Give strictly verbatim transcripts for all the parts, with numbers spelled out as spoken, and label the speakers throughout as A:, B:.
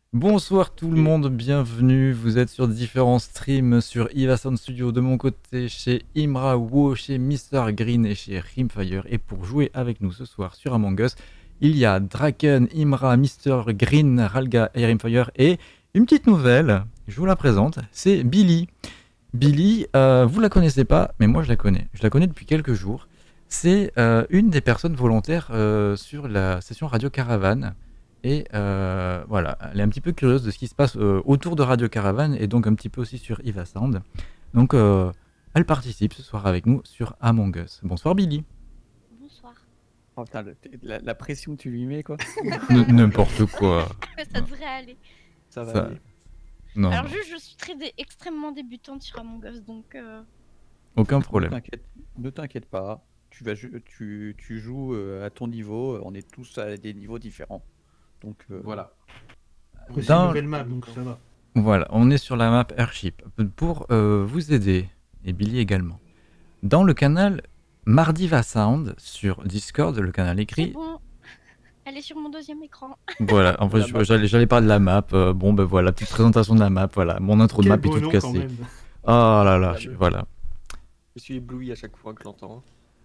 A: Bonsoir tout le monde, bienvenue. Vous êtes sur différents streams sur Ivasound Studio de mon côté, chez Imra Wo, chez Mister Green et chez Rimfire. Et pour jouer avec nous ce soir sur Among Us, il y a Draken, Imra, Mister Green, Ralga et Rimfire. Et une petite nouvelle, je vous la présente, c'est Billy. Billy, euh, vous la connaissez pas, mais moi je la connais. Je la connais depuis quelques jours. C'est euh, une des personnes volontaires euh, sur la session Radio Caravane. Et euh, voilà, elle est un petit peu curieuse de ce qui se passe euh, autour de Radio Caravane et donc un petit peu aussi sur Ivasound. Donc euh, elle participe ce soir avec nous sur Among Us. Bonsoir Billy.
B: Bonsoir.
C: Oh putain, le- la, la pression que tu lui mets quoi.
A: N- N'importe quoi.
B: Ça devrait aller.
C: Ça va
A: Ça-
C: aller.
A: Non,
B: Alors
A: non,
B: juste, je suis très dé- extrêmement débutante sur Among Us, donc... euh,
A: aucun
C: Ne
A: problème.
C: t'inquiète, ne t'inquiète pas. Tu, vas, ju- tu, tu joues euh, à ton niveau. On est tous à des niveaux différents. Donc euh,
D: Voilà.
E: C'est
A: Dans-
E: une nouvelle map, donc ça va.
A: Voilà, on est sur la map Airship. Pour euh, vous aider, et Billy également, dans le canal Mardiva Sound sur Discord, le canal
B: C'est
A: écrit.
B: bon. Elle est sur mon deuxième écran.
A: Voilà, en fait,
C: La
A: je-
C: map.
A: j'allais j'allais parler de la map. euh, bon, ben voilà, petite présentation de la map. Voilà, mon intro de
E: Quel
A: map est
E: beau
A: toute
E: nom, quand
A: cassée.
E: même.
A: Oh là là, je- voilà.
F: Je suis ébloui à chaque fois que j'entends.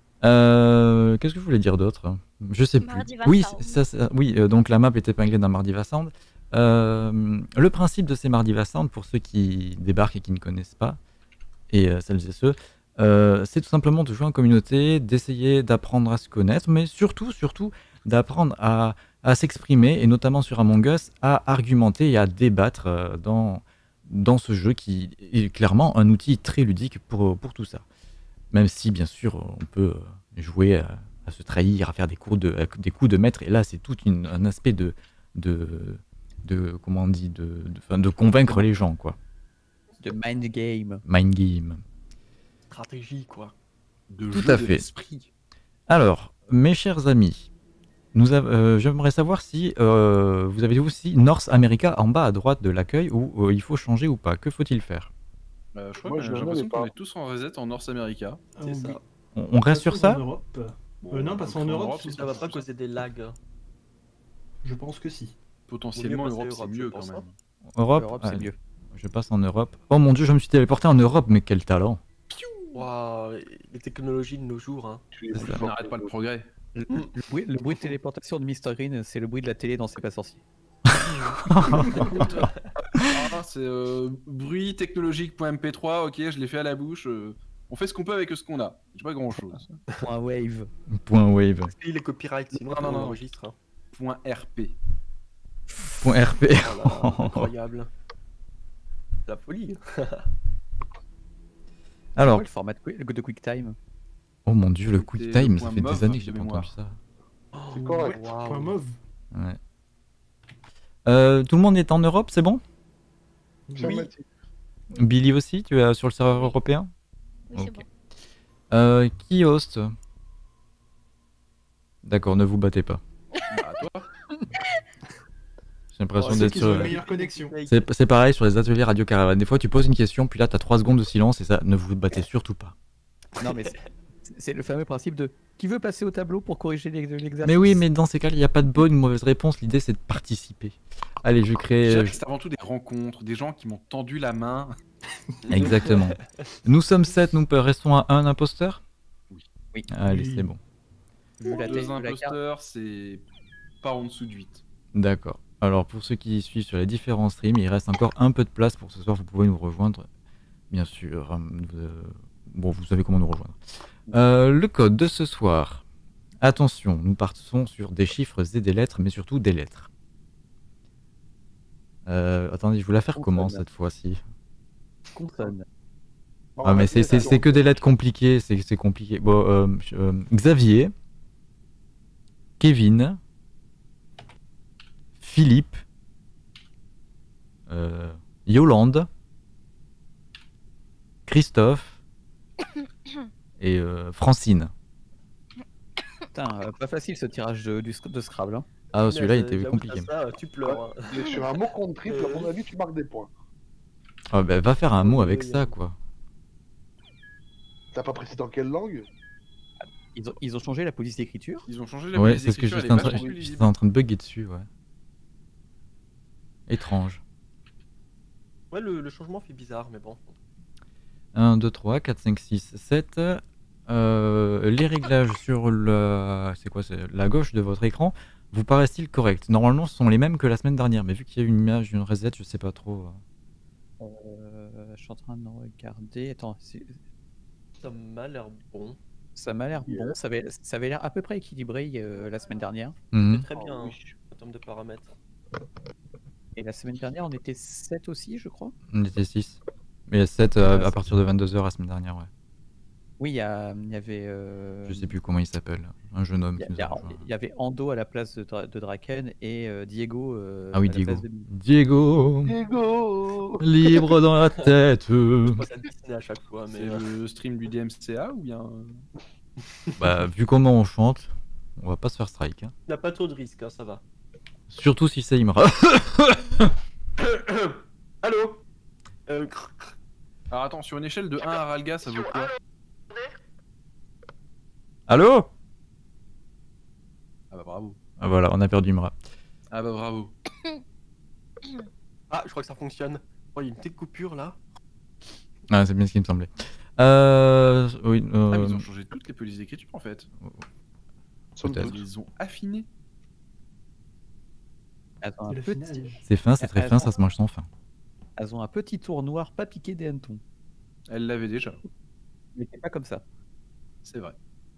A: Euh, Qu'est-ce que je voulais dire d'autre? Je sais plus.
B: Mardiva
A: Oui,
B: Sound.
A: ça, ça- oui euh, donc la map est épinglée dans Mardiva Sound. Euh, le principe de ces Mardiva Sound, pour ceux qui débarquent et qui ne connaissent pas, et euh, celles et ceux, euh, c'est tout simplement de jouer en communauté, d'essayer d'apprendre à se connaître, mais surtout, surtout, d'apprendre à, à s'exprimer, et notamment sur Among Us, à argumenter et à débattre euh, dans, dans ce jeu qui est clairement un outil très ludique pour, pour tout ça. Même si, bien sûr, on peut euh, jouer à, à se trahir, à faire des, cours de, à- des coups de maître. Et là, c'est tout une- un aspect de, de, de, comment on dit, de, de, enfin, de convaincre les gens, quoi.
C: de mind game.
A: Mind game.
F: Stratégie, quoi.
D: De
A: Tout
D: jeu
A: à
D: de
A: fait.
D: l'esprit.
A: Alors, mes chers amis, nous av- euh, j'aimerais savoir si euh, vous avez aussi North America en bas à droite de l'accueil ou euh, il faut changer ou pas. Que faut-il faire?
D: Euh, je crois
G: Moi,
D: que
G: je
D: j'ai
G: n'en
D: l'impression
G: avais
D: qu'on
G: pas.
D: est tous en reset en North America.
G: C'est
E: On-
G: ça.
A: on, on reste sur
E: Passons
A: ça?
E: en Europe.
D: Bon,
E: Euh, non, parce qu'en
D: donc,
E: Europe,
D: c'est
F: Ça va pas
D: plus
F: causer des lags. hein.
E: Je pense que si.
D: Potentiellement,
F: Vaut mieux
D: Europe,
F: passer
D: c'est
F: Europe, je
D: mieux quand
F: pense,
D: même.
A: Europe,
C: L'Europe, c'est
A: Allez,
C: mieux.
A: je passe en Europe. Oh mon dieu, je me suis téléporté en Europe, mais quel talent!
F: Waouh, les technologies de nos jours. Hein.
G: Tu es
A: C'est
G: plus
A: ça.
G: fort
D: N'arrête
G: que
D: pas le
G: l'autre.
D: progrès.
C: Le, le bruit, le bruit de téléportation de Mister Green, c'est le bruit de la télé dans C'est pas sorcier.
D: Ah, c'est euh, bruit technologique.mp trois, ok, je l'ai fait à la bouche. euh, on fait ce qu'on peut avec ce qu'on a. J'ai pas grand chose.
C: Point wave.
A: Point wave.
F: Et les copyrights, sinon
D: Non,
F: on
D: non, non.
F: enregistre. Hein.
D: Point RP.
A: Point R P.
F: Oh là, incroyable. La folie.
A: Alors,
C: Ouais, le format de, Qui- de QuickTime.
A: oh mon dieu, le
D: C'était le
A: QuickTime, ça
D: point
A: fait
D: mauve
A: des années que j'ai
D: de
A: pas
D: mémoire.
A: entendu ça.
F: Oh,
G: C'est correct.
F: waouh.
E: Point mauve.
A: Ouais. Euh, tout le monde est en Europe, c'est bon?
F: Oui.
A: Billy aussi, tu es sur le serveur européen?
B: Oui, c'est
A: Ok.
B: bon.
A: Euh, qui host? D'accord, ne vous battez pas.
D: Bah, toi.
A: J'ai l'impression
E: Oh, ceux
A: d'être
E: qui
A: sur...
E: ont la meilleure connexion.
A: C'est c'est pareil sur les ateliers Radio Caravane. Des fois, tu poses une question, puis là, t'as trois secondes de silence et ça, ne vous battez surtout pas.
C: Non, mais c'est- c'est le fameux principe de qui veut passer au tableau pour corriger l'ex- l'exercice.
A: Mais oui, mais dans ces cas, il n'y a pas de bonne ou mauvaise réponse. L'idée, c'est de participer. Allez, je crée.
D: Déjà,
A: euh,
D: C'est avant tout des rencontres, des gens qui m'ont tendu la main.
A: Exactement. Nous sommes sept, nous restons à un imposteur?
D: Oui.
C: Oui.
A: Allez,
E: Oui.
A: c'est bon.
C: Vu la
D: Deux
C: taille de la carte.
D: imposteurs, c'est pas en dessous de huit.
A: D'accord. Alors, pour ceux qui suivent sur les différents streams, il reste encore un peu de place pour ce soir. Vous pouvez nous rejoindre, bien sûr. Euh, Bon, vous savez comment nous rejoindre. Euh, le code de ce soir. Attention, nous partons sur des chiffres et des lettres, mais surtout des lettres. Euh, attendez, je voulais la faire comment
C: Consonne.
A: cette fois-ci?
C: Consonne.
A: Ah, mais c'est- c'est c'est que des lettres compliquées, c'est c'est compliqué. Bon, euh, euh, Xavier, Kevin, Philippe, euh, Yolande, Christophe et euh, Francine.
C: Putain, euh, pas facile ce tirage de, du, de Scrabble. Hein.
A: Ah, celui-là, il
F: Punaise,
A: était
F: j'avoue,
A: compliqué.
F: t'as Ça, tu pleures. hein.
G: Et sur un mot contre triple, à mon avis, tu marques des points.
A: Ah, bah, va faire un mot avec
F: Oui,
A: ça,
F: oui.
A: quoi.
G: T'as pas précisé dans quelle langue?
C: Ils ont, ils ont changé la police d'écriture.
D: Ils ont changé la
A: Ouais,
D: police
A: c'est ce que
D: d'écriture,
A: j'étais
D: elle
A: en,
D: est
A: train-
D: vachement plus
A: j'étais
D: lisible.
A: en train de bugger dessus, ouais. Étrange.
F: Ouais, le, le changement fait bizarre, mais bon.
A: un, deux, trois, quatre, cinq, six, sept. Euh, les réglages sur la, c'est quoi, c'est la gauche de votre écran vous paraissent-ils corrects? Normalement, ce sont les mêmes que la semaine dernière, mais vu qu'il y a une image, une reset, je sais pas trop.
C: Euh, je suis en train de regarder. Attends, c'est-
F: Ça m'a l'air bon.
C: ça m'a l'air bon. Ça avait, ça avait l'air à peu près équilibré euh, la semaine dernière.
A: Mhm.
F: C'est très bien
G: Oh,
F: hein,
G: oui.
F: en termes de paramètres.
C: Et la semaine dernière, on était sept aussi, je crois.
A: On était six. Mais sept euh,
C: Ouais,
A: à
C: c'est-
A: partir de vingt-deux heures la semaine dernière, ouais.
C: Oui, il y, a- il y avait. euh,
A: Je sais plus comment il s'appelle. Un jeune homme
C: Il y, a-
A: qui nous
C: il y
A: a
C: a-
A: rejoint.
C: il y avait Ando à la place de, Dra- de Draken et euh, Diego euh,
A: Ah oui,
C: à la
A: Diego.
C: place de Mimi.
A: Diego,
G: Diego
A: libre dans la tête.
F: Je pense à Disney à chaque fois, mais
D: C'est
F: euh,
D: le stream du D M C A ou bien.
A: Bah, vu comment on chante, on va pas se faire strike. Hein.
F: il n'y a pas trop de risques, hein, ça va.
A: Surtout si c'est Imra.
F: Allô euh,
D: Alors attends, sur une échelle de un à Ralga, ça vaut quoi?
A: Allô?
D: Ah bah bravo.
A: Ah, voilà, on a perdu Imra.
D: Ah bah bravo.
F: Ah, je crois que ça fonctionne. Oh, il y a une petite coupure là.
A: Ah, c'est bien ce qui me semblait. Euh, oui,
D: Ah, mais
A: euh,
D: ils ont changé toutes les polices d'écriture en fait.
G: Somme
A: Peut-être.
G: toute.
D: Ils les ont affinées.
C: Elles ont, un
E: C'est le
C: petit,
E: final.
A: c'est fin, c'est très
C: Elles
A: fin,
C: ont-
A: ça se mange sans fin.
C: elles ont un petit tour noir pas piqué des hannetons.
D: Elle l'avait déjà.
C: Mais c'est pas comme ça.
D: C'est vrai.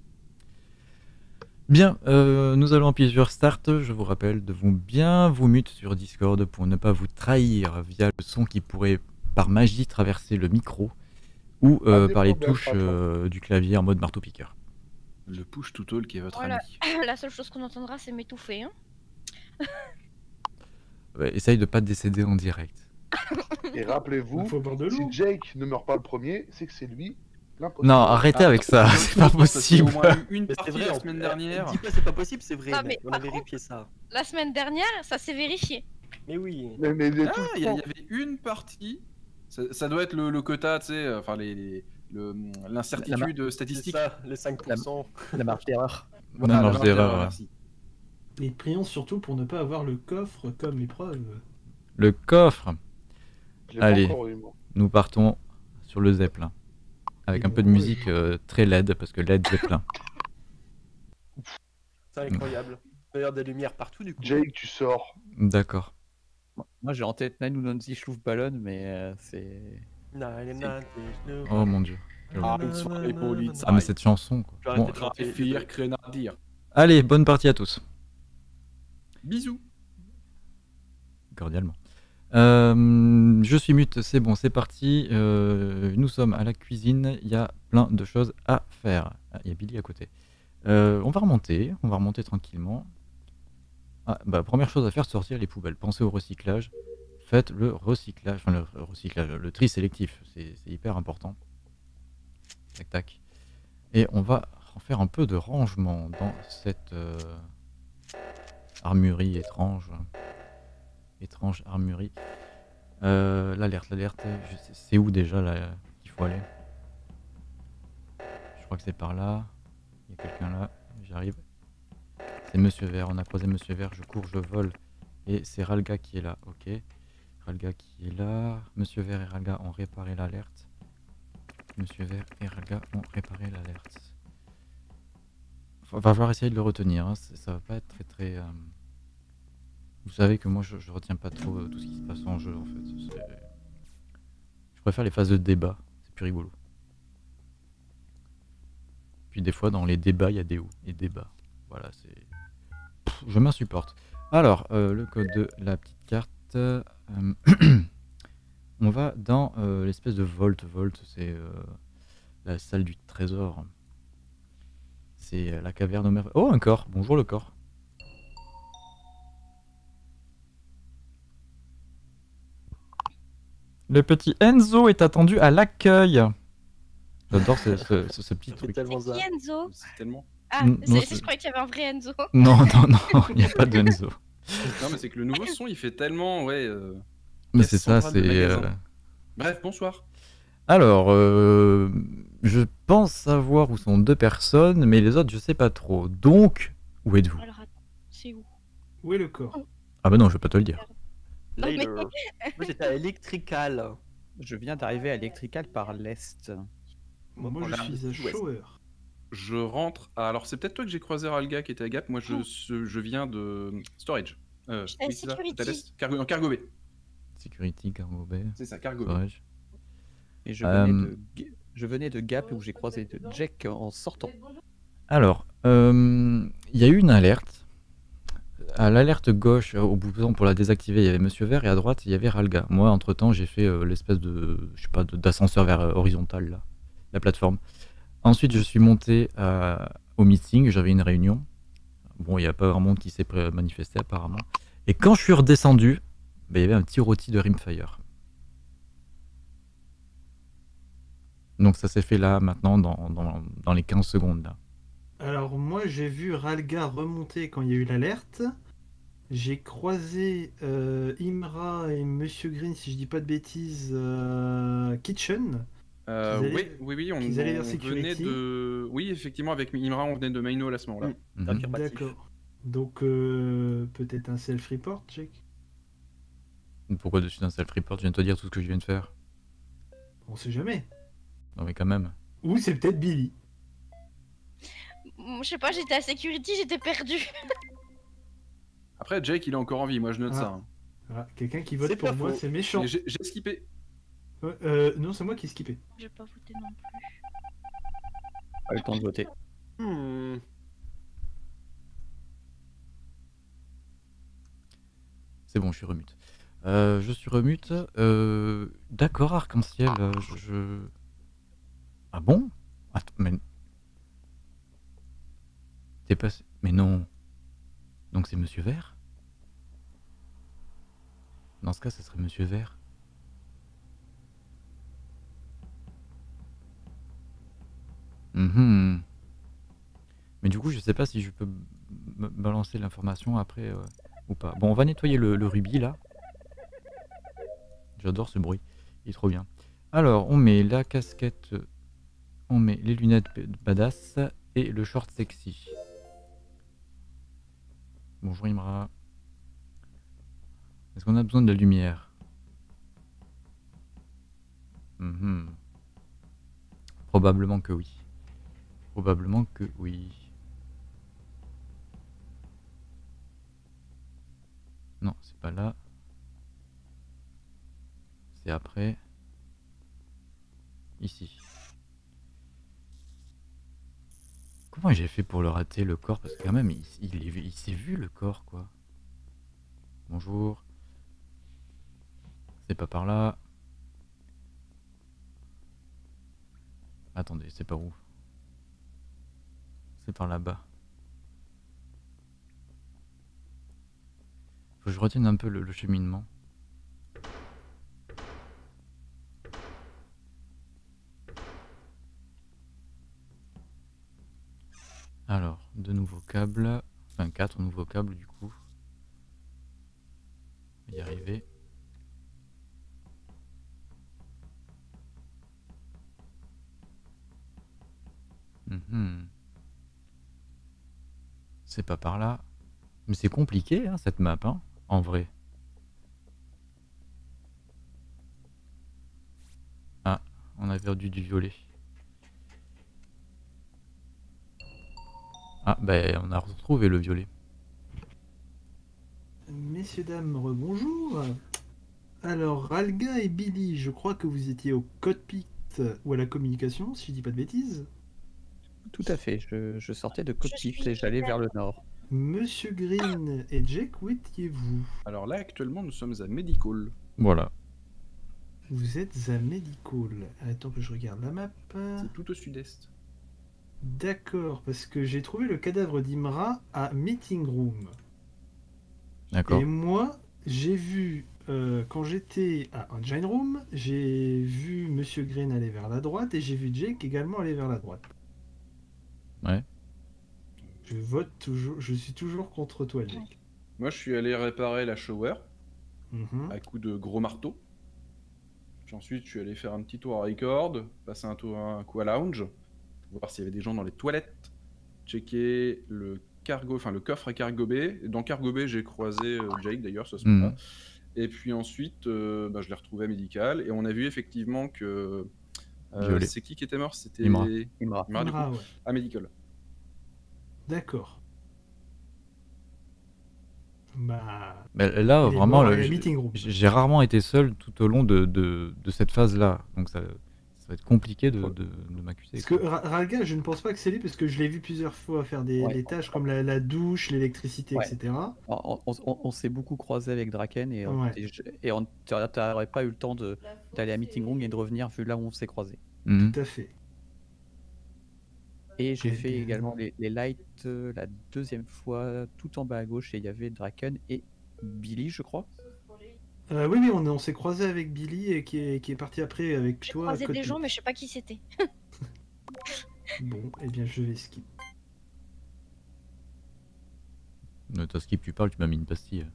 A: Bien, euh, nous allons appuyer sur Start. Je vous rappelle de vous bien vous mute sur Discord pour ne pas vous trahir via le son qui pourrait par magie traverser le micro ou euh,
G: Pas des
A: par les
G: problèmes,
A: touches
G: patron.
A: euh, du clavier en mode marteau-piqueur.
D: Le push to talk qui est votre
B: Voilà.
D: ami.
B: La seule chose qu'on entendra, c'est m'étouffer. Hein.
A: Ouais, essaye de pas décéder en direct.
G: Et rappelez-vous,
E: Il faut boire de
G: si
E: l'eau.
G: Jake ne meurt pas le premier, c'est que c'est lui l'imposteur.
A: Non, arrêtez
D: Ah,
A: avec
D: attends,
A: ça,
D: j'ai
A: c'est
D: autre
A: pas
D: chose, parce qu'il y a au
A: possible.
D: moins eu une
F: Mais c'est
D: partie
F: vrai,
D: la
F: on-
D: semaine
F: euh,
D: dernière.
F: Dis pas c'est pas possible, c'est vrai.
B: Ah,
F: mec,
B: mais
F: on a
B: par
F: vérifié ça.
B: La semaine dernière, ça s'est vérifié.
F: Mais oui.
G: Mais, mais, mais
D: Ah,
G: tout
D: il
G: le
D: y, a-
G: temps.
D: il y avait une partie. Ça, ça doit être le, le quota, tu sais, euh, enfin les, les- le- l'incertitude
F: C'est
D: statistique.
F: ça, les cinq pour cent.
C: La marge d'erreur.
D: Voilà,
A: La
D: la
A: marge d'erreur, ouais.
D: merci.
E: Et prions surtout pour ne pas avoir le coffre comme épreuve.
A: Le coffre,
G: Je l'ai pas
A: Allez.
G: encore eu, moi.
A: nous partons sur le Zeppelin. Avec un peu de musique euh, très L E D, parce que L E D Zeppelin.
F: C'est incroyable. D'ailleurs, des lumières partout du coup.
G: Jake, tu sors.
A: D'accord.
C: Moi j'ai en tête Nine ou Nancy Schlouf Ballon, mais euh, c'est.
F: Nine and ninety,
A: Oh mon dieu.
D: Ah, ils sont les polis.
A: Ah mais cette chanson quoi.
F: Je vais
A: Bon,
F: arrêter de chanter.
D: Fire Grenadier.
A: allez, bonne partie à tous.
D: Bisous.
A: Cordialement. Euh, je suis mute, c'est bon, c'est parti. Euh, nous sommes à la cuisine, il y a plein de choses à faire. Ah, il y a Billy à côté. Euh, on va remonter, on va remonter tranquillement. Ah, bah, première chose à faire, sortir les poubelles. Pensez au recyclage. Faites le recyclage, enfin le recyclage, le tri sélectif, c'est c'est hyper important. Tac tac. Et on va faire un peu de rangement dans cette euh, armurerie étrange. Étrange armurerie. Euh, l'alerte, l'alerte. je sais- C'est où déjà là qu'il faut aller? Je crois que c'est par là. Il y a quelqu'un là. J'arrive. C'est Monsieur Vert. On a croisé Monsieur Vert. Je cours, je vole. Et c'est Ralga qui est là. Ok. Ralga qui est là. Monsieur Vert et Ralga ont réparé l'alerte. Monsieur Vert et Ralga ont réparé l'alerte. Va falloir essayer de le retenir. Hein. c'est- Ça va pas être très très. euh, Vous savez que moi je, je retiens pas trop euh, tout ce qui se passe en jeu en fait. C'est- Je préfère les phases de débat, c'est plus rigolo. Puis des fois dans les débats il y a des hauts et débats. Voilà, c'est. Pff, je m'insupporte. Alors, euh, le code de la petite carte. euh, On va dans euh, l'espèce de Vault. Vault, c'est euh, la salle du trésor. C'est euh, la caverne au merveilleux. Oh, un corps. Bonjour le corps. Le petit Enzo est attendu à l'accueil. J'adore ce, ce- ce- ce petit
F: Ça fait
A: truc.
F: tellement
B: C'est
F: ça.
B: qui Enzo?
D: C'est tellement.
B: Ah,
A: Mm,
B: c'est-
A: non,
B: c'est-
A: c'est-
B: je croyais qu'il y avait un vrai Enzo.
A: Non, non, non, il n'y a pas de Enzo.
D: Non, mais c'est que le nouveau son il fait tellement. Ouais. euh,
A: Mais
D: Caisse
A: c'est ça,
D: centrale de
A: c'est.
D: magasin.
A: euh,
D: Bref, bonsoir.
A: Alors, euh, je pense savoir où sont deux personnes, mais les autres, je sais pas trop. Donc, où êtes-vous?
B: Alors attends, c'est où?
E: Où est le corps?
A: Ah bah non, je vais pas te le dire.
F: Later. Moi j'étais à Electrical.
C: Je viens d'arriver à Electrical par l'est.
E: Moi,
F: on
E: je
F: a
E: suis à
F: sud-ouest.
E: Shower.
D: Je rentre. Ah, alors, c'est peut-être toi que j'ai croisé Ralga qui était à Gap. Moi, je, ce- je viens de Storage. Euh,
B: J'étais à
D: oui, c'est ça,
B: Security.
D: tout à l'est. Cargo, non, Cargo Bay.
A: Security, Cargo Bay.
D: C'est ça, Cargo Bay.
A: Storage.
C: Et je venais,
A: Euh,
C: de... Ga- je venais de Gap où j'ai croisé de Jack en sortant.
A: Alors, euh, il y a eu une alerte. À l'alerte gauche, euh, au bouton pour la désactiver, il y avait Monsieur Vert et à droite, il y avait Ralga. Moi, entre-temps, j'ai fait euh, l'espèce de, je sais pas, de- d'ascenseur vers euh, horizontal, là, la plateforme. Ensuite, je suis monté à- au meeting, j'avais une réunion. Bon, il n'y a pas grand monde qui s'est pré- manifesté apparemment. Et quand je suis redescendu, ben, il y avait un petit rôti de Rimfire. Donc ça s'est fait là, maintenant, dans, dans, dans les quinze secondes, là.
E: Alors moi j'ai vu Ralga remonter quand il y a eu l'alerte. J'ai croisé euh, Imra et Monsieur Green, si je dis pas de bêtises, euh, Kitchen.
D: Euh,
E: Qu'ils allaient-
D: oui, oui, oui, on,
E: qu'ils allaient vers
D: on venait
E: Security.
D: de. Oui, effectivement, avec Imra, on venait de Main Hall à ce moment-là.
F: Mm.
A: Mhm.
F: Affirmatif.
E: D'accord. Donc euh, peut-être un self-report, Jack.
A: Pourquoi dessus d'un self-report? Je viens de te dire tout ce que je viens de faire.
E: On sait jamais.
A: Non mais quand même.
E: Ou c'est peut-être Billy.
B: Mm, Je sais pas, j'étais à Security, j'étais perdue.
D: Après, Jake, il est encore en vie, moi je note
E: Ah.
D: ça. hein.
E: Ah, quelqu'un qui vote
F: C'est
E: pour
F: pas
E: moi,
F: faux.
E: c'est méchant.
D: Mais J'ai j'ai skippé.
E: Ouais, euh, non, c'est moi qui ai skippé.
B: J'ai pas voté non plus.
C: Pas le temps de voter.
F: Hmm.
A: C'est bon, je suis remute. Euh, je suis remute. Euh, D'accord, Arc-en-Ciel. euh, je, je- Ah bon? Attends, mais... T'es passé... Mais non. Donc c'est Monsieur Vert? Dans ce cas, ce serait Monsieur Vert. Mhm. Mais du coup, je sais pas si je peux me balancer l'information après euh, ou pas. Bon, on va nettoyer le, le rubis là. J'adore ce bruit, il est trop bien. Alors, on met la casquette, on met les lunettes badass et le short sexy. Bonjour Imra. Est-ce qu'on a besoin de la lumière? Mhm. Probablement que oui. Probablement que oui. Non, c'est pas là. C'est après. Ici. Comment j'ai fait pour le rater, le corps? Parce que quand même, il, il, est vu- il s'est vu le corps, quoi. Bonjour. C'est pas par là. Attendez, c'est par où? C'est par là-bas. Faut que je retienne un peu le, le cheminement. Alors, deux nouveaux câbles. Enfin, quatre nouveaux câbles du coup. On va y arriver. Mhm. C'est pas par là. Mais c'est compliqué, hein, cette map, hein, en vrai. Ah, on a perdu du violet. Ah, ben on a retrouvé le violet.
E: Messieurs, dames, rebonjour. Alors, Ralga et Billy, je crois que vous étiez au cockpit ou à la communication, si je dis pas de bêtises.
C: Tout à fait, je, je sortais de cockpit
B: suis
C: et j'allais vers le nord.
E: Monsieur Green et Jake, où étiez-vous?
D: Alors là, actuellement, nous sommes à Medical.
A: Voilà.
E: Vous êtes à Medical. Attends que je regarde la map.
D: C'est tout au sud-est.
E: D'accord, parce que j'ai trouvé le cadavre d'Imra à Meeting Room.
A: D'accord.
E: Et moi, j'ai vu, euh, quand j'étais à Engine Room, j'ai vu Monsieur Green aller vers la droite et j'ai vu Jake également aller vers la droite.
A: Ouais.
E: Je vote toujours, je suis toujours contre toi, Jake.
D: Moi, je suis allé réparer la shower
E: Mhm.
D: à coup de gros marteau. Puis ensuite, je suis allé faire un petit tour à record, passer un, tour, un coup à lounge, voir s'il y avait des gens dans les toilettes, checker le cargo, enfin le coffre à Cargo Bay. Dans Cargo Bay, j'ai croisé euh, Jake d'ailleurs ce
A: Mhm.
D: soir. Et puis ensuite, euh, bah, je l'ai retrouvé à médical et on a vu effectivement que. euh,
A: Violet.
D: c'est qui qui était mort? C'était
A: Imra.
C: Imra.
D: Imra, du coup,
E: Imra, ouais.
D: à médical.
E: D'accord. Bah,
A: Mais là,
E: il est
A: vraiment,
E: mort à
A: le-
E: la meeting room.
A: j'ai j'ai rarement été seul tout au long de, de, de cette phase-là. Donc ça, ça va être compliqué de, de, de m'accuser.
E: Parce que
A: quoi.
E: Ra- Ralga, je ne pense pas que c'est lui, parce que je l'ai vu plusieurs fois faire des,
C: Ouais.
E: des tâches comme la, la douche, l'électricité,
C: Ouais.
E: et cetera.
C: On, on- on- on s'est beaucoup croisé avec Draken et, on-
E: Ouais.
C: et, je- et on t'aurais pas eu le temps de- d'aller à Meeting Room et de revenir vu là où on s'est croisés.
A: Mhm.
E: Tout à fait.
C: Et j'ai
E: Eh
C: fait
E: bien.
C: également les, les lights euh, la deuxième fois, tout en bas à gauche, et il y avait Draken et Billy, je crois.
E: Euh, oui, oui, on, on s'est croisé avec Billy et qui est, qui est parti après avec
B: J'ai
E: toi. à
B: croisé
E: côté.
B: des gens, mais je sais pas qui c'était.
E: Bon, eh bien, je vais skip.
A: Ne t'as skip, tu parles, tu m'as mis une pastille.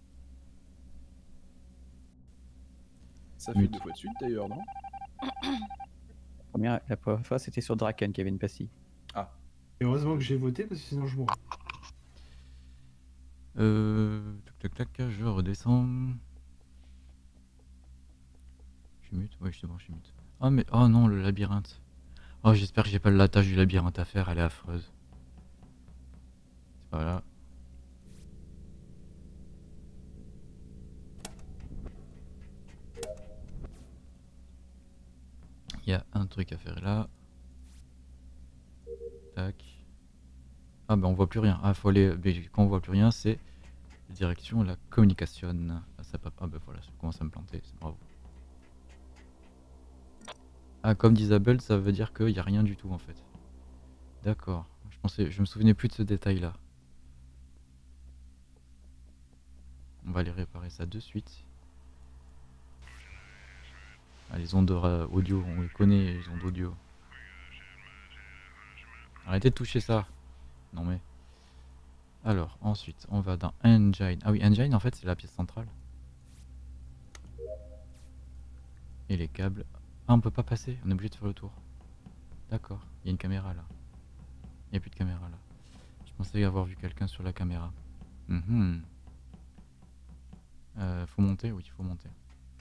D: Ça fait
A: Mute.
D: deux fois de suite d'ailleurs, non?
C: La première, la première fois, c'était sur Draken qui avait une pastille.
E: Et heureusement que j'ai voté, parce que sinon je mourrais.
A: Euh... Tac tac tac, je redescends. Je suis mute? Oui, c'est bon, je suis mute. Ah mais... Oh non, le labyrinthe. Oh, j'espère que j'ai pas la tâche du labyrinthe à faire, elle est affreuse. C'est pas là. Il y a un truc à faire là. Tac. Ah bah on voit plus rien. Ah faut aller. Mais quand on voit plus rien, c'est direction la communication. Ah, ça pas. Ah bah voilà, ça commence à me planter. C'est bravo. Ah comme d'Isabelle, ça veut dire qu'il n'y a rien du tout en fait. D'accord. Je pensais, je me souvenais plus de ce détail là. On va aller réparer ça de suite. Ah, les ondes euh, audio, on les connaît les ondes audio. Arrêtez de toucher ça. Non mais. Alors ensuite on va dans Engine. Ah oui, Engine en fait c'est la pièce centrale. Et les câbles. Ah on peut pas passer, on est obligé de faire le tour. D'accord, il y a une caméra là. Il n'y a plus de caméra là. Je pensais avoir vu quelqu'un sur la caméra. Mhm. Euh, faut monter? Oui, il faut monter.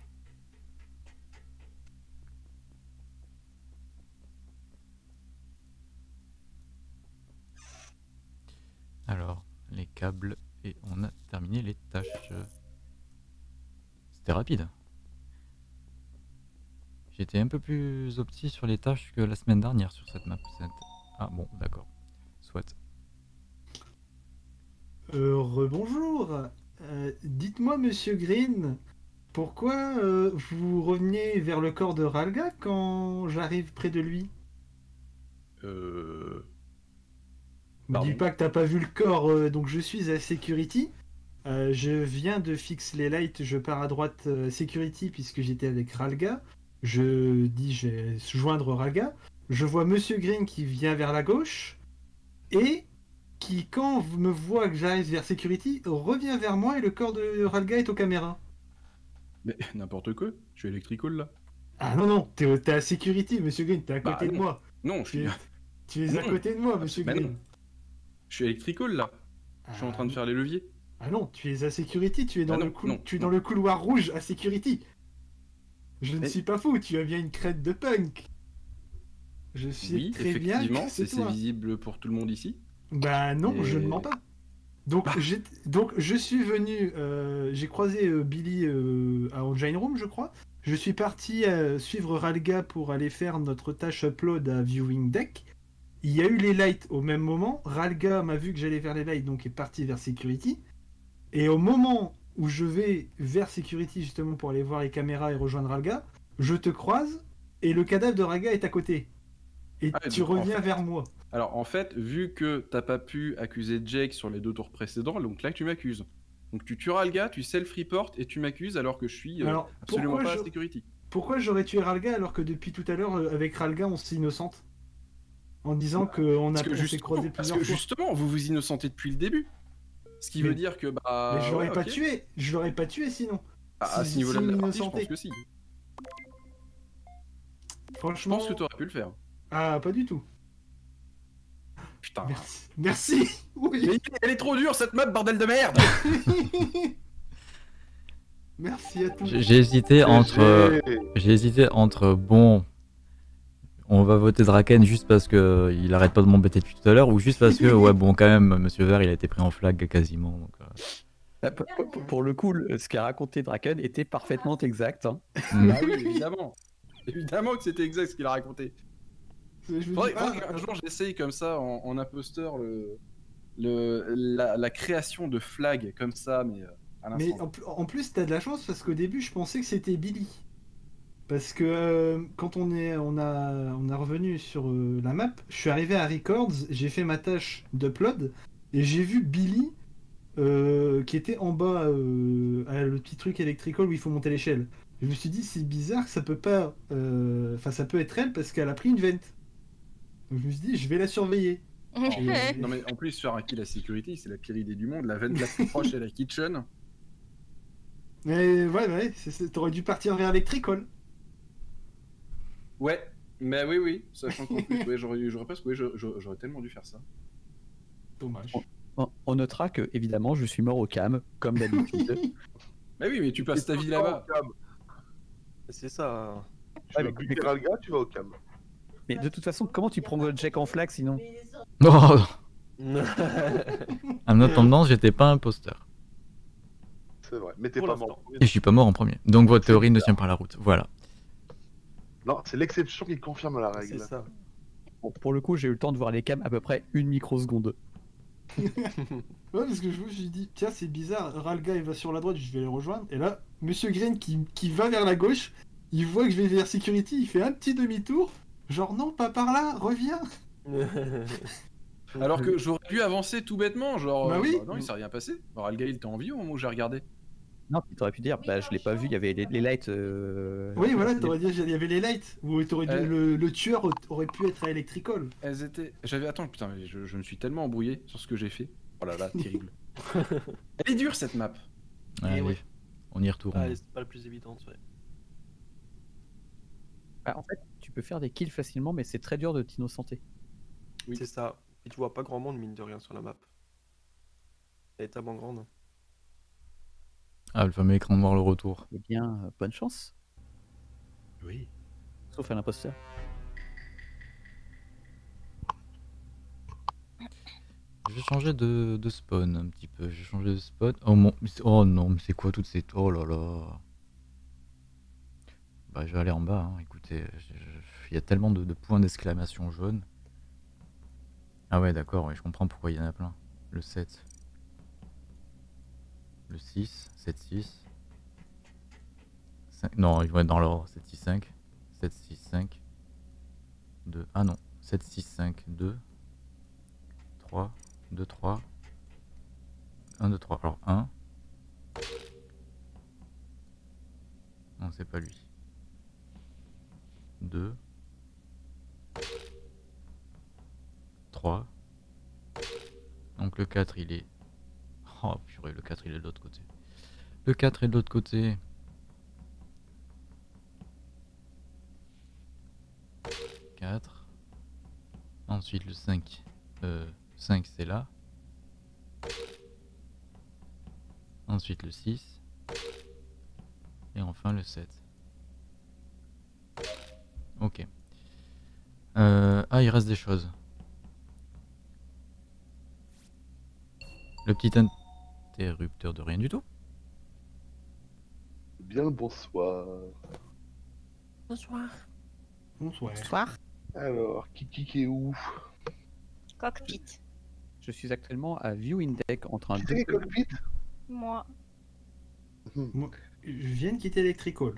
A: Alors, les câbles, et on a terminé les tâches. C'était rapide. J'étais un peu plus opti sur les tâches que la semaine dernière sur cette map. Cette- Ah bon, d'accord. Soit.
E: Euh, rebonjour. Euh, dites-moi, monsieur Green, pourquoi euh, vous reveniez vers le corps de Ralga quand j'arrive près de lui?
D: Euh...
E: Me
D: Pardon.
E: dis pas que t'as pas vu le corps, euh, donc je suis à Security. Euh, je viens de fixer les lights, je pars à droite euh, Security puisque j'étais avec Ralga. Je dis je vais joindre Ralga. Je vois monsieur Green qui vient vers la gauche et qui, quand me voit que j'arrive vers Security, revient vers moi et le corps de Ralga est aux caméras.
D: Mais n'importe quoi, je suis électrical là.
E: Ah non, non, t'es au- t'es à Security, monsieur Green, t'es à
D: Bah,
E: côté de
D: non.
E: moi.
D: Non, je
E: Tu
D: suis,
E: es, tu es à
D: Non.
E: côté de moi, monsieur
D: Bah,
E: Green.
D: non. je suis électrical là. Je suis en train de
E: Ah,
D: faire les leviers.
E: Ah non, tu es à Security, tu es dans,
D: Ah non,
E: le, cou-
D: non,
E: tu es
D: non.
E: dans le couloir rouge à Security. Je ne
D: Mais-
E: suis pas fou, tu as bien une crête de punk. Je sais
D: Oui,
E: très bien
D: effectivement,
E: que
D: c'est
E: c'est
D: c'est
E: toi.
D: visible pour tout le monde ici.
E: Bah non,
D: Et-
E: je ne mens pas. Donc,
D: Bah.
E: j'ai- donc je suis venu, euh, j'ai croisé euh, Billy euh, à Engine Room, je crois. Je suis parti euh, suivre Ralga pour aller faire notre tâche upload à Viewing Deck. Il y a eu les lights au même moment. Ralga m'a vu que j'allais vers les lights, donc est parti vers Security. Et au moment où je vais vers Security justement pour aller voir les caméras et rejoindre Ralga, je te croise et le cadavre de Ralga est à côté. Et
D: Ah,
E: tu
D: donc, en
E: reviens
D: fait-
E: vers moi.
D: Alors en fait, vu que t'as pas pu accuser Jake sur les deux tours précédents, donc là tu m'accuses. Donc tu tueras le gars, tu self-report et tu m'accuses alors que je suis euh,
E: Alors,
D: absolument
E: pourquoi
D: pas
E: je-
D: à security.
E: Pourquoi j'aurais tué Ralga alors que depuis tout à l'heure, euh, avec Ralga, on s'innocente? En disant qu'on a
D: Parce que,
E: on s'est
D: justement,
E: croisé
D: parce
E: plusieurs
D: que
E: fois.
D: justement, vous vous innocentez depuis le début. Ce qui
E: Mais-
D: veut dire que bah.
E: Mais je l'aurais
D: ouais,
E: pas
D: ok.
E: tué, je l'aurais pas tué sinon.
D: À, à
E: si-
D: ce niveau-là
E: si
D: de la partie, je
E: innocenté.
D: pense que si. Je
E: Franchement.
D: pense que t'aurais pu le faire.
E: Ah, pas du tout.
D: Putain.
E: Merci. Merci. Oui.
D: Mais elle est trop dure cette map, bordel de merde.
E: Merci à tous.
A: J'ai j'ai hésité entre. euh, J'ai hésité entre. Bon. On va voter Draken juste parce que euh, il arrête pas de m'embêter depuis tout à l'heure, ou juste parce que, ouais, bon, quand même, Monsieur Vert, il a été pris en flag quasiment. Donc, euh,
C: Ah, pour- pour- Pour le coup, le- ce qu'a raconté Draken était parfaitement exact. hein.
A: hmm.
D: Ah oui, évidemment. Évidemment que c'était exact ce qu'il a raconté.
E: Je me dis,
D: Faudrait,
E: ah,
D: faudrait qu'un jour j'essaye comme ça en, en imposteur le, le, la, la création de flags comme ça, mais euh, à
E: mais
D: l'instant.
E: en, pl- en plus, t'as de la chance parce qu'au début, je pensais que c'était Billy. Parce que euh, quand on est, on a, on a revenu sur euh, la map, je suis arrivé à Records, j'ai fait ma tâche d'upload et j'ai vu Billy euh, qui était en bas, euh, à le petit truc électrical où il faut monter l'échelle. Je me suis dit, c'est bizarre, ça peut pas, euh, enfin ça peut être elle parce qu'elle a pris une vente. Donc je me suis dit, je vais la surveiller. Et-
D: Non mais en plus faire un kill à sécurité, c'est la pire idée du monde. La vente la plus proche est la kitchen.
E: Mais ouais, ouais, c'est- c'est- t'aurais dû partir vers l'électrical.
D: Ouais, mais oui, oui, sachant qu'en plus, ouais, j'aurais, j'aurais presque, ouais, j'aurais, j'aurais tellement dû faire ça.
E: Dommage.
C: On, on notera que, évidemment, je suis mort au cam, comme d'habitude.
D: Mais oui, mais tu passes ta vie là-bas.
F: C'est ça.
G: Tu
C: Ouais,
G: vas
C: mais-
G: buter le gars, tu vas au cam.
C: Mais de toute façon, comment tu prends Jack en flag sinon?
A: Oh,
F: hein.
A: en attendant, j'étais pas imposteur.
G: C'est vrai, mais t'es
F: Pour
G: pas
F: l'instant.
G: mort.
A: Et je suis pas mort en premier. Donc votre théorie ne tient pas la route. Voilà.
G: Non, c'est l'exception qui confirme la
F: C'est
G: règle.
F: ça.
C: Bon, pour le coup, j'ai eu le temps de voir les cams à peu près une microseconde.
E: Ouais, parce que je me suis dit, tiens, c'est bizarre, Ralga il va sur la droite, je vais les rejoindre. Et là, Monsieur Green qui, qui va vers la gauche, il voit que je vais vers Security, il fait un petit demi-tour. Genre, non, pas par là, reviens.
D: Alors que j'aurais pu avancer tout bêtement, genre.
E: Bah
D: euh,
E: oui.
D: non, il s'est rien passé. Alors, Algaï, il était en vie au moment où j'ai regardé.
C: Non, tu aurais pu dire, bah je l'ai pas vu, il y avait les, les lights. euh,
E: Oui, voilà,
C: les-
E: t'aurais dit, il y avait les lights. Ou t'aurais dit,
D: Euh.
E: le, le tueur aurait pu être à Electrical.
D: Elles étaient. J'avais. Attends, putain, mais je, je me suis tellement embrouillé sur ce que j'ai fait. Oh là là, terrible. Elle est dure cette map.
A: Allez,
F: ouais.
A: on y retourne.
F: Ah, c'est pas la plus évidente, ouais.
C: Bah, en fait, tu peux faire des kills facilement, mais c'est très dur de t'innocenter.
D: Oui.
F: C'est ça. Et tu vois pas grand monde, mine de rien, sur la map. Elle est tellement grande.
A: Ah, le fameux écran noir, le retour.
C: Eh bien, euh, bonne chance.
D: Oui.
C: Sauf à l'imposteur.
A: Je vais changer de, de spawn un petit peu. Je vais changer de spawn. Oh, mon... mais c'est- oh non, mais c'est quoi toutes ces... Oh là là. Bah, je vais aller en bas. Hein. Écoutez, je- je- il y a tellement de, de points d'exclamation jaunes. Ah ouais, d'accord, ouais, je comprends pourquoi il y en a plein. Le sept. Le six, sept, six. cinq... Non, ils vont être dans l'ordre. sept, six, cinq. sept, six, cinq. deux. Ah non. sept, six, cinq, deux. trois. deux, trois. un, deux, trois. Alors un. Non, c'est pas lui. deux. trois. Donc le quatre il est... Oh purée, le quatre il est de l'autre côté. Le quatre est de l'autre côté. quatre. Ensuite le cinq. Euh, cinq c'est là. Ensuite le six. Et enfin le sept. Ok. Euh, ah, il reste des choses. Le petit interrupteur de rien du tout.
G: Bien le bonsoir.
F: Bonsoir.
E: Bonsoir.
C: Bonsoir.
G: Alors, qui qui est où?
B: Cockpit.
C: Je suis actuellement à Viewing Deck en train
G: Tu
C: de.
G: sais quel cockpit?
B: Moi.
E: Moi, je viens de quitter Electrical.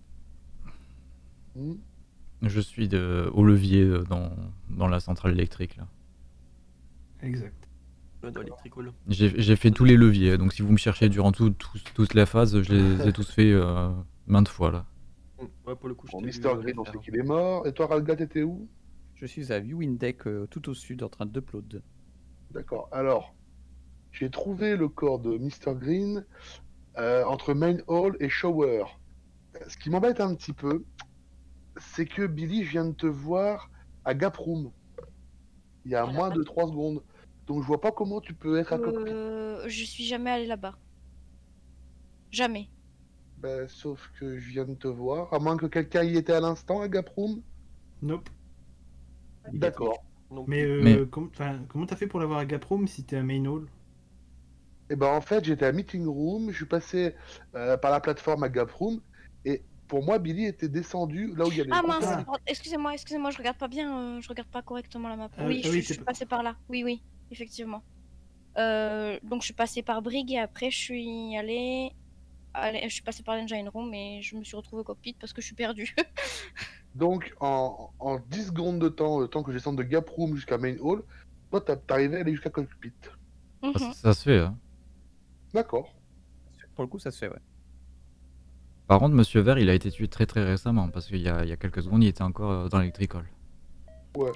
G: Hmm.
A: Je suis de, au levier euh, dans, dans la centrale électrique là.
E: Exact.
F: Là, dans Electrical.
A: J'ai j'ai fait tous les leviers, donc si vous me cherchez durant tout, tout- toute la phase, je les ai tous fait euh, maintes fois là.
F: Ouais, pour le coup, je
G: Bon,
F: t'ai
G: Mister
F: vu, euh,
G: Green, on
F: le
G: sait
F: faire.
G: qu'il est mort. Et toi, Ralga, t'étais où?
C: Je suis à Viewing Deck euh, tout au sud en train d'upload.
G: D'accord. Alors, j'ai trouvé le corps de Mister Green euh, entre Main Hall et Shower. Ce qui m'embête un petit peu, c'est que Billy, je viens de te voir à Gap Room. Il y a moins de trois secondes. Donc je vois pas comment tu peux être à cockpit.
B: Euh, je suis jamais allée là-bas. Jamais.
G: Bah, sauf que je viens de te voir. À moins que quelqu'un y était à l'instant à Gaproom.
E: Nope.
G: D'accord.
F: Donc,
E: Mais, euh,
A: Mais-
E: com- 'fin, comment t'as fait pour l'avoir à Gaproom si t'es à Main Hall?
G: Et ben en fait, j'étais à Meeting Room, je suis passé euh, par la plateforme à Gaproom, et pour moi, Billy était descendu là où il y avait
B: Ah
G: les
B: mince,
G: consoles.
E: Ah.
B: pardon, excusez-moi, excusez-moi, je regarde pas bien, euh, je regarde pas correctement la map.
E: Ah,
B: oui,
E: ah
B: je,
E: oui,
B: je
E: t'es
B: suis
E: pas-
B: passée par là. Oui, oui, effectivement. Euh, donc je suis passée par Brig et après je suis allée, allée- je suis passée par l'engine room et je me suis retrouvée au cockpit parce que je suis perdue.
G: Donc en, en dix secondes de temps, le temps que je descende de Gaproom jusqu'à Main Hall, toi t'as- t'arrivais à aller jusqu'à Cockpit.
B: Mhm.
A: Ah, ça, ça se fait, hein.
G: D'accord.
C: Pour le coup, ça se fait, ouais.
A: Par contre, Monsieur Vert, il a été tué très très récemment, parce qu'il y a, il y a quelques secondes, il était encore euh, dans l'électricole.
G: Ouais.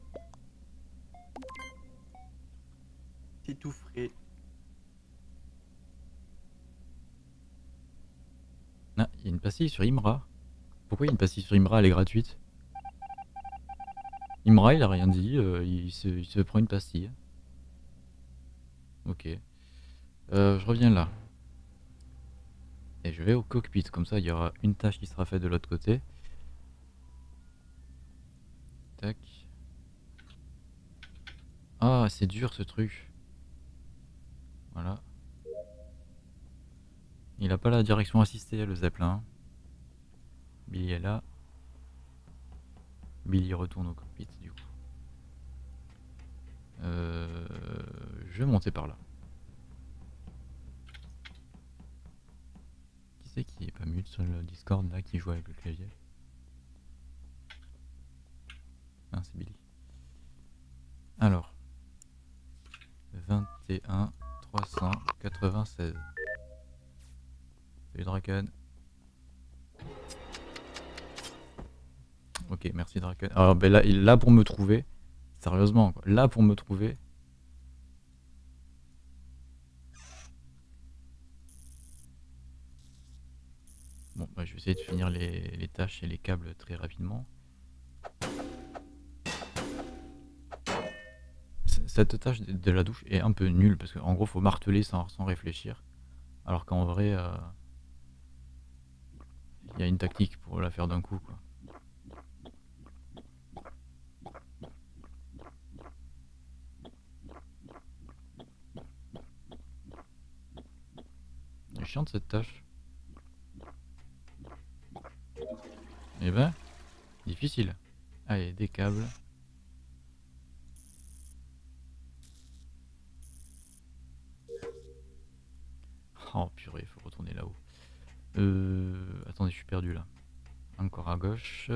F: c'est tout frais.
A: Ah, il y a une pastille sur Imra. Pourquoi il y a une pastille sur Imra, elle est gratuite? Imra, il a rien dit, euh, il, se, il se prend une pastille. Ok. Euh, je reviens là. Et je vais au cockpit, comme ça il y aura une tâche qui sera faite de l'autre côté. Tac. Ah, c'est dur ce truc. Voilà. Il a pas la direction assistée, le Zeppelin. Billy est là. Billy retourne au cockpit du coup. Euh, je vais monter par là. Qui c'est qui est pas mute sur le Discord là, qui joue avec le clavier? Ah, c'est Billy. Alors. vingt et un trois cent quatre-vingt-seize. Salut Draken. Ok, merci Draken. Alors ben là, il- là pour me trouver, sérieusement, quoi. Là pour me trouver. Bon, bah, je vais essayer de finir les, les tâches et les câbles très rapidement. C- Cette tâche de de la douche est un peu nulle parce qu'en gros faut marteler sans, sans réfléchir. Alors qu'en vrai, euh, il y a une tactique pour la faire d'un coup, quoi. Elle est chiante cette tâche. Eh ben, difficile. Allez, des câbles. Oh purée, il faut retourner là-haut. Euh... Attendez, je suis perdu là. Encore à gauche.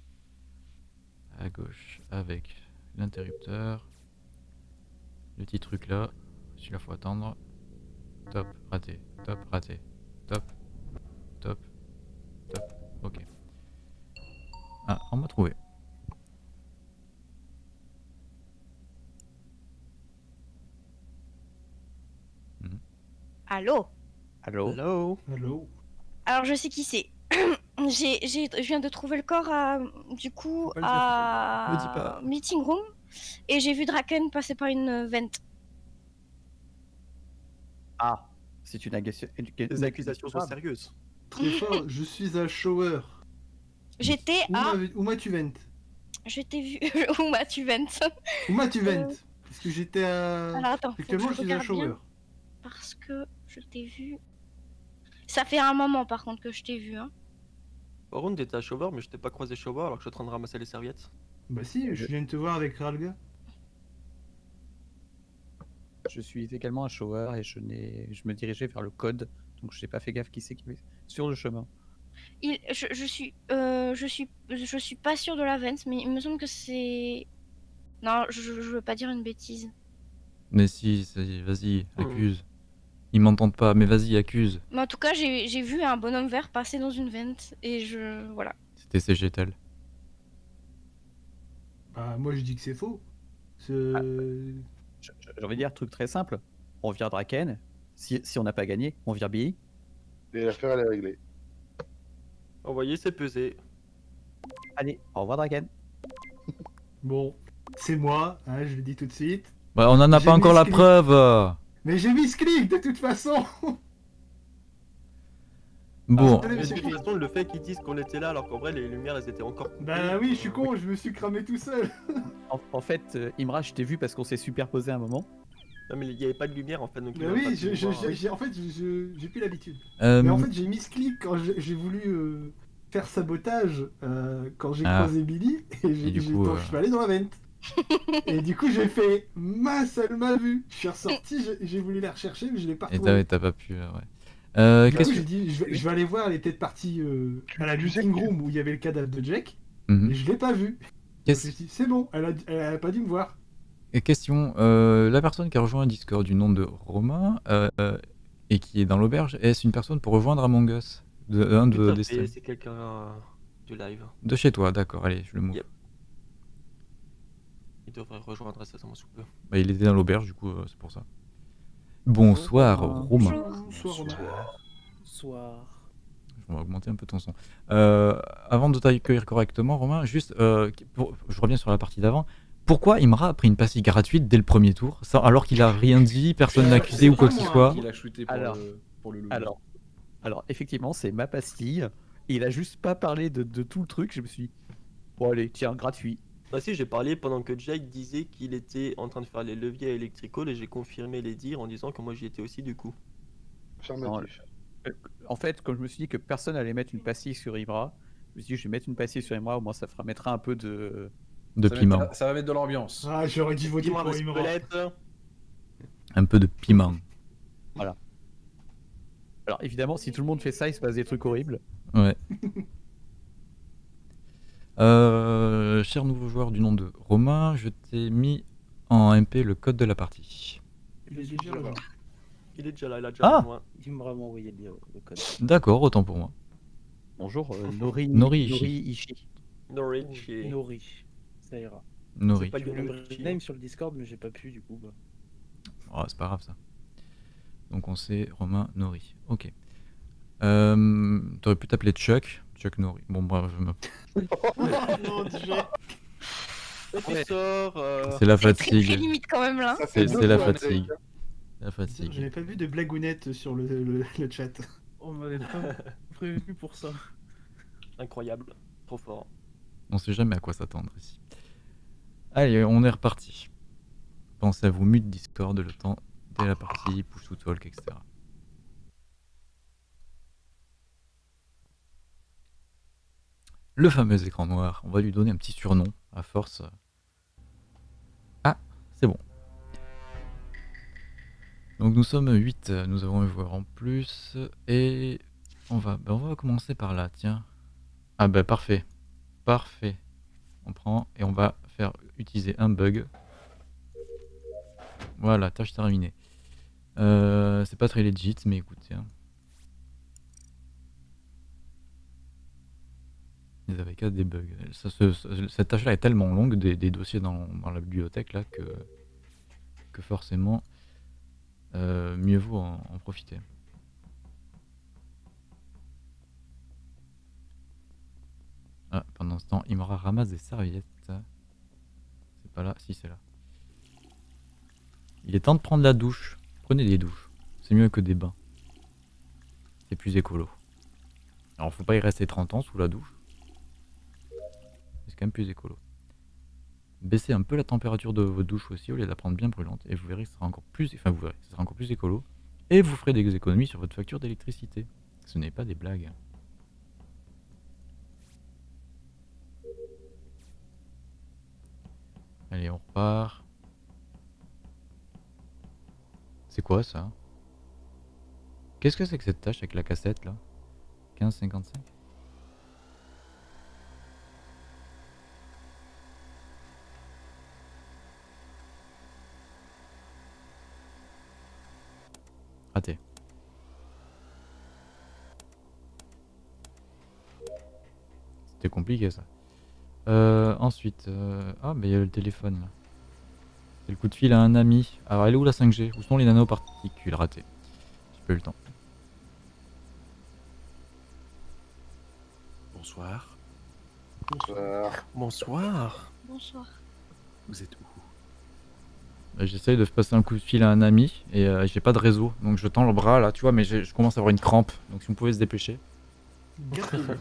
A: À gauche avec l'interrupteur. Le petit truc là. Celui-là, faut attendre. Top, raté. Top, raté. Top. Top. Top. Ok. Ah, on m'a trouvé.
B: Allô?
C: Allô?
F: Hello.
E: Hello.
B: Alors je sais qui c'est. j'ai, j'ai, je viens de trouver le corps à, du coup,
F: Faut pas le dire.
B: à
F: Me dis pas.
B: Meeting Room et j'ai vu Draken passer par une vente.
C: Ah, c'est une agression. une- une
F: Les accusations sont
C: grave.
F: sérieuses.
E: Très fort, je suis à Shower.
B: J'étais
E: Où
B: à...
E: m'as- où m'as-tu vent?
B: Je t'ai vu... Où m'as-tu vente?
E: Où m'as-tu vent?
B: Euh.
E: Parce que j'étais à...
B: Alors attends, faut que
E: Actuellement,
B: je
E: je suis à
B: regarde
E: Shower.
B: bien, parce que je t'ai vu... Ça fait un moment par contre que je t'ai vu, hein.
F: Par contre, t'étais à Shower, mais je t'ai pas croisé Shower alors que je suis en train de ramasser les serviettes.
E: Bah si, je viens de te voir avec Ralga.
C: Je suis également un shower et je, n'ai... je me dirigeais vers le code, donc je n'ai pas fait gaffe qui c'est qui est sur le chemin.
B: Il, je, je suis, euh, je suis, je suis pas sûre de la vente, mais il me semble que c'est... Non, je, je veux pas dire une bêtise.
A: Mais si, c'est- vas-y,
F: Hmm.
A: accuse. Ils m'entendent pas, mais vas-y, accuse.
B: Mais en tout cas, j'ai j'ai vu un bonhomme vert passer dans une vente, et je... Voilà.
A: C'était C G T L.
E: Bah moi je dis que c'est faux. C'est...
C: Je- je- J'ai envie de dire, truc très simple. On vire Draken. Si, si on n'a pas gagné, on vire Billy.
G: Et l'affaire, elle est réglée.
F: Envoyez, c'est pesé.
C: Allez, au revoir Draken.
E: Bon, c'est moi, hein, je le dis tout de suite.
A: Bah, on en a
E: J'ai
A: pas encore la
E: mis ce
A: preuve.
E: Mais j'ai mis ce clic de toute façon.
A: Bon,
E: Allez,
F: Mais
E: monsieur
F: de toute
E: Chris.
F: façon, le fait qu'ils disent qu'on était là alors qu'en vrai les lumières elles étaient encore coupées.
E: Bah oui, je suis con, je me suis cramé tout seul.
C: En, en fait, euh, Imra, je t'ai vu parce qu'on s'est superposé un moment.
F: Non mais il y avait pas de lumière en fait donc.
E: Bah
F: ils ont pas
E: oui,
F: pu
E: je,
F: nous
E: je-
F: voir.
E: je- j'ai- en fait, je- je- j'ai plus l'habitude.
A: euh,
E: Mais en fait, j'ai mis ce clic quand j'ai j'ai voulu euh, faire sabotage euh, quand j'ai
A: Ah.
E: croisé Billy et, j'ai-
A: Et du
E: j'ai-
A: coup,
E: donc,
A: euh,
E: je suis allé dans la vente. Et du coup, j'ai fait mince, elle m'a vu. Je suis ressorti, j'ai- j'ai voulu la rechercher, mais je l'ai pas
A: et
E: retrouvée.
A: t'as t'as pas pu. euh, ouais. Euh,
E: Du coup,
A: qu'est-ce
E: j'ai
A: que.
E: dit, je vais, je vais aller voir, elle est peut-être partie euh,
G: Tu-
E: à la
G: tu sais
E: meeting
G: que-
E: room où il y avait le cadavre de Jack,
A: Mhm.
E: et je l'ai pas vue. Donc,
A: Qu'est-ce-
E: je me suis dit, c'est bon, elle a, elle a pas dû me voir.
A: Et question, euh, la personne qui a rejoint un Discord du nom de Romain euh, euh, et qui est dans l'auberge, est-ce une personne pour rejoindre Among Us de, un
F: Tout
A: de,
F: à
A: des
F: fait,
A: streams
F: c'est quelqu'un euh, du live.
A: De chez toi, d'accord, allez, je le move.
F: Yep. Il devrait rejoindre incessamment sous peu.
A: Bah, il était dans l'auberge, du coup, euh, c'est pour ça. Bonsoir, Romain.
E: Bonsoir, Romain.
H: Soir.
A: On va augmenter un peu ton son. Euh, avant de t'accueillir correctement, Romain, juste, euh, pour- je reviens sur la partie d'avant. Pourquoi Imra a pris une pastille gratuite dès le premier tour, ça, alors qu'il a rien dit, personne n'a accusé ou quoi que ce soit?
D: Il a shooté pour
C: Alors-
D: le, pour le loup.
C: Alors, alors effectivement, c'est ma pastille. Il a juste pas parlé de, de tout le truc. Je me suis dit, bon allez, tiens, gratuit.
F: Ah si, j'ai parlé pendant que Jake disait qu'il était en train de faire les leviers à Electrical et j'ai confirmé les dires en disant que moi j'y étais aussi du coup.
G: Affirmatif.
C: En fait, comme je me suis dit que personne allait mettre une pastille sur Imra, je me suis dit, je vais mettre une pastille sur Imra, au moins ça fera, mettra un peu de.
A: De
D: ça va
A: piment.
D: mettre- ça va mettre de l'ambiance.
E: Ah, j'aurais dû voter
F: Dis-moi,
E: pour
F: Miss
E: Imra.
F: Paulette.
A: Un peu de piment.
C: Alors évidemment, si tout le monde fait ça, il se passe des trucs horribles.
A: Ouais. Euh, cher nouveau joueur du nom de Romain, je t'ai mis en M P le code de la partie.
E: Il est déjà là.
F: Il est déjà là, il a déjà
A: Ah
F: rejoint.
H: Il m'a vraiment envoyé le, le code.
A: D'accord, autant pour moi.
C: Bonjour, euh, Nori,
A: Nori Ishii.
C: Nori Ishii.
F: Norwich et...
H: Nori. Ça ira.
A: Nori.
F: C'est pas
H: Je
F: le
H: voulais
F: Nori.
H: le name sur le Discord, mais j'ai pas pu du coup. Bah.
A: Oh, c'est pas grave ça. Donc on sait Romain Nori. Ok. Euh, T'aurais pu t'appeler Chuck. Chuck Nori. Bon, bref, je me...
E: Non, déjà.
F: Professeur, euh,
A: c'est la
B: C'est très, très
A: fatigue.
B: limite quand même là.
G: Ça
A: C'est
G: fait
A: c'est
G: deux
A: la
G: fois,
A: fatigue.
G: Jake.
A: La fatigue.
E: J'avais pas vu de blagounette sur le, le, le chat.
H: On m'avait pas prévu pour ça.
F: incroyable, trop fort.
A: On sait jamais à quoi s'attendre ici. Allez, on est reparti. Pensez à vous mute Discord le temps dès la partie, push to talk, et cetera. Le fameux écran noir, on va lui donner un petit surnom à force. Ah, c'est bon. Donc nous sommes huit, nous avons un joueur en plus et on va, ben on va commencer par là, tiens. Ah bah parfait, parfait. On prend et on va faire utiliser un bug. Voilà, tâche terminée. Euh, c'est pas très legit, mais écoutez. Hein. Ils avaient qu'à des bugs. Ça, ce- ce- cette tâche-là est tellement longue, des, des dossiers dans, dans la bibliothèque là, que, que forcément, euh, mieux vaut en, en profiter. Ah, pendant ce temps, Imra ramasse des serviettes. C'est pas là, si c'est là. Il est temps de prendre la douche. Prenez des douches. C'est mieux que des bains. C'est plus écolo. Alors faut pas y rester trente ans sous la douche. C'est quand même plus écolo. Baissez un peu la température de vos douches aussi au lieu de la prendre bien brûlante. Et vous verrez que ce sera encore plus. Enfin vous verrez, ce sera encore plus écolo. Et vous ferez des économies sur votre facture d'électricité. Ce n'est pas des blagues. Allez, on repart. C'est quoi ça? Qu'est-ce que c'est que cette tâche avec la cassette là? quinze cinquante-cinq. Raté. C'était compliqué ça. Euh, ensuite, euh... ah mais il y a le téléphone là. C'est le coup de fil à un ami. Alors elle est où la cinq G? Où sont les nanoparticules? Raté. J'ai pas eu le temps.
F: Bonsoir.
G: Euh,
F: Bonsoir.
B: Bonsoir.
F: Vous êtes où?
A: Bah, j'essaye de passer un coup de fil à un ami et euh, j'ai pas de réseau. Donc je tends le bras là, tu vois, mais j'ai- je commence à avoir une crampe. Donc si on pouvait se dépêcher.
E: Gâteau.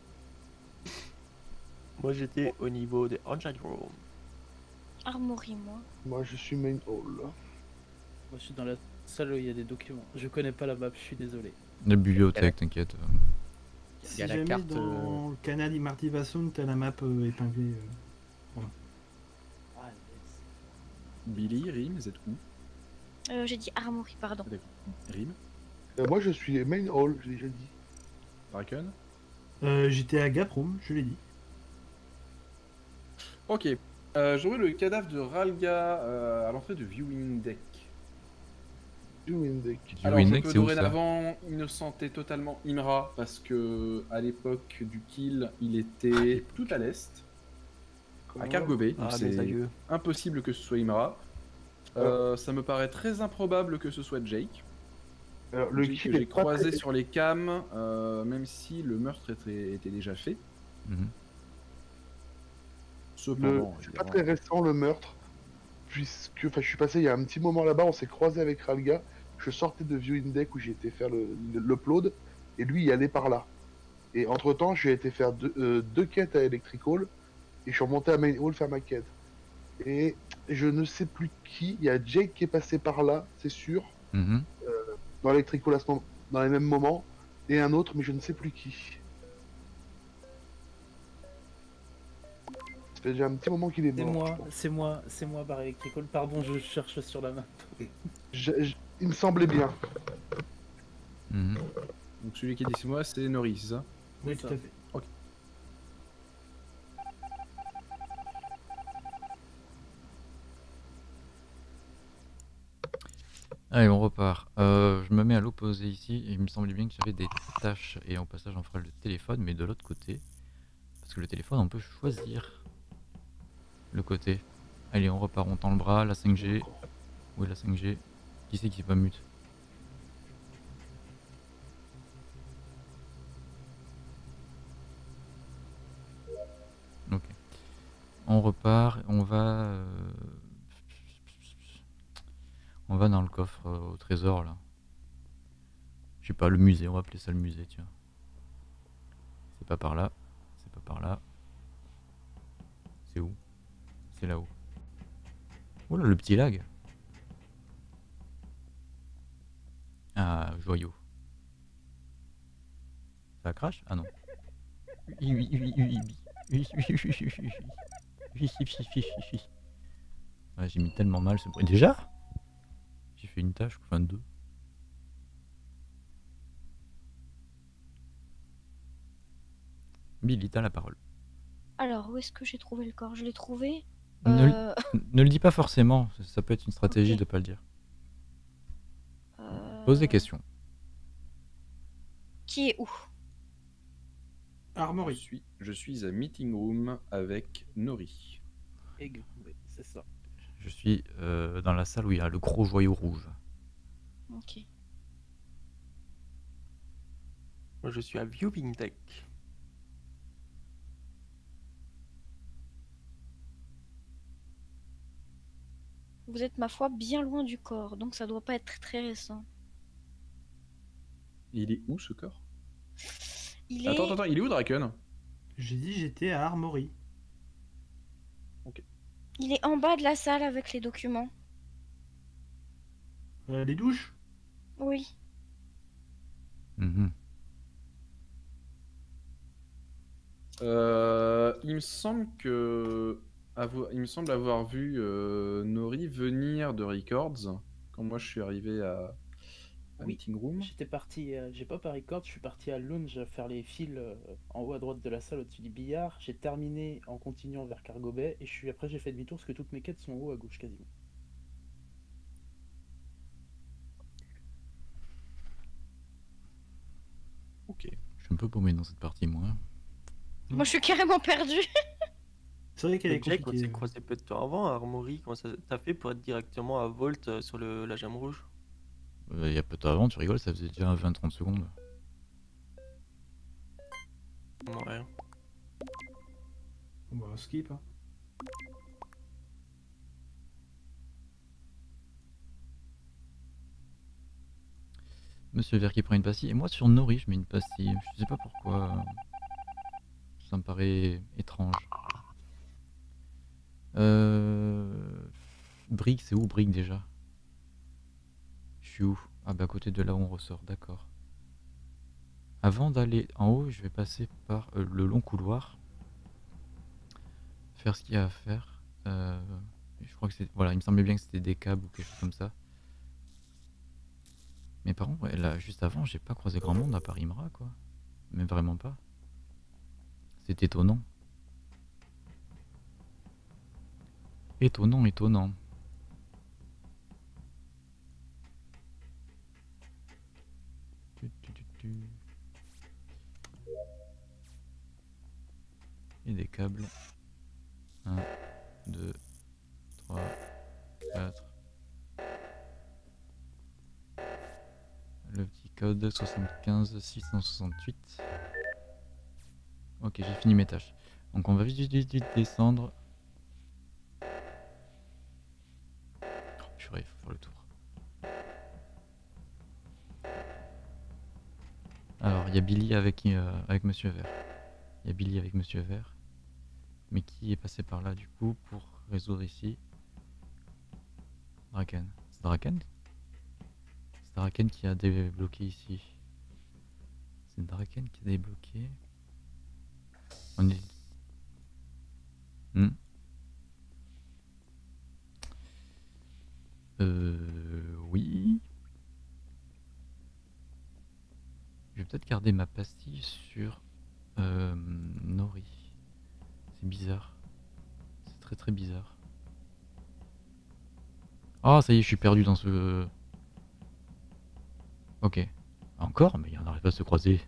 F: Moi j'étais au niveau des Engine Room.
B: Armory, moi.
G: Moi, je suis main hall.
H: Moi, je suis dans la salle où il y a des documents. Je connais pas la map, je suis désolé.
A: La bibliothèque, t'inquiète.
C: Il
E: Si
C: y a la
E: jamais
C: carte.
E: dans
C: euh,
E: le canal Imartivassoon, t'as la map euh, épinglée. euh.
H: Ah, yes.
D: Billy, Rim, vous êtes où?
B: Euh, J'ai dit Armory, pardon.
D: Ah, d'accord. Rim,
G: Euh, moi, je suis main hall, j'ai déjà dit.
D: Draken.
E: Euh, J'étais à Gaproom, je l'ai dit.
D: Ok. Euh, J'aurai le cadavre de Ralga euh, à l'entrée de Viewing Deck.
G: Viewing Deck.
D: Alors,
A: Viewing
D: je
A: Deck,
D: peux
A: c'est où, ça?
D: dorénavant innocenter totalement Imra parce que à l'époque du kill, il était tout à l'est, à Cargo Bay, donc
F: Ah mes
D: c'est
F: aïeux.
D: impossible que ce soit Imra. Euh, ça me paraît très improbable que ce soit Jake.
G: Alors, le
D: Jake
G: kill
D: que
G: est
D: j'ai
G: pas
D: croisé
G: très-
D: sur les cams, euh, même si le meurtre était, était déjà fait.
A: Mhm.
D: Cependant,
G: Le... C'est pas
D: évidemment,
G: très récent le meurtre, puisque enfin, je suis passé il y a un petit moment là-bas, on s'est croisé avec Ralga, je sortais de Viewing Deck où j'ai été faire le- le- l'upload, et lui il allait par là. Et entre temps, j'ai été faire deux, euh, deux quêtes à Electrical, et je suis remonté à Main Hall faire ma quête. Et je ne sais plus qui, il y a Jake qui est passé par là, c'est sûr,
A: Mhm.
G: dans Electrical à ce moment, dans les mêmes moments, et un autre, mais je ne sais plus qui. Ça fait déjà un petit moment qu'il est
H: C'est
G: mort.
H: moi,
G: je pense.
H: c'est moi, c'est moi, Bar Electrical. Pardon, je cherche sur la map.
G: Je- je- Il me semblait bien.
A: Mhm.
D: donc celui qui est dit moi, c'est Norris, c'est ça?
E: Oui,
H: C'est
E: tout
H: ça.
E: à fait.
A: Allez, on repart. Euh, je me mets à l'opposé ici. Et il me semblait bien que j'avais des tâches. Et en passage, on fera le téléphone, mais de l'autre côté. Parce que le téléphone, on peut choisir le côté. Allez, on repart. On tend le bras. La cinq G. Où est la cinq G? Qui c'est qui est pas mute? Ok. On repart. On va. euh, On va dans le coffre euh, au trésor là. Je sais pas, le musée, on va appeler ça le musée, tiens. C'est pas par là. C'est pas par là. C'est où? C'est là-haut. Oh là, le petit lag. Ah, joyau. Ça crache? Ah non. Oui, oui, oui, oui, oui. Oui, oui, oui, oui, oui, oui. Oui, oui, oui, oui, oui. Ouais, j'ai mis tellement mal ce bruit. Déjà? J'ai fait une tâche, enfin deux. Billy, t'as la parole.
B: Alors, où est-ce que j'ai trouvé le corps? Je l'ai trouvé.
A: Ne, le-
B: Euh,
A: ne le dis pas forcément, ça- ça peut être une stratégie
B: Ok.
A: de pas le dire.
B: euh,
A: Pose des questions.
B: Qui est où?
D: Je
E: Armory.
D: suis, je suis à Meeting Room avec Nori.
H: Egg, oui, c'est ça.
A: Je suis euh, dans la salle où il y a le gros joyau rouge.
B: Ok.
F: Moi je suis à Viewing Deck.
B: Vous êtes, ma foi, bien loin du corps, donc ça doit pas être très récent.
D: Il est où ce corps?
B: Il
D: Attends,
B: est...
D: attends, attends, il est où Draken?
E: J'ai dit j'étais à Armory.
B: Il est en bas de la salle avec les documents.
E: Euh, les douches?
B: Oui.
A: Mhm.
D: Euh, il me semble que avoir- il me semble avoir vu euh, Nori venir de Records quand moi je suis arrivé à, à
H: Oui.
D: Meeting Room.
H: J'étais parti, euh, j'ai pas par record, je suis parti à Lounge faire les fils euh, en haut à droite de la salle au-dessus du billard. J'ai terminé en continuant vers Cargo Bay et je suis après j'ai fait demi-tour parce que toutes mes quêtes sont en haut à gauche quasiment.
D: Ok.
A: Je suis un peu paumé dans cette partie, moi.
B: Moi, je suis carrément perdue.
E: C'est vrai qu'elle est
F: Jack, on
E: compliquée.
F: s'est croisé peu de temps avant à Armory. Comment ça t'as fait pour être directement à Volt euh, sur le, la gemme rouge?
A: Euh, Il y a peu de temps avant, tu rigoles, ça faisait déjà vingt trente secondes.
F: Ouais.
E: On va skip. Hein.
A: Monsieur Vert qui prend une pastille. Et moi sur Nori, je mets une pastille. Je sais pas pourquoi. Ça me paraît étrange. Euh... Brig, c'est où Brig déjà? Je suis où? Ah bah à côté de là où on ressort, d'accord. Avant d'aller en haut, je vais passer par euh, le long couloir. Faire ce qu'il y a à faire. Euh... Je crois que c'est... Voilà, il me semblait bien que c'était des câbles ou quelque chose comme ça. Mais par contre, ouais, là, juste avant, j'ai pas croisé grand monde à part Imra, quoi. Mais vraiment pas. C'est étonnant. Étonnant, étonnant. Tu, tu, tu, tu. Et des câbles. un, deux, trois, quatre. Le petit code soixante-quinze six cent soixante-huit. Ok, j'ai fini mes tâches. Donc on va vite, vite, vite, vite descendre. Oh, purée, il faut faire le tour. Alors, il y a Billy avec, euh, avec Monsieur Vert. Il y a Billy avec Monsieur Vert. Mais qui est passé par là du coup pour résoudre ici? Draken. C'est Draken? C'est Draken qui a débloqué ici. C'est Draken qui a débloqué. On est... Hmm. Euh... Oui. Je vais peut-être garder ma pastille sur euh, Nori. C'est bizarre. C'est très très bizarre. Ah, ça y est, je suis perdu dans ce... Ok. Encore? Mais on n'arrive pas à se croiser.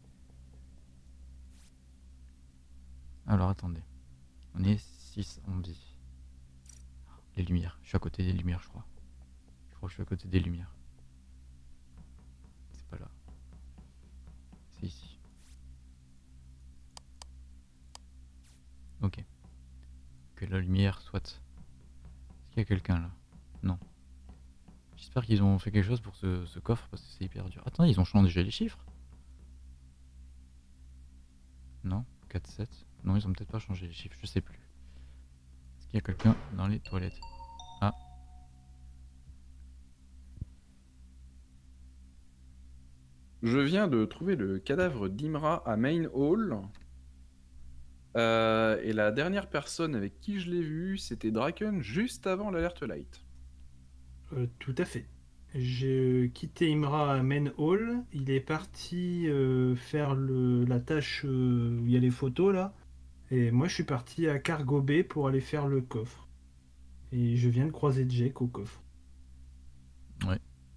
A: Alors, attendez. On est six en vie. Les lumières. Je suis à côté des lumières, je crois. Je crois que je suis à côté des lumières. C'est pas là. C'est ici. Ok. Que la lumière soit... Est-ce qu'il y a quelqu'un là? Non. J'espère qu'ils ont fait quelque chose pour ce, ce coffre parce que c'est hyper dur. Attends, ils ont changé les chiffres? Non, quatre sept. Non, ils ont peut-être pas changé les chiffres, je sais plus. Est-ce qu'il y a quelqu'un dans les toilettes? Ah.
D: Je viens de trouver le cadavre d'Imra à Main Hall. Euh, et la dernière personne avec qui je l'ai vu, c'était Draken juste avant l'alerte light.
E: Euh, tout à fait. J'ai euh, quitté Imra à Main Hall. Il est parti euh, faire le, la tâche euh, où il y a les photos là. Et moi je suis parti à Cargo Bay pour aller faire le coffre. Et je viens de croiser Jake au coffre.
B: Je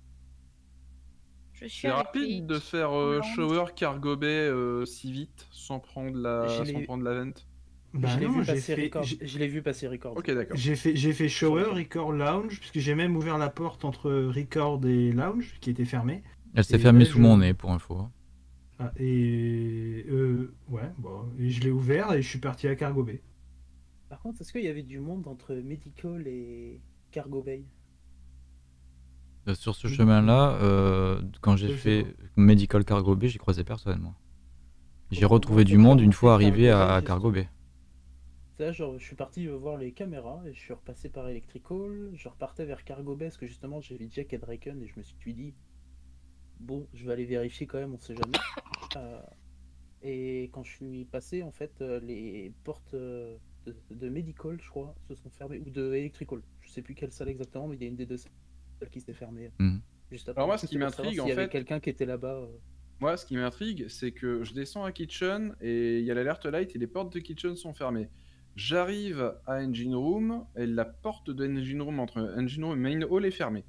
B: suis
D: C'est
B: avec
D: rapide
B: les-
D: de faire euh,
B: Lounge.
D: shower cargo bay euh, si vite sans prendre la,
H: Je
D: sans
H: l'ai-
D: prendre la vente.
E: Bah
H: je l'ai
E: non,
H: vu
E: j'ai
H: passer
E: fait,
H: record.
E: j'ai-
H: Je l'ai vu passer record.
D: Ok, d'accord.
E: j'ai fait, j'ai fait shower,
H: Sur le-
E: record, lounge, puisque j'ai même ouvert la porte entre record et lounge qui était fermée.
A: Elle s'est
E: Et
A: fermée
E: là,
A: sous
E: je-
A: mon nez pour info.
E: Ah, et euh, ouais, bon, et je l'ai ouvert et je suis parti à Cargo Bay.
H: Par contre, est-ce qu'il y avait du monde entre Medical et Cargo Bay?
A: Euh, Sur ce chemin-là, euh, quand j'ai
E: Je sais
A: fait
E: pas.
A: Medical Cargo Bay, j'ai croisé personne moi. J'ai
H: Bon,
A: retrouvé
H: moi,
A: du
H: en fait,
A: monde
H: j'ai
A: une fois
H: remonté
A: arrivé
H: Cargo
A: à
H: Bay,
A: Cargo Bay.
H: Ça, genre, je suis parti euh, voir les caméras et je suis repassé par Electrical. Je repartais vers Cargo Bay parce que justement j'ai vu Jack et Draken et je me suis dit, bon, je vais aller vérifier quand même, on sait jamais. Euh, et quand je suis passé, en fait, euh, les portes euh, de, de Medical, je crois, se sont fermées, ou de Electrical. Je sais plus quelle salle exactement, mais il y a une des deux salles qui s'est fermée.
A: Mhm.
H: Juste après.
D: Alors moi,
H: Du
D: ce
H: coup,
D: qui
H: c'est pour savoir
D: m'intrigue, en
H: s'il y avait
D: fait-
H: quelqu'un qui était là-bas. euh.
D: Moi, ce qui m'intrigue, c'est que je descends à Kitchen et il y a l'alerte light et les portes de Kitchen sont fermées. J'arrive à Engine Room et la porte de Engine Room entre Engine Room et Main Hall est fermée.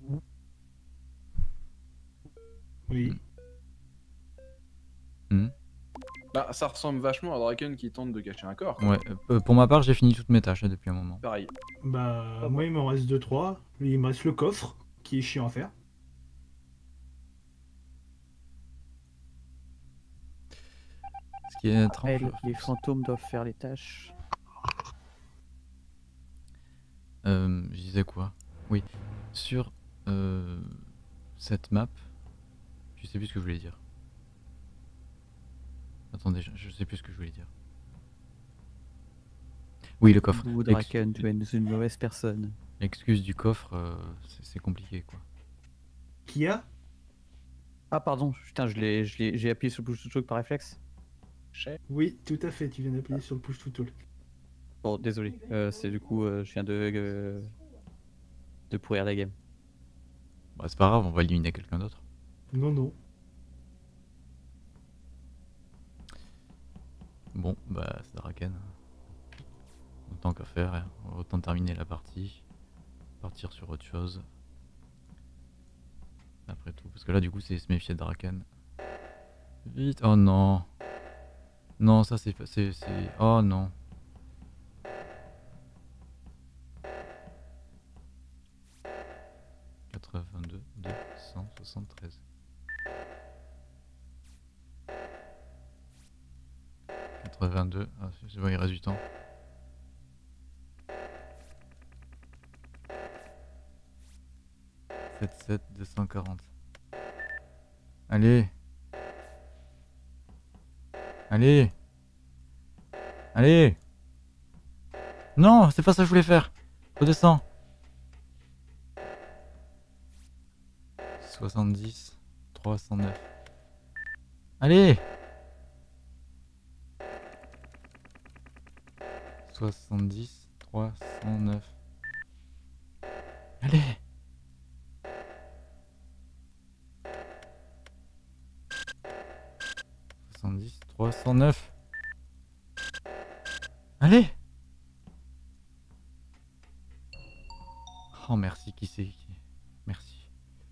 E: Oui.
A: Mhm.
D: Bah, ça ressemble vachement à Draken qui tente de cacher un corps. quoi.
A: Ouais. euh, pour ma part, j'ai fini toutes mes tâches là, depuis un moment.
D: Pareil.
E: Bah,
H: Ah,
E: moi il m'en reste deux trois. Il me reste le coffre qui est chiant à faire.
A: Ce qui est étrange.
C: Après, les fantômes doivent faire les tâches.
A: Euh, je disais quoi? Oui. Sur euh, cette map, Je sais plus ce que je voulais dire. Attendez, je, je sais plus ce que je voulais dire. Oui, le coffre.
C: Ou
A: L'ex-
C: Draken, tu es une, une mauvaise personne.
A: L'excuse du coffre, euh, c'est c'est compliqué quoi.
E: Qui a
C: Ah pardon, putain, je l'ai, je l'ai- j'ai appuyé sur le push to talk par réflexe.
E: Oui, tout à fait, tu viens d'appuyer sur le push to talk.
C: Bon, désolé. Euh, c'est du coup, euh, je viens de euh, de pourrir la game.
A: Bah, c'est pas grave, on va éliminer quelqu'un d'autre.
E: Non, non.
A: Bon, bah c'est Draken. Autant qu'à faire, hein. Autant terminer la partie. Partir sur autre chose. Après tout, parce que là du coup c'est se méfier de Draken. Vite, oh non. Non, ça c'est... c'est... c'est- Oh non. quatre-vingt-deux, deux cent soixante-treize. quatre-vingt-deux, ah, c'est bon, il reste du temps. soixante-sept, deux cent quarante. Allez. Allez. Allez. Non, c'est pas ça que je voulais faire. Redescends. soixante-dix, trois cent neuf. Allez. soixante-dix, trois cent neuf. Allez. soixante-dix, trois cent neuf. Allez. Oh merci, qui c'est qui... Merci.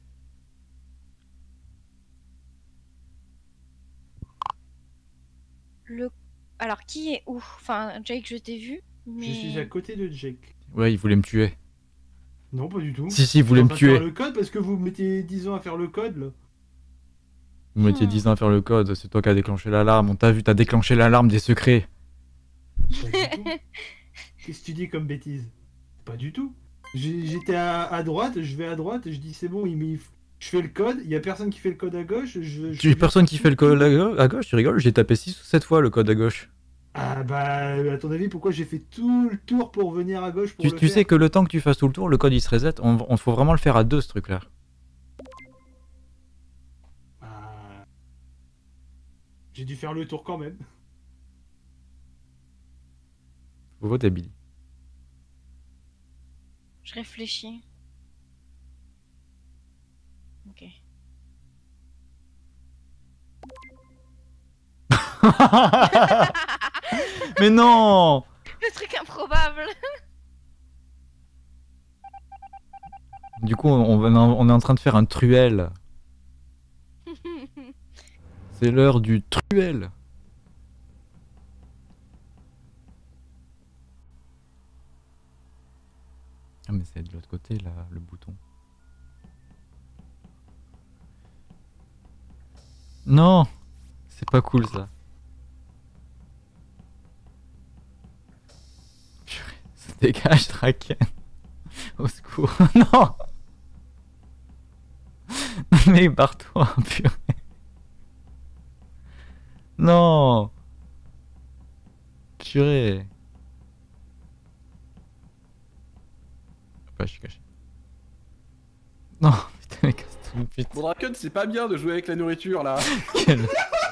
B: Le... Alors, qui est où? Enfin, Jake, je t'ai vu, mais...
E: Je suis à côté de Jake.
A: Ouais, il voulait me tuer.
E: Non, pas du tout.
A: Si, si, il
E: Je
A: voulait
E: suis en
A: me
E: train de faire
A: tuer.
E: le code parce que vous mettez dix ans à faire le code là.
A: Vous mettiez
B: Hmm.
A: dix ans à faire le code, c'est toi qui as déclenché l'alarme. On t'a vu, t'as déclenché l'alarme des secrets.
E: Pas du tout. Qu'est-ce que tu dis comme bêtise? Pas du tout. J'ai- J'étais à, à droite, je vais à droite, je dis c'est bon, il met- je fais le code, il y a personne qui fait le code à gauche. Je, je
A: Tu
E: fais
A: personne
E: juste
A: qui
E: tout-
A: fait le code
E: tout.
A: à gau- à gauche, tu rigoles? J'ai tapé six ou sept fois le code à gauche.
E: Ah bah, à ton avis, pourquoi j'ai fait tout le tour pour venir à gauche pour
A: Tu,
E: le
A: tu
E: faire?
A: sais que le temps que tu fasses tout le tour, le code il se reset. On, on faut vraiment le faire à deux ce truc là.
E: Ah. J'ai dû faire le tour quand même.
A: Faut voter Billy.
B: Je réfléchis. Ok.
A: Mais non!
B: Le truc improbable.
A: Du coup, on, va- on est en train de faire un truel. C'est l'heure du truel. Ah mais c'est de l'autre côté là, le bouton. Non, c'est pas cool ça. Purée, ça dégage Draken. Au secours. Non. Mais barre-toi, purée. Non. Purée. Bah, je suis caché. Non, putain, mais casse-toi, putain.
D: Bon, Draken, c'est pas bien de jouer avec la nourriture là.
A: Quel-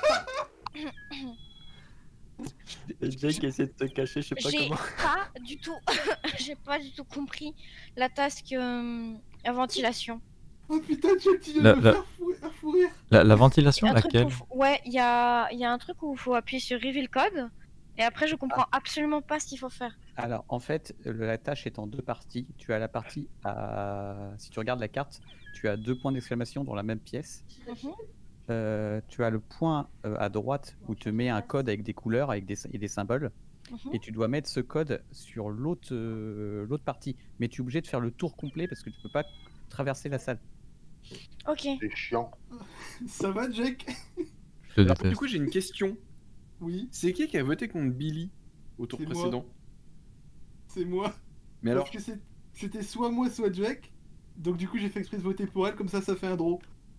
F: Et Jake essaie de te cacher, je sais pas
B: J'ai
F: comment.
B: pas du tout, j'ai pas du tout compris la task euh, à ventilation.
E: Oh putain, Jack, tu viens
A: La-
E: de me
A: la-
E: faire fou- à fou rire.
A: La, la ventilation,
B: Un truc
A: laquelle?
B: où faut- Ouais, il y a, il y a un truc où il faut appuyer sur reveal code et après je comprends absolument pas ce qu'il faut faire.
C: Alors, en fait, le- la tâche est en deux parties. Tu as la partie à... Si tu regardes la carte, tu as deux points d'exclamation dans la même pièce.
B: Mhm.
C: Euh, tu as le point euh, à droite où tu mets un code avec des couleurs avec des, et des symboles.
B: Mhm.
C: Et tu dois mettre ce code sur l'autre euh, l'autre partie. Mais tu es obligé de faire le tour complet parce que tu peux pas traverser la salle.
B: Ok.
G: C'est chiant.
E: Ça va, Jack?
A: Je te
D: Alors,
A: déteste.
D: du coup, j'ai une question.
E: Oui,
D: C'est qui qui a voté contre Billy au tour
E: C'est moi.
D: précédent?
E: c'est moi.
D: Mais alors,
E: Parce que c'est- c'était soit moi, soit Jack. Donc du coup, j'ai fait exprès de voter pour elle, comme ça, ça fait un draw.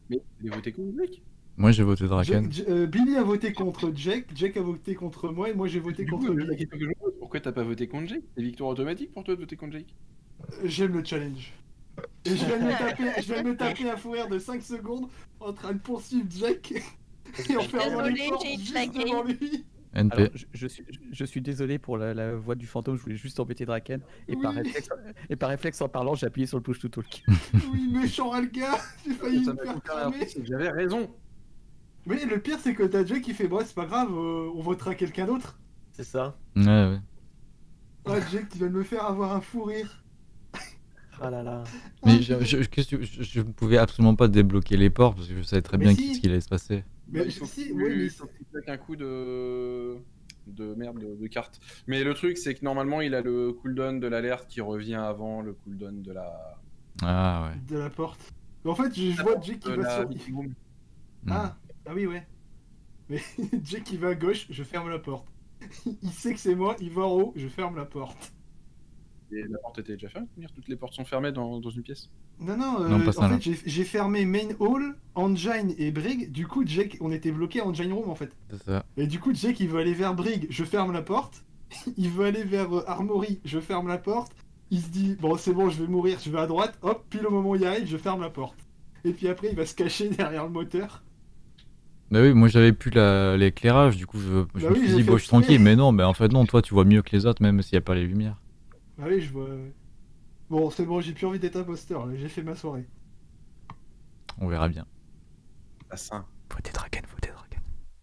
D: Mais vous avez voté contre Jake?
A: Moi j'ai voté Draken.
E: Jack- euh, Billy a voté contre Jack, Jack a voté contre moi et moi j'ai voté
D: Du
E: contre
D: coup, la
E: Billy.
D: question que je me pose, pourquoi t'as pas voté contre Jake? C'est victoire automatique pour toi de voter contre Jake?
E: J'aime le challenge. Et je viens de me taper, je viens de me taper un fou rire de cinq secondes en train de poursuivre Jack et en fermant les
B: Désolée,
E: portes
B: j'ai
E: juste
B: claqué.
E: devant lui.
A: N P.
C: Alors, je, je suis, je suis désolé pour la, la voix du fantôme, je voulais juste embêter Draken. Et, par
E: Oui.
C: réflexe, et par réflexe en parlant, j'ai appuyé sur le push to talk.
E: Oui, méchant Ralga, j'ai failli
D: Ça
E: me
D: m'a
E: faire
D: confirmé un
E: cramer.
D: truc, c'est que j'avais raison.
E: Mais le pire c'est que t'as Jack qui fait bon c'est pas grave, euh, on votera quelqu'un d'autre.
F: C'est ça.
A: Ouais, ouais.
E: Ah Jack qui vient de me faire avoir un fou rire.
F: Ah là là.
A: Mais
E: Ah,
A: je,
E: putain.
A: je, qu'est-ce que- je, je ne pouvais absolument pas débloquer les portes parce que je savais très
E: Mais
A: bien
E: si.
A: ce qu'il allait se passer.
E: Mais
D: il faut
E: si,
D: que
E: ouais,
D: tu-
E: mais
D: faut que tu claques un coup de de merde de, de carte. Mais le truc c'est que normalement il a le cooldown de l'alerte qui revient avant le cooldown de la
A: Ah ouais.
E: de la porte. Mais en fait je, je vois Jack qui
D: de
E: va
D: la
E: sur.
D: meeting room.
E: Ah, ah oui, ouais. Mais Jack qui va à gauche, je ferme la porte. Il sait que c'est moi, il va en haut, je ferme la porte.
D: Et la porte était déjà fermée. Toutes les portes sont fermées dans, dans une pièce.
E: Non, non, euh,
A: Non, pas ça,
E: en
A: là.
E: fait j'ai j'ai fermé Main Hall, Engine et Brig. Du coup, Jack, on était bloqué à Engine Room en fait.
A: C'est ça.
E: Et du coup, Jack il veut aller vers Brig, je ferme la porte. Il veut aller vers euh, Armory, je ferme la porte. Il se dit, bon, c'est bon, je vais mourir, je vais à droite. Hop, pile au moment où il arrive, je ferme la porte. Et puis après, il va se cacher derrière le moteur.
A: Bah oui, moi j'avais plus la- l'éclairage, du coup je, je
E: Bah
A: me
E: oui,
A: suis
E: j'ai
A: dit,
E: fait
A: bon, je suis
E: exprès.
A: tranquille, mais non, mais en fait, non, toi tu vois mieux que les autres, même s'il n'y a pas les lumières.
E: Ah oui, je vois. ouais. Bon, c'est bon, j'ai plus envie d'être imposteur, là, j'ai fait ma soirée.
A: On verra bien.
D: À Saint.
A: Votez Draken, votez Draken.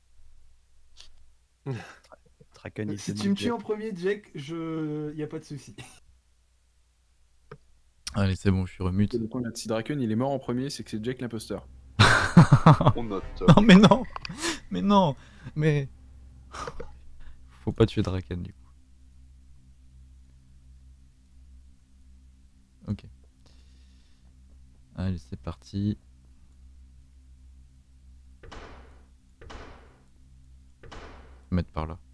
C: Draken, il
E: Si
C: se
E: tu me
C: dit-
E: tues en premier, Jack, je. Y a pas de souci.
A: Allez, c'est bon, je suis remute.
D: Donc, on a- si Draken il est mort en premier, c'est que c'est Jack l'imposteur.
G: On note.
A: Non, mais non, mais non, mais. Faut pas tuer Draken du coup. Ok. Allez, c'est parti. Mettre par là.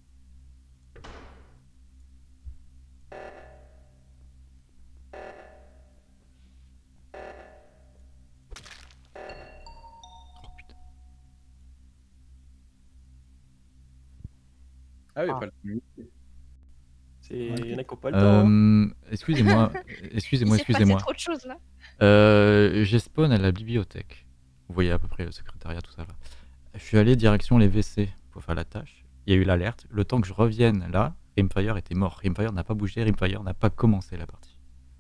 A: Oh putain.
D: Ah oui,
F: Ah.
D: pas le
F: C'est... Il y en a qui n'ont pas le temps. hein.
A: Euh, excusez-moi, excusez-moi,
B: Il s'est passé
A: excusez-moi.
B: trop de choses là.
A: Euh, j'ai spawn à la bibliothèque. Vous voyez à peu près le secrétariat, tout ça là. Je suis allé direction les W C pour faire la tâche. Il y a eu l'alerte. Le temps que je revienne là, Rimfire était mort. Rimfire n'a pas bougé, Rimfire n'a pas commencé la partie.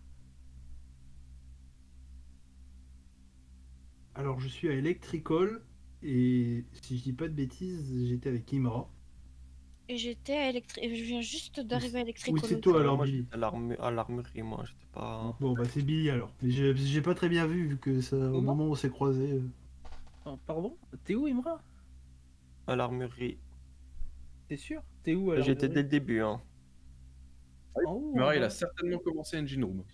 E: Alors, je suis à Electrical, et si je dis pas de bêtises, j'étais avec Imra.
B: Et j'étais à Electric. Je viens juste d'arriver à Electric.
E: Oui, c'est toi alors,
F: moi,
E: Billy.
F: j'étais à l'armu- à l'armurerie, moi, j'étais pas...
E: Bon, bah, c'est Billy alors. Mais j'ai j'ai pas très bien vu, vu que ça, au
H: Non.
E: moment où on s'est croisés. euh.
H: Oh, pardon? T'es où, Imra?
F: À l'armurerie.
H: T'es sûr? T'es où alors?
F: J'étais dès le début, hein.
H: En haut, en
D: Murray, il
H: bas
D: a certainement commencé Engine Room.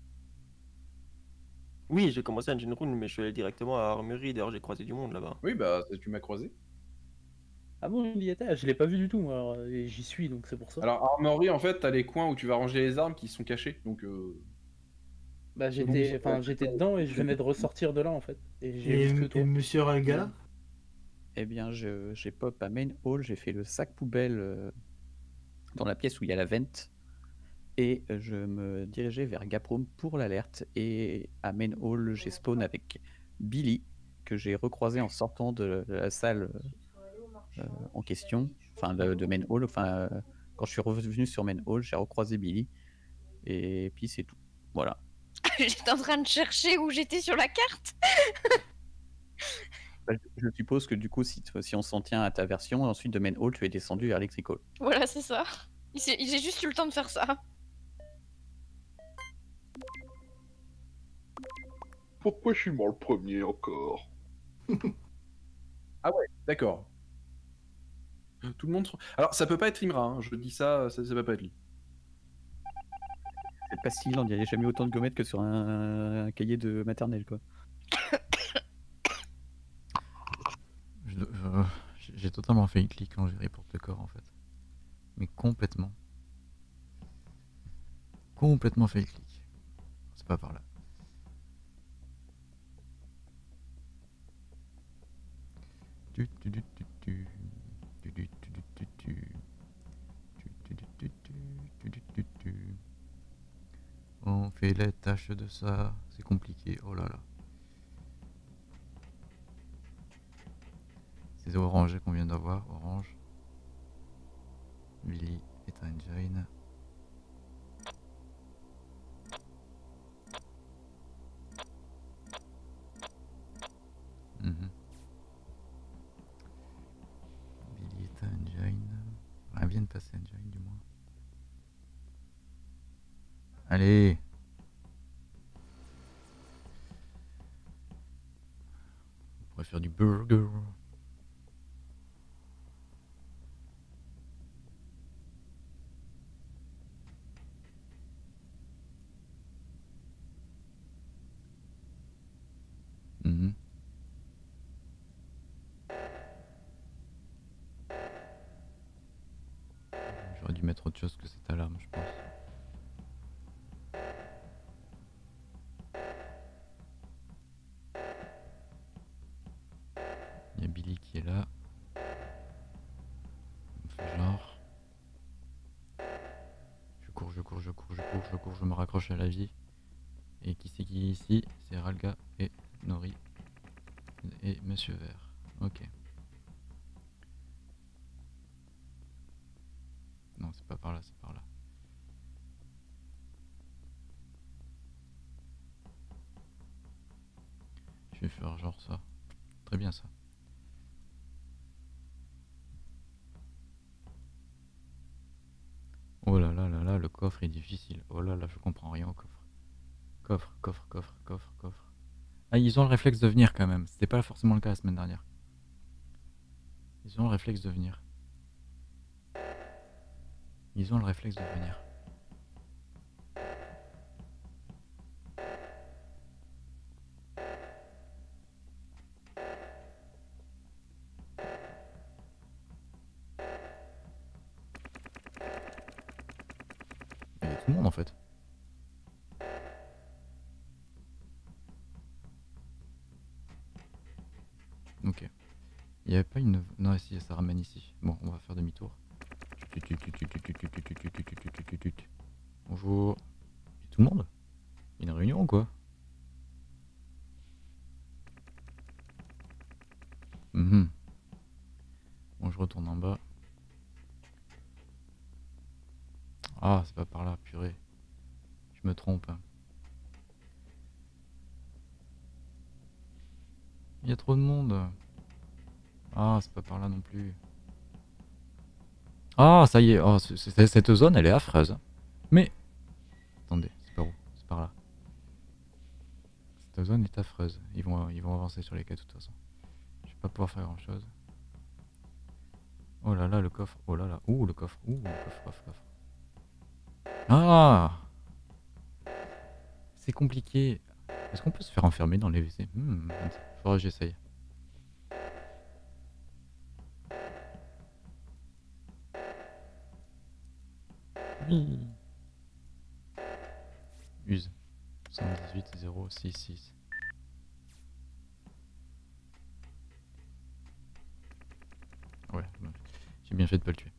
F: Oui, j'ai commencé Engine Room, mais je suis allé directement à l'armurerie. D'ailleurs, j'ai croisé du monde là-bas.
D: Oui, bah tu m'as croisé.
H: Ah bon, il y était? Ah, je l'ai pas vu du tout, moi, alors, et j'y suis, donc c'est pour ça.
D: Alors, Armory, en fait, t'as les coins où tu vas ranger les armes qui sont cachés. Donc, euh...
H: Bah,
D: bon,
H: j'étais
D: ça
H: enfin,
D: peut-
H: j'étais dedans et je venais de ressortir de là, en fait. Et j'ai
E: Et,
H: vu que
E: et
H: toi.
E: Monsieur Ralga.
C: Eh bien, je- j'ai pop à Main Hall, j'ai fait le sac poubelle euh, dans la pièce où il y a la vente. Et euh, je me dirigeais vers Gaproom pour l'alerte. Et à Main Hall, j'ai spawn avec Billy, que j'ai recroisé en sortant de, de la salle euh, en question, enfin de, de Main Hall. Enfin, euh, quand je suis revenu sur Main Hall, j'ai recroisé Billy. Et puis c'est tout. Voilà.
B: J'étais en train de chercher où j'étais sur la carte.
C: Bah, je je suppose que du coup, si, si on s'en tient à ta version, ensuite de Main Hall, tu es descendu vers Electrical.
B: Voilà, c'est ça. Il s'est- J'ai juste eu le temps de faire ça.
G: Pourquoi je suis mort le premier encore?
D: d'accord. Tout le monde. se- Alors, ça peut pas être Imra, hein. Je dis ça, ça, ça peut pas être lui.
C: C'est pas si on n'y avait jamais autant de gommettes que sur un, un cahier de maternelle, quoi.
A: Je- euh, J'ai j'ai totalement fait une clic quand j'ai report le corps en fait. Mais complètement. Complètement fait le clic. C'est pas par là. Tu, tu, tu, tu, tu. Tu, tu, tu, tu, tu, tu. Tu, tu, tu, tu, tu. Tu, tu, tu, tu. On fait les tâches de ça. C'est compliqué. Oh là là. C'est orange qu'on vient d'avoir. Orange. Billy et Tangerine. Mhm. Billy et Tangerine. Ah, vient de passer Tangerine du moins. Allez. On pourrait faire du burger. Mhm. J'aurais dû mettre autre chose que cette alarme, je pense. Il y a Billy qui est là. On fait genre. Je cours, je cours, je cours, je cours, je cours, je me raccroche à la vie. Et qui c'est qui est ici? C'est Ralga et Nori. Et Monsieur Vert. Ok. Non, c'est pas par là, c'est par là. Je vais faire genre ça. Très bien ça. Oh là là là là, le coffre est difficile. Oh là là, je comprends rien au coffre. Coffre, coffre, coffre, coffre, coffre. Ah, ils ont le réflexe de venir quand même. C'était pas forcément le cas la semaine dernière. Ils ont le réflexe de venir. Ils ont le réflexe de venir. Il y a tout le monde en fait. Ok. Il n'y avait pas une... Non, si, ça ramène ici. Bon, on va faire demi-tour. Bonjour. Et tout le monde? Il y a une réunion ou quoi? Mhm. Bon, je retourne en bas. Ah, c'est pas par là, purée. Je me trompe. Il y a trop de monde. Ah, c'est pas par là non plus. Ah, ça y est. Oh, c- c- cette zone, elle est affreuse. Mais... Attendez, c'est par où? C'est par là. Cette zone est affreuse. Ils vont, ils vont avancer sur les quais de toute façon. Je vais pas pouvoir faire grand chose. Oh là là, le coffre. Oh là là. Ouh, le coffre. Ouh, le coffre, coffre, coffre. Ah! C'est compliqué. Est-ce qu'on peut se faire enfermer dans les W C? Hmm, faudra que j'essaye. Oui. Use. cent dix-huit zéro six six. Ouais, ouais. J'ai bien fait de pas le tuer.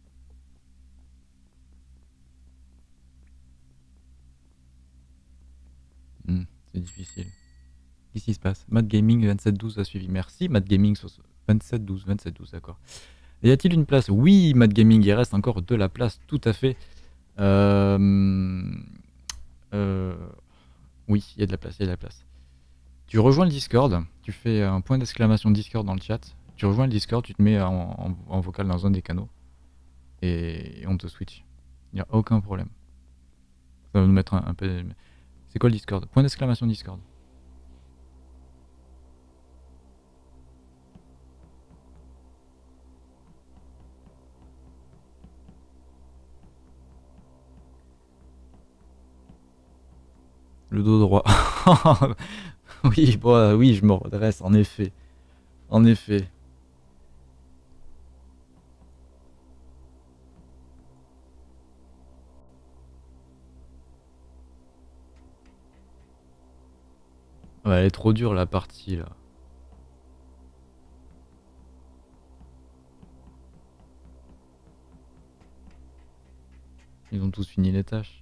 A: Hmm, c'est difficile. Qu'est-ce qui se passe? Mad Gaming vingt-sept douze a suivi. Merci Mad Gaming vingt-sept douze, vingt-sept douze, d'accord. Y a-t-il une place? Oui, Mad Gaming, il reste encore de la place, tout à fait. Euh... Euh... Oui, il y a de la place, il y a de la place. Tu rejoins le Discord, tu fais un point d'exclamation Discord dans le chat, tu rejoins le Discord, tu te mets en, en- en vocal dans un des canaux, et on te switch. Il n'y a aucun problème. Ça va nous mettre un, un peu... C'est quoi le Discord? Point d'exclamation Discord. Le dos droit. Oui, bon, euh, oui, je me redresse, en effet. En effet. Ouais, elle est trop dure la partie là. Ils ont tous fini les tâches.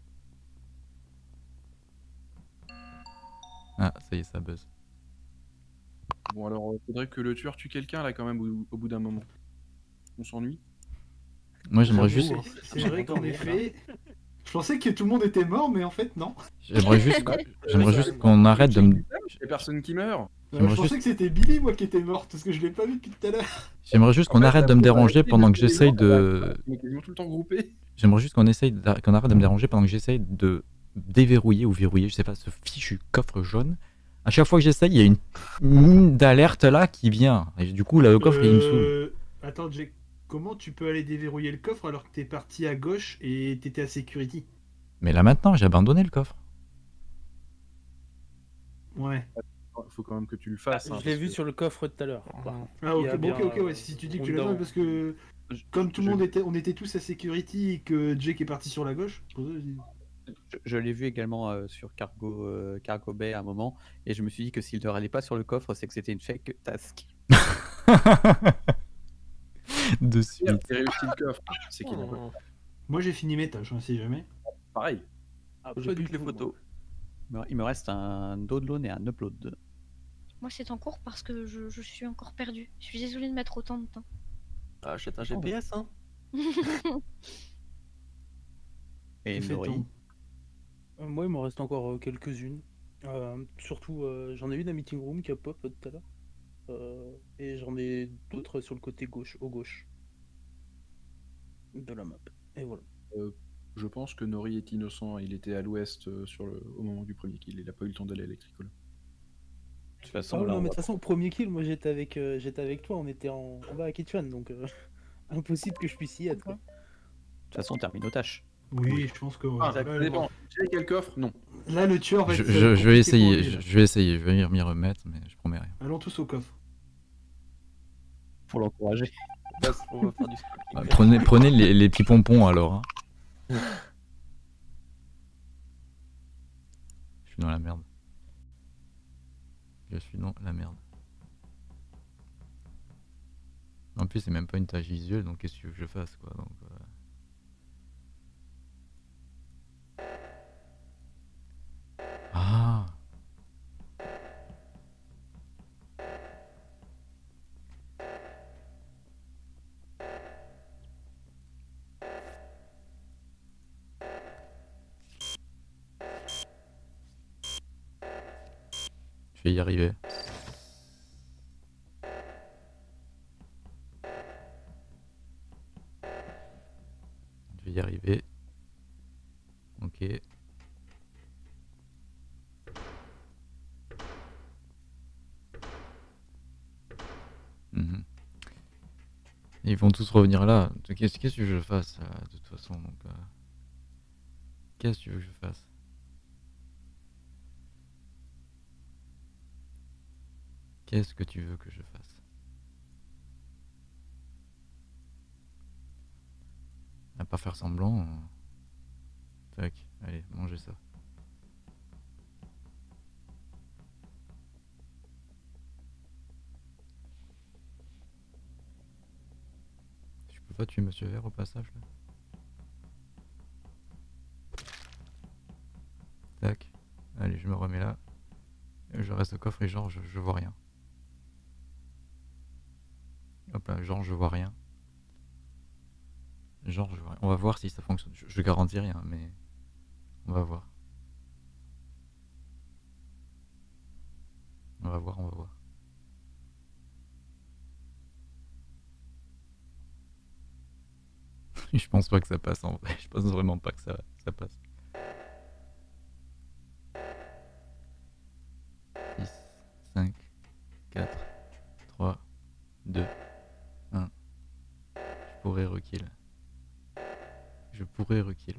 A: Ah, ça y est, ça buzz.
D: Bon, alors, il faudrait que le tueur tue quelqu'un, là, quand même, au, au bout d'un moment. On s'ennuie.
A: Moi, j'aimerais
E: J'avoue,
A: juste,
E: hein. C'est vrai qu'en effet, je pensais que tout le monde était mort, mais en fait, non.
A: j'aimerais juste,
D: Bah,
A: j'aimerais
D: ça-
A: juste qu'on arrête de me,
D: Il y a personne qui meurt.
E: Euh,
A: J'aimerais
E: je pensais
A: juste-
E: que c'était Billy, moi, qui était morte, parce que je l'ai pas vu depuis tout à l'heure.
A: j'aimerais juste qu'on
D: En fait,
A: arrête
D: la
A: de me
D: pauvre
A: déranger
D: Alice,
A: pendant que
D: elle est
A: j'essaye
D: morte,
A: de,
D: On est quasiment tout le temps groupés.
A: j'aimerais juste qu'on essaye, d'a- qu'on arrête de me déranger pendant que j'essaye de déverrouiller ou verrouiller, je sais pas, ce fichu coffre jaune. À chaque fois que j'essaye, il y a une mine d'alerte là qui vient. Et du coup, là, le coffre, il me saoule.
E: Euh, Attends, Jack, comment tu peux aller déverrouiller le coffre alors que t'es parti à gauche et t'étais à security?
A: Mais là maintenant, j'ai abandonné le coffre.
E: Ouais.
D: Faut quand même que tu le
H: Ah,
D: fasses. hein,
H: je l'ai
D: parce
H: vu
D: que-
H: sur le coffre tout à l'heure. par contre.
E: Ah,
H: Il y a
E: ok, bon,
H: bien,
E: ok, ok, ouais,
H: euh,
E: si tu dis que
H: on
E: tu
H: est
E: l'as
H: dans-
E: vu, parce que
D: Je-
E: comme tout le
D: je-
E: monde était, on était tous à security et que Jake est parti sur la gauche, pour ça, je dis-
C: Je, je l'ai vu également euh, sur Cargo, euh, Cargo Bay à un moment, et je me suis dit que s'il ne râlait pas sur le coffre, c'est que c'était une fake task.
A: De
D: Il
A: suite.
D: a réussi le coffre. C'est qu'il a
F: Oh.
E: moi j'ai fini mes tâches, hein, si jamais.
D: pareil.
F: Ah,
H: J'ai
F: pas
H: plus
F: du
H: les
F: tout,
H: photos.
C: Il me- Il me reste un download et un upload.
B: Moi, c'est en cours parce que je, je suis encore perdue. Je suis désolée de mettre autant de temps.
F: Ah, achète un G P S, hein.
C: Et
E: Tu fais
C: Nori.
E: ton-
H: Euh, Moi, il m'en reste encore euh, quelques-unes. Euh, surtout, euh, j'en ai une à Meeting Room qui a pop euh, tout à l'heure. Euh, et j'en ai d'autres sur le côté gauche, au gauche de la map. Et voilà.
D: Je pense que Nori est innocent. Il était à l'ouest euh, sur le... au moment du premier kill. Il a pas eu le temps d'aller à Electrical.
C: De toute façon,
H: Ah ouais,
C: là,
H: non,
C: on
H: mais de
C: va-
H: toute façon, au premier kill, moi j'étais avec, euh, j'étais avec toi, on était en, en bas à Kitchen, donc euh, impossible que je puisse y être. quoi.
C: de toute façon, on termine nos tâches.
E: Oui, je pense que.
D: Ah,
E: là,
D: ça
E: le-
D: dépend. J'ai quel coffre? Non.
E: là, le tueur va
A: Je,
E: être.
A: je-
E: euh,
A: je vais
E: compliqué
A: essayer,
E: pour lui,
A: je,
E: là.
A: je vais essayer, je vais m'y remettre, mais je promets rien.
E: Allons tous au coffre.
C: Faut l'encourager.
F: On va faire du stalking.
A: Bah, prenez prenez les, les petits pompons alors. hein. Je suis dans la merde. Je suis dans la merde. En plus, c'est même pas une tâche visuelle, donc qu'est-ce que tu veux que je fasse quoi donc, euh. Ah. Je vais y arriver. Je vais y arriver. Ok. Mhm. Et ils vont tous revenir là. Qu'est-ce qu'est-ce que je fasse là, de toute façon donc, euh, qu'est-ce que tu veux que je fasse? Qu'est-ce que tu veux que je fasse? À pas faire semblant. euh. Tac, allez, mangez ça. Je peux pas tuer Monsieur Vert au passage là? Tac, allez, je me remets là. Je reste au coffre et genre je, je vois rien. Hop là, genre je vois rien. Genre je vois rien. On va voir si ça fonctionne. Je, je garantis rien, mais on va voir. On va voir, on va voir. Je pense pas que ça passe en vrai. Je pense vraiment pas que ça, ça passe. six, cinq, quatre, trois, deux, un. Je pourrais rekill. Je pourrais rekill.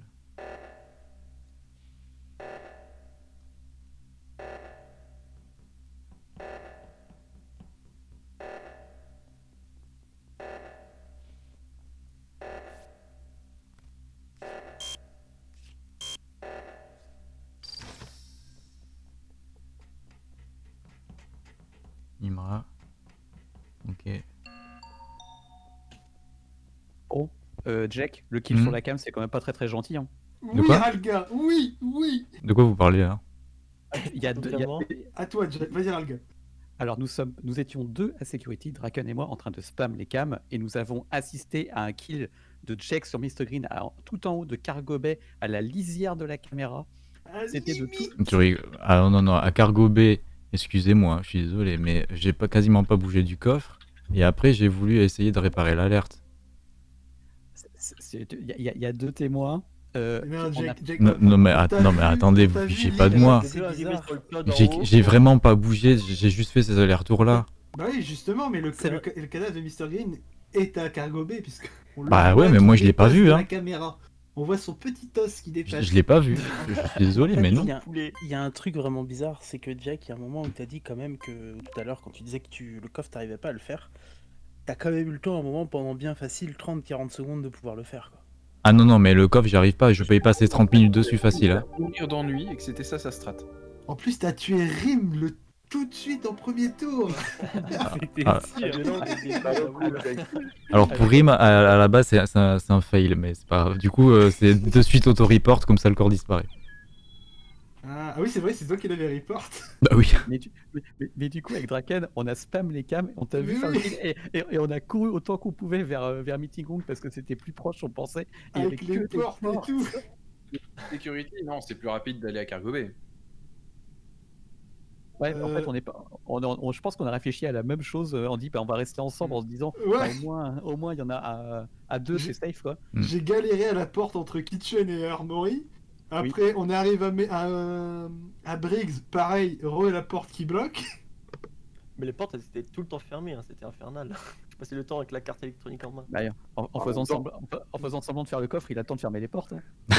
A: Imra. Ok.
C: Oh, euh, Jack, le kill
A: Mhm.
C: sur la cam, c'est quand même pas très très gentil. Hein.
A: De
E: Oui,
A: quoi
E: Ralga, oui, oui.
A: De quoi vous parlez là?
C: Il y a deux, il y a-
F: Vraiment
E: À toi, Jack, vas-y, Ralga.
C: Alors nous sommes, nous étions deux à Security, Draken et moi, en train de spam les cams, et nous avons assisté à un kill de Jack sur mister Green, à- tout en haut de Cargo Bay, à la lisière de la caméra. C'était de tout.
A: Tu rigoles. Ah non, non, non, à Cargo Bay, excusez-moi, je suis désolé, mais j'ai pas, quasiment pas bougé du coffre. Et après, j'ai voulu essayer de réparer l'alerte.
C: C'est- c'est- Il y, a- il y a- il y a deux témoins. euh,
E: Non,
C: on a-
E: Jack, Jack,
A: Non,
E: on-
A: non, mais,
E: on
A: att-
E: t'a
A: non, mais
E: vu,
A: attendez,
E: on t'a
A: vous
E: vu
A: jugez
E: lire
A: pas de
E: la
A: moi.
F: C'est
H: Le
F: grivé
H: hasard.
F: sur le code en
A: J'ai
F: haut.
A: j'ai vraiment pas bougé, j'ai juste fait ces allers-retours là.
E: Bah oui, justement, mais le,
H: C'est
E: le,
H: vrai.
E: le cadavre de mister Green est à Cargo Bay, puisque on le
A: Bah
E: voit
A: ouais, mais
E: qui
A: moi, je l'ai pas
E: dépasse
A: vu,
E: de
A: hein.
E: la caméra. On voit son petit os qui
A: Je,
E: dépasse.
A: je l'ai pas vu. Je suis désolé, mais
H: Il
A: non.
H: y, a, il y a un truc vraiment bizarre, c'est que Jack, il y a un moment où t'as dit quand même que tout à l'heure, quand tu disais que tu, le coffre t'arrivais pas à le faire, t'as quand même eu le temps, à un moment, pendant bien facile, trente à quarante secondes de pouvoir le faire. Quoi.
A: Ah non, non, mais le coffre, j'y arrive pas. Je peux y passer trente minutes dessus facile. Hein.
D: Mourir d'ennui et que c'était ça sa strat.
E: En plus, t'as tué Rim le tout de suite en premier tour.
H: C'était
A: Ah.
H: sûr.
F: Violent, dès le début,
G: Bah, le
F: j'avoue,
G: coup,
F: là.
G: Jack.
A: Alors pour Rim, à, à la base, c'est c'est un, c'est un fail, mais c'est pas grave. Du coup, euh, c'est de suite auto-report, comme ça le corps disparaît.
E: Ah, ah oui, c'est vrai, c'est toi qui l'avais report.
A: Bah oui.
C: mais, tu- mais- mais- mais du coup, avec Draken, on a spam les cams, on t'a vu
E: Oui,
C: faire
E: oui.
C: le kill, et, et- et on a couru autant qu'on pouvait vers, euh, vers Meeting Room parce que c'était plus proche, on pensait. Et il y
E: Avec
C: avait
E: les
C: que des
E: portes et
C: portes.
E: tout.
D: Security, non, c'est plus rapide d'aller à Cargo Bay.
C: Ouais, en
E: Euh,
C: fait, on est pas. On, on- on- je pense qu'on a réfléchi à la même chose. euh, On dit, bah, on va rester ensemble en se disant,
E: Ouais.
C: bah, au moins, au moins, il y en a à, à deux,
E: J'ai-
C: c'est safe, quoi.
A: Mm.
E: J'ai galéré à la porte entre Kitchen et Armory. Après, on arrive à, me- à, à Briggs, pareil, re la porte qui bloque.
F: Mais les portes, elles étaient tout le temps fermées, hein, c'était infernal. Je passais le temps avec la carte électronique en main.
C: D'ailleurs, en, en
G: Ah,
C: faisant
G: bon.
C: semblant, en, fa- en faisant semblant de faire le coffre, il attend de fermer les portes. hein.
H: De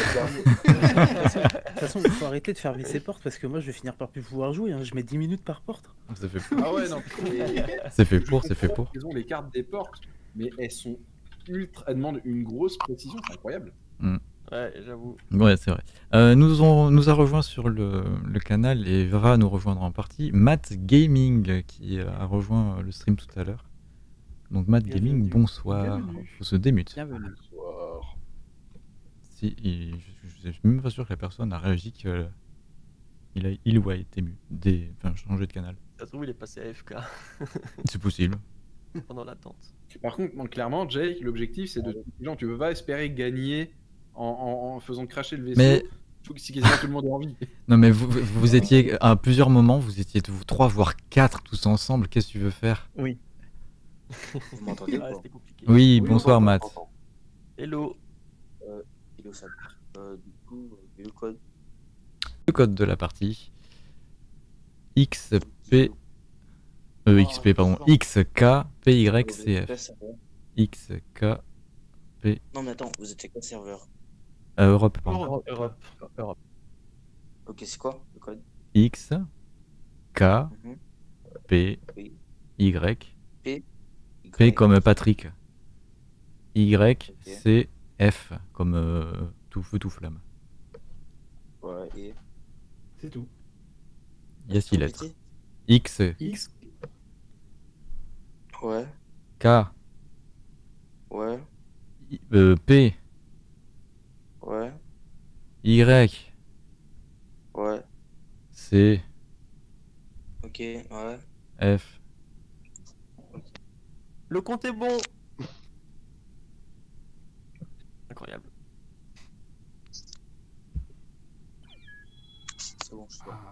H: toute façon, il faut arrêter de fermer ses portes parce que moi je vais finir par plus pouvoir jouer. Hein. Je mets dix minutes par porte.
A: C'est fait,
D: Ah ouais, non.
A: c'est fait pour, c'est fait pour.
D: Ils ont les cartes des portes, mais elles sont ultra. Elles demandent une grosse précision, c'est incroyable.
F: Ouais, j'avoue.
A: Ouais, c'est vrai. Euh, nous, ont, nous a rejoint sur le, le canal et va nous rejoindre en partie Matt Gaming qui a rejoint le stream tout à l'heure. Donc Matt
C: Bienvenue.
A: Gaming, bonsoir.
C: Bienvenue.
A: Faut se démute.
C: Bienvenue.
G: Bonsoir.
A: Si, il- je, je, je suis même pas sûr que la personne a réagi que il, a, il ou a été mu, des, enfin changé de canal.
F: Ça se trouve, il est passé à F K
A: C'est possible.
F: pendant l'attente.
D: Par contre, non, clairement, Jake, l'objectif c'est de. Genre, tu peux pas espérer gagner en, en- en faisant cracher le vaisseau.
A: Mais
D: Faut que si quasiment tout le monde a envie.
A: non, mais vous, vous vous étiez à plusieurs moments, vous étiez vous trois voire quatre tous ensemble. Qu'est-ce que tu veux faire?
C: Oui.
I: Vous m'entendez ou
F: Ouais,
I: pas?
F: c'était compliqué.
A: Oui,
G: Oui,
A: bonsoir
G: on
A: Matt.
G: t'entend.
F: Hello.
I: Hello, ça va. Euh, du coup, euh, le code.
A: Le code de la partie X P euh, X P pardon X K P Y C F X K
I: Non, mais attends, vous étiez quel serveur?
A: euh, Europe pardon.
E: Europe.
C: Europe. Europe.
I: Ok, c'est quoi le code?
A: X K
I: Mhm.
A: P
I: Oui.
A: Y
I: P.
A: P
I: Y.
A: comme Patrick. Y C F comme euh, tout feu tout flamme.
I: Ouais, et.
E: C'est tout.
A: Il y a six lettres.
I: Répétez.
A: X
C: X.
I: Ouais,
A: K
I: ouais,
A: I- euh, P
I: ouais,
A: Y
I: ouais.
A: C
I: Ok, ouais.
A: F.
F: Le compte est bon. Incroyable.
I: C'est bon, je vois.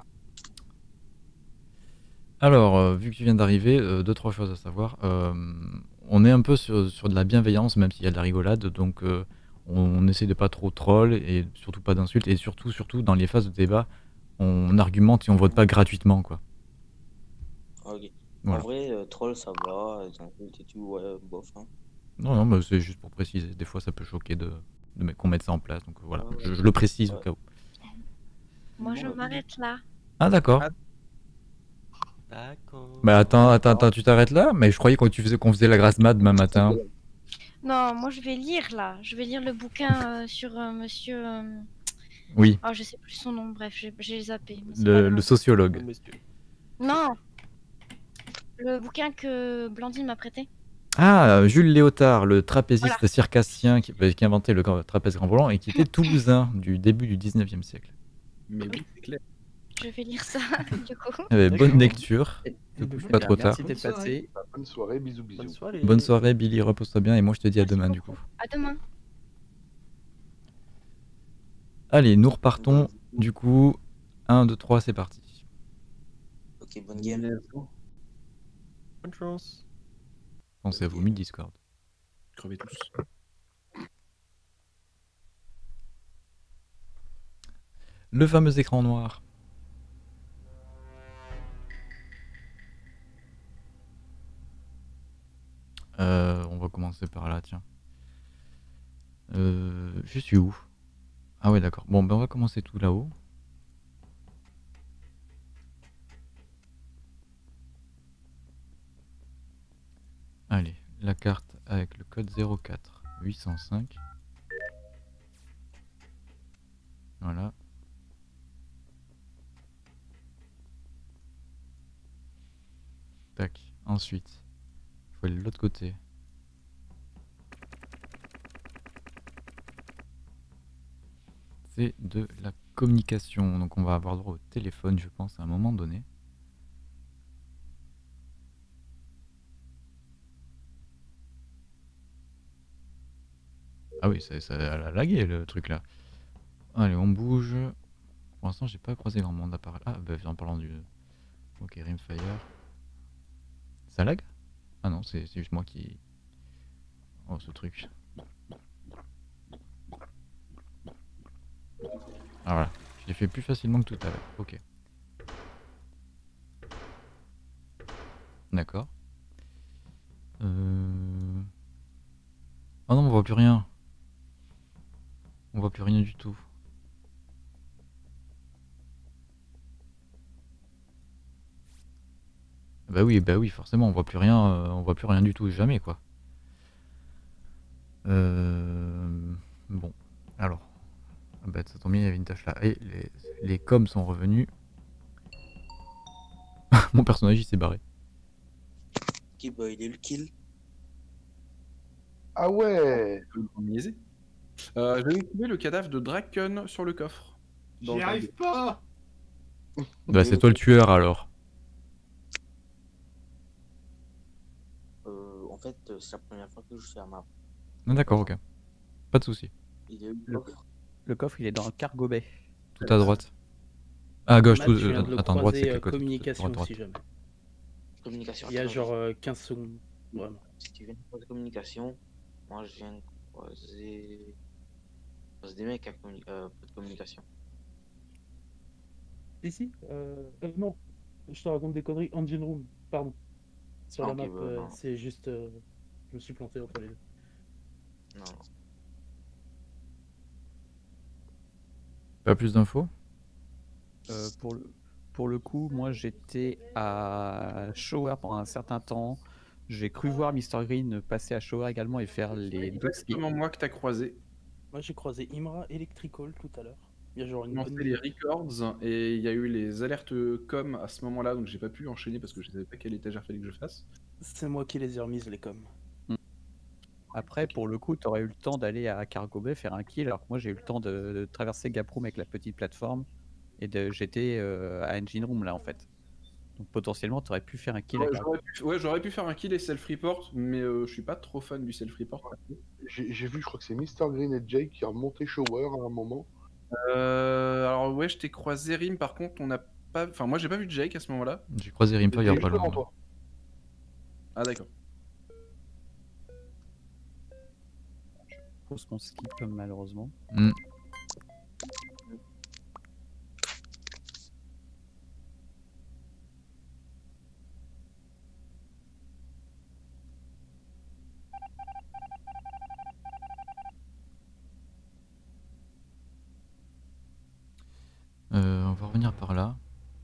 A: Alors, euh, vu que tu viens d'arriver, euh, deux, trois choses à savoir. Euh, on est un peu sur, sur de la bienveillance, même s'il y a de la rigolade, donc euh, on, on essaie de pas trop troll et surtout pas d'insultes, et surtout, surtout dans les phases de débat, on argumente et on vote pas gratuitement, quoi.
I: Ah, ok.
A: Voilà.
I: En vrai, euh, troll, ça va, les insultes et tout, ouais, bof. Hein.
A: Non, non, mais c'est juste pour préciser. Des fois, ça peut choquer de, de mettre- qu'on mette ça en place, donc voilà,
I: Ouais, ouais.
A: je, je le précise au
I: Ouais.
A: cas où.
B: Moi, je m'arrête là.
A: Ah, d'accord.
D: Ah.
F: D'accord.
A: Bah attends, attends, attends, tu t'arrêtes là? Mais je croyais qu'on tu faisais, qu'on faisait la grasse mat demain matin.
B: Non, moi, je vais lire là. Je vais lire le bouquin euh, sur euh, monsieur. euh,
A: Oui,
B: Oh, je sais plus son nom, bref, j'ai- j'ai zappé. mais c'est pas
A: le,
B: grave.
A: le sociologue.
F: Monsieur.
B: Non! Le bouquin que Blandine m'a prêté.
A: Ah, euh, Jules Léotard, le trapéziste
B: Voilà.
A: circassien qui, bah, qui a inventé le grand- trapèze grand volant et qui était toulousain du début du dix-neuvième siècle.
D: Mais oui, c'est clair.
B: Je vais lire ça, du coup.
A: Eh ben, bonne
C: D'accord.
A: lecture,
C: Et-
A: ne
H: Eh ben,
A: couche
H: bonne-
A: pas
C: Bien,
A: trop tard.
C: merci d'être
E: Bonne soirée.
C: passé.
G: Bah, bonne soirée, bisous bisous.
F: Bonne soirée.
A: Bonne soirée Billy, repose-toi bien et moi je te dis à
B: Merci
A: demain du coup.
B: beaucoup. À demain.
A: Allez, nous repartons du coup. un, deux, trois, c'est parti.
I: Ok, bonne game.
F: Bonne chance.
A: Pensez à vous, mille Discord.
D: Crevez tous.
A: Le fameux écran noir. Euh, on va commencer par là, tiens. Euh, je suis où? Ah ouais, d'accord. Bon, ben on va commencer tout là-haut. Allez, la carte avec le code zéro quatre huit cent cinq. Voilà. Tac. Ensuite, il faut aller de l'autre côté. C'est de la communication. Donc on va avoir droit au téléphone, je pense, à un moment donné. Ah oui, ça, ça a lagué le truc là. Allez, on bouge. Pour l'instant, j'ai pas croisé grand monde à part. Ah, bah, en parlant du. Ok, Rimfire. Ça lag? Ah non, c'est c'est juste moi qui. Oh, ce truc. Ah voilà, je l'ai fait plus facilement que tout à l'heure. Ok. D'accord. Euh... Ah non, on voit plus rien. On voit plus rien du tout. Bah oui, bah oui, forcément, on voit plus rien, euh, on voit plus rien du tout, jamais quoi. Euh... Bon, alors. Ah bah ça tombe bien, il y avait une tâche là. Et les, les coms sont revenus. Mon personnage il s'est barré.
I: Ok, bah il est le kill.
G: Ah ouais.
D: Niaiser. Euh, J'avais trouvé le cadavre de Draken sur le coffre. Dans
E: J'y
D: le
E: arrive pas.
A: Bah c'est toi le tueur alors.
I: Euh, en fait, euh, c'est la première fois que je fais un map.
A: Ah, d'accord, ok. Pas de souci.
I: Il est où
C: Le, le coffre, il est dans le cargo bay.
A: Tout à droite. Ah, à gauche,
H: Matt,
A: tout.
H: je viens de le
A: Attends, droite, c'est
H: croiser,
A: quel
H: euh,
A: côté?
H: communication
A: Droite, droite.
H: si jamais.
I: Communication.
H: Il y a
I: attends,
H: genre euh, quinze secondes. Vraiment.
I: Si tu viens de croiser communication, moi je viens de croiser. Je croise des mecs à communi- euh, pas de communication.
H: Si, si. Euh, euh, non, je te raconte des conneries. Engine Room, pardon. Sur
I: Ah,
H: la
I: ok,
H: map,
I: bah,
H: euh,
I: non.
H: c'est juste. euh, je me suis planté entre les deux.
I: Non, non.
A: Pas plus d'infos?
C: Euh, pour, le, pour le coup, moi j'étais à Shower pendant un certain temps. J'ai cru voir mister Green passer à Shower également et faire les deux skis.
D: Exactement moi que t'as croisé.
H: Moi j'ai croisé Imra Electrical tout à l'heure. Il y a genre une
D: J'ai
H: bonne
D: lancé les records et il y a eu les alertes com à ce moment-là, donc j'ai pas pu enchaîner parce que je savais pas quelle étagère fallait que je fasse.
H: C'est moi qui les ai remises les coms.
C: Après, pour le coup, tu aurais eu le temps d'aller à Cargo Bay faire un kill, alors que moi j'ai eu le temps de, de traverser Gaproom avec la petite plateforme et de j'étais euh, à Engine Room là en fait. Donc potentiellement, tu aurais pu faire un kill.
D: Ouais,
C: avec
D: j'aurais pu, ouais, j'aurais pu faire un kill et self-report, mais euh, je suis pas trop fan du self-report.
G: J'ai j'ai vu, je crois que c'est mister Green et Jake qui ont remonté Shower à un moment.
D: Euh, alors ouais, je t'ai croisé Rim, par contre, on n'a pas... Enfin, moi j'ai pas vu Jake à ce moment-là.
A: J'ai croisé Rimfire il y a
G: C'était
A: pas
G: juste devant
A: longtemps.
G: toi.
D: Ah d'accord.
C: Je pense qu'on skip malheureusement.
A: Hmm. Euh, on va revenir par là.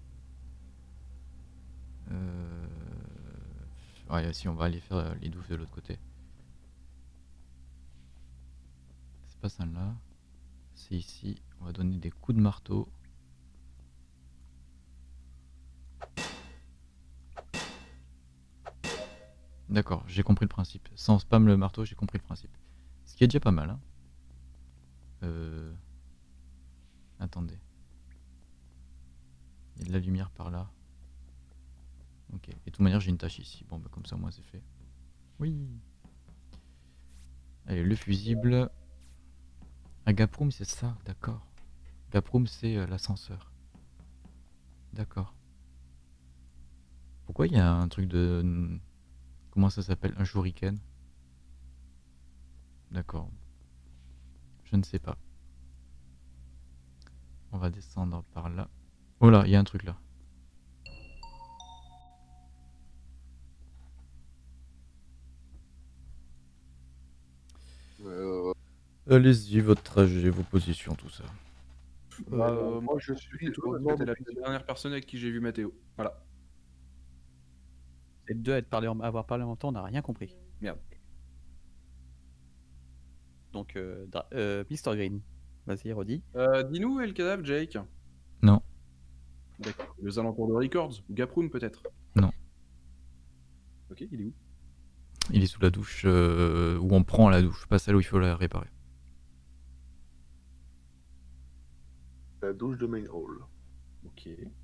A: Euh... Ouais, si on va aller faire euh, les douves de l'autre côté. C'est pas celle-là. C'est ici. On va donner des coups de marteau. D'accord, j'ai compris le principe. Sans spam le marteau, j'ai compris le principe. Ce qui est déjà pas mal. Hein. Euh... Attendez. Il y a de la lumière par là. Ok. Et de toute manière, j'ai une tâche ici. Bon, bah comme ça, moi, c'est fait. Oui. Allez, le fusible. Ah, Gaproom, c'est ça, d'accord. Gaproom, c'est euh, l'ascenseur. D'accord. Pourquoi il y a un truc de... Comment ça s'appelle? Un shuriken? D'accord. Je ne sais pas. On va descendre par là. Oh là, il y a un truc là.
G: Euh,
A: Allez-y, votre trajet, vos positions, tout ça.
D: Bah,
G: euh,
D: euh,
G: moi, je suis
D: c'est toi,
G: au
D: parce
G: nord
D: que t'es
G: de
D: la
G: Puissy.
D: dernière personne avec qui j'ai vu Mathéo. Voilà.
C: Les deux à être parlé en- avoir parlé en même temps, on n'a rien compris.
D: Merde.
C: Donc, euh, Dra- euh, mister Green, vas-y, redis.
D: Euh, Dis-nous où est le cadavre, Jake?
A: Non,
D: D'accord. Les alentours de Records ou Gaproom peut-être?
A: non.
D: Ok, il est où?
A: Il est sous la douche, euh, où on prend la douche, pas celle où il faut la réparer.
G: La douche de Main Hall.
D: Ok.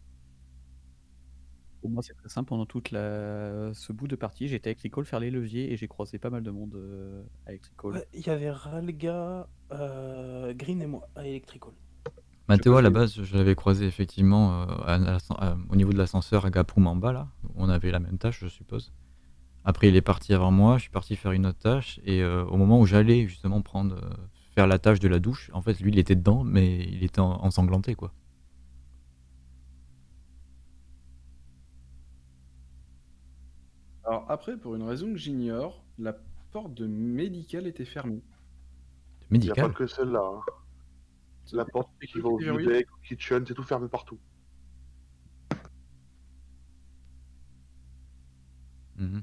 C: Pour moi, c'est très simple. Pendant toute la... ce bout de partie, j'étais avec Electricall faire les leviers et j'ai croisé pas mal de monde euh, à Electricall.
H: Ouais, il y avait Ralga, euh, Green et moi à Electrical.
A: Mathéo, à la
D: peux-
A: base, je l'avais croisé effectivement euh, à l'ascen- à- au niveau de l'ascenseur à Gaproum en bas, là. On avait la même tâche, je suppose. Après, il est parti avant moi, je suis parti faire une autre tâche. Et euh, au moment où j'allais justement prendre, euh, faire la tâche de la douche, en fait, lui, il était dedans, mais il était en- ensanglanté, quoi.
D: Alors après, pour une raison que j'ignore, la porte de médical était fermée.
G: Il n'y a pas
A: Médical.
G: que celle-là. Hein. La porte
D: C'est
G: qui
D: quoi
G: va
D: qui
G: au
D: était verrouillée?
G: bidet, au kitchen, c'est tout fermé partout.
A: Mhm.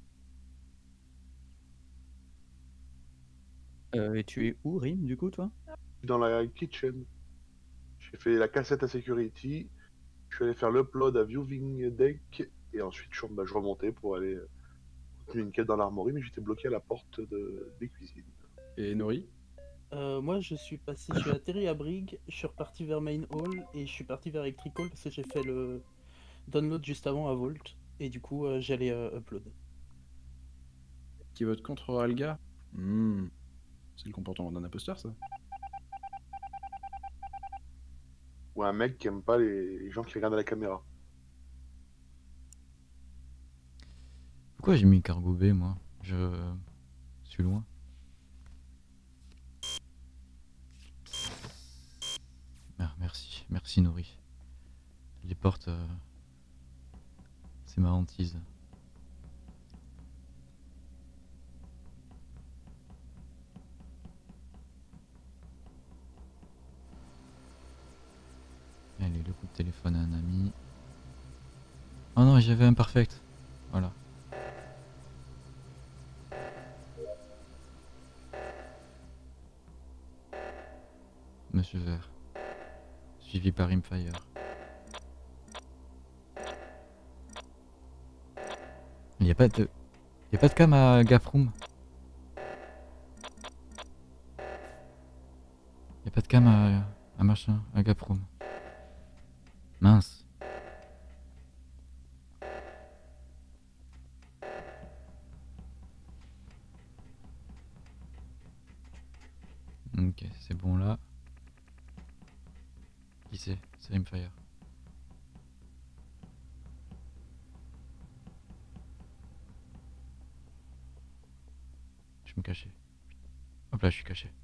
C: Euh, et tu es où, Rim, du coup, toi?
G: Dans la kitchen, j'ai fait la cassette à security. Je suis allé faire l'upload à viewing deck. Et ensuite, je, bah, je remontais pour aller euh, continuer une quête dans l'armory. Mais j'étais bloqué à la porte de... des cuisines.
D: Et Nori?
H: Euh, moi, je suis passé, je suis atterri à Brig, je suis reparti vers Main Hall et je suis parti vers Electrical parce que j'ai fait le download juste avant à Vault et du coup, euh, j'allais euh, upload.
D: Qui vote contre Ralga? Hmm. C'est le comportement d'un imposteur, ça?
G: Ou un mec qui aime pas les, les gens qui regardent à la caméra.
A: Pourquoi j'ai mis cargo B, moi? Je suis loin. Ah, merci, merci Nori. Les portes, euh, c'est ma hantise. Allez, le coup de téléphone à un ami. Oh non, j'avais un perfect. Voilà. Monsieur Vert. Suivi par Rimfire. Il n'y a pas de... Il y a pas de cam à Gaproom. Il n'y a pas de cam à, à machin, à Gaproom. Mince. Ok, c'est bon là. Qui c'est? C'est Rimfire. Je me cachais. Hop là, je suis caché.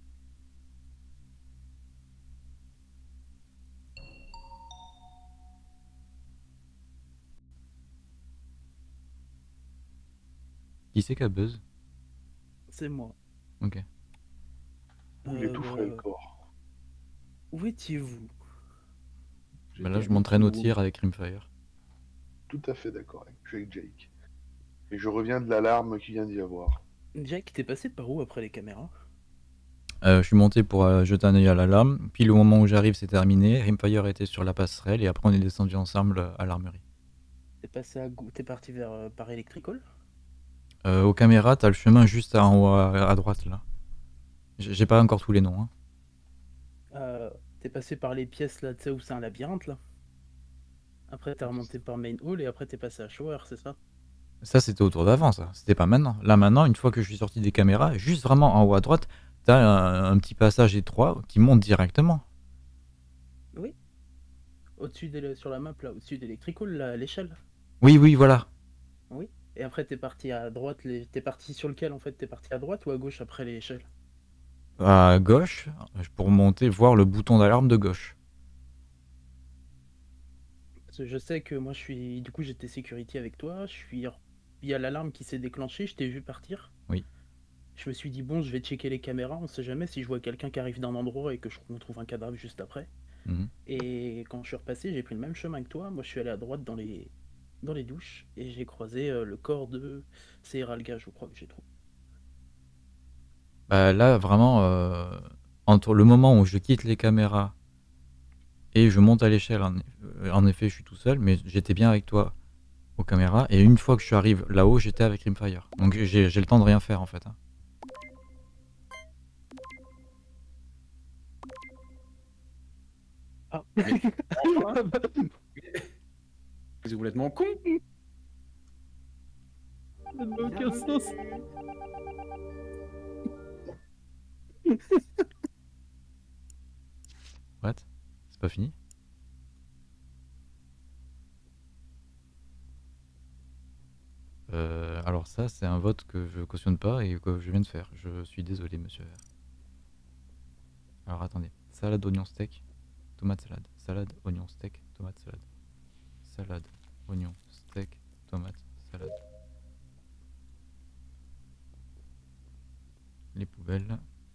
A: Qui c'est qui a buzz?
H: C'est moi.
A: Ok.
G: Il est tout frais le
H: Euh,
G: corps.
H: Où étiez-vous?
A: Bah là,
G: J'étais
A: je m'entraîne au
G: avec
A: tir avec Rimfire.
G: Tout à fait d'accord avec, je suis avec Jake. Et je reviens de l'alarme qu'il vient d'y avoir.
H: Jack, t'es passé par où après les caméras?
A: Euh, je suis monté pour euh, jeter un œil à l'alarme. Puis le moment où j'arrive, c'est terminé. Rimfire était sur la passerelle et après on est descendu ensemble euh, à l'armerie.
H: T'es passé à Gou- t'es parti vers euh, par Electrical?
A: Euh, aux caméras, t'as le chemin juste en haut à, à droite là. J'ai j'ai pas encore tous les noms. Hein.
H: Euh, T'es passé par les pièces là, tu sais où c'est un labyrinthe là. Après t'es remonté par Main Hall et après t'es passé à Shower, c'est ça?
A: Ça, c'était au tour d'avant, ça. C'était pas maintenant. Là, maintenant, une fois que je suis sorti des caméras, juste vraiment en haut à droite, t'as un, un petit passage étroit qui monte directement.
H: Oui. Au-dessus de, sur la map là, au-dessus d'Electrical, là, à l'échelle.
A: Oui, oui, voilà.
H: Oui. Et après t'es parti à droite, les... t'es parti sur lequel en fait? T'es parti à droite ou à gauche après l'échelle?
A: À gauche, pour monter, voir le bouton d'alarme de gauche.
H: Parce que je sais que moi je suis. Du coup j'étais security avec toi, je suis. Il y a l'alarme qui s'est déclenchée, je t'ai vu partir.
A: Oui.
H: Je me suis dit bon je vais checker les caméras, on sait jamais si je vois quelqu'un qui arrive d'un endroit et que je trouve un cadavre juste après.
A: Mhm.
H: Et quand je suis repassé, j'ai pris le même chemin que toi, moi je suis allé à droite dans les dans les douches et j'ai croisé euh, le corps de c'est Ralga je crois que j'ai trouvé.
A: Bah, là, vraiment, euh, entre le moment où je quitte les caméras et je monte à l'échelle, en, euh, en effet, je suis tout seul, mais j'étais bien avec toi aux caméras. Et une fois que je arrive là-haut, j'étais avec Rimfire. Donc j'ai j'ai le temps de rien faire en fait. Hein.
H: Ah.
D: C'est complètement con.
H: Ça n'a aucun sens.
A: What? C'est pas fini? Euh, alors ça, c'est un vote que je cautionne pas et que je viens de faire. Je suis désolé, monsieur. Alors attendez. Salade, oignon, steak, tomate, salade. Salade, oignon, steak, tomate, salade. Salade, oignon, steak, tomate, salade. Les poubelles.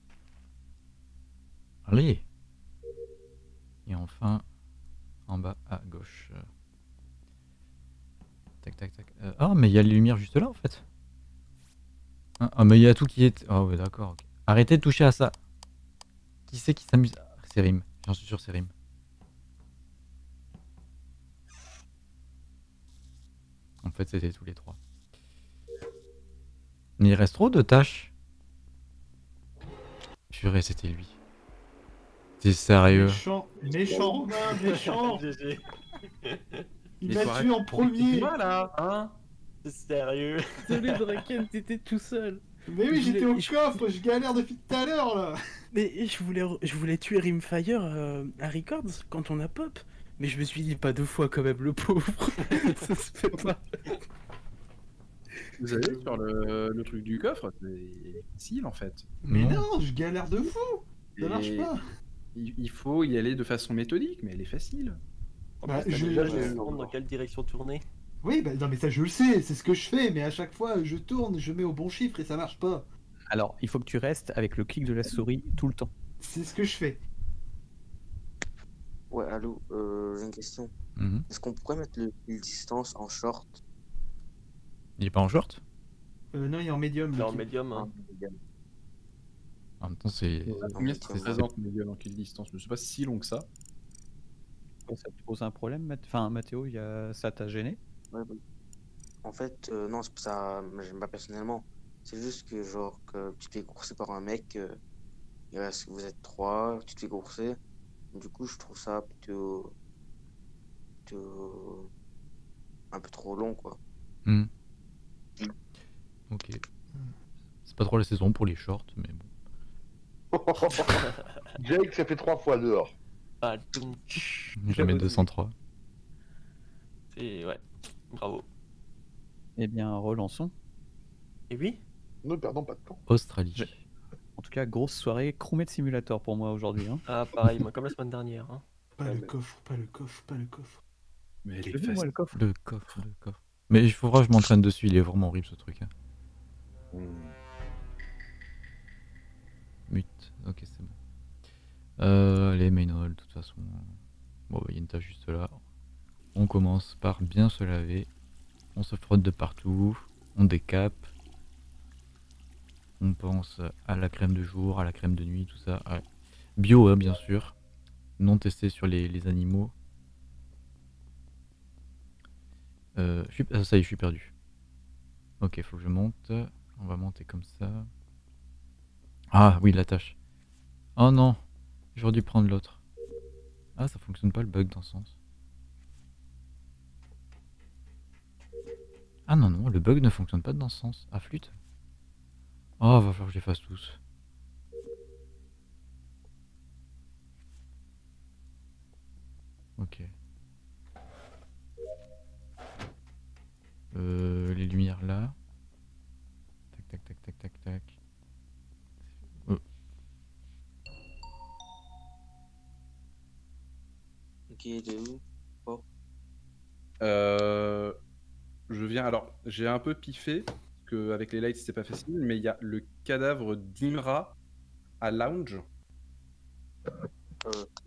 A: Allez! Et enfin, en bas à gauche. Tac, tac, tac. Euh, ah, mais il y a les lumières juste là en fait. Ah, ah, mais il y a tout qui est. Ah, ouais, d'accord. Okay. Arrêtez de toucher à ça. Qui c'est qui s'amuse? C'est Rim. J'en suis sûr, c'est Rim. En fait, c'était tous les trois. Mais il reste trop de tâches. Purée, c'était lui. T'es sérieux?
E: Méchant, méchant Romain, méchant.
F: G G.
E: Il
D: Mais
E: m'a
D: faut
E: tué en
D: arrêter-
E: premier.
D: Quoi là, hein?
F: C'est sérieux.
H: Désolé Draken, t'étais tout seul.
E: Mais oui,
H: Je
E: j'étais
H: voulais-
E: au
H: je-
E: coffre, je galère depuis tout à l'heure là.
H: Mais je voulais, je voulais tuer Rimfire euh, à Records quand on a pop. Mais je me suis dit pas deux fois quand même, le pauvre. Ça se fait pas.
D: Vous allez sur le, le truc du coffre, c'est facile en fait.
E: Mais
A: Non.
E: non, je galère de fou. Ça
D: Et
E: marche pas.
D: Il, il faut y aller de façon méthodique, mais elle est facile.
E: Bah,
F: Bah,
E: je-
F: déjà, je
E: je-
F: me demande dans quelle direction tourner.
E: Oui, bah non mais ça je le sais, c'est ce que je fais, mais à chaque fois je tourne, je mets au bon chiffre et ça marche pas.
C: Alors, il faut que tu restes avec le clic de la souris tout le temps.
E: C'est ce que je fais.
I: Ouais, allô, euh, j'ai une question.
A: Mhm.
I: Est-ce qu'on pourrait mettre le kill distance en short?
A: Il est pas en short?
E: Euh, non, il est en médium.
F: Il est
E: le
F: en
E: kill.
F: médium. Hein.
A: En même temps, c'est.
D: Combien ça
I: c'est-
D: représente médium en kill distance? Mais c'est pas si long que ça.
C: Ça te pose un problème, Math- enfin, Mathéo, il y a... ça t'a gêné?
I: Ouais, ouais. En fait, euh, non, c'est pas ça, j'aime pas personnellement. C'est juste que, genre, que tu te fais courser par un mec, euh, il reste- vous êtes trois, tu te fais courser. Du coup, je trouve ça plutôt. plutôt. un peu trop long, quoi.
A: Hmm. Ok. C'est pas trop la saison pour les shorts, mais bon.
G: Jake, ça fait trois fois dehors.
F: Ah, toum.
A: Je vais mettre deux cent trois.
F: C'est ouais. Bravo.
C: Eh bien, relançons.
F: Et oui.
G: Ne perdons pas de temps.
A: Australie.
C: Je- En tout cas, grosse soirée Crewmate Simulator pour moi aujourd'hui. Hein.
F: Ah, pareil, moi, comme la semaine dernière. Hein.
E: Pas
I: Ouais,
E: le
I: mais-
E: coffre, pas le coffre, pas le coffre.
D: Mais elle
C: J'ai
D: est
C: vu, moi,
D: facile.
C: le coffre.
A: Le coffre, le coffre. Mais il faudra que je m'entraîne dessus, il est vraiment horrible ce truc. Hein. Mute, ok c'est bon. Euh, les main hall, de toute façon. Bon, bah, il y a une tâche juste là. On commence par bien se laver. On se frotte de partout. On décape. On pense à la crème de jour, à la crème de nuit, tout ça. Ouais. Bio, hein, bien sûr. Non testé sur les, les animaux. Euh, je suis... ah, ça y est, je suis perdu. Ok, faut que je monte. On va monter comme ça. Ah oui, la tâche. Oh non, j'aurais dû prendre l'autre. Ah, ça fonctionne pas le bug dans ce sens. Ah non, non, le bug ne fonctionne pas dans ce sens. Ah, flûte. Oh, va falloir que je les fasse tous. Ok. Euh, les lumières là. Tac, tac, tac, tac, tac, tac. Oh.
I: Ok, de où? Oh.
D: Euh, je viens. Alors, j'ai un peu piffé, parce que avec les lights, c'était pas facile, mais il y a le cadavre d'Imra à Lounge.
I: Euh,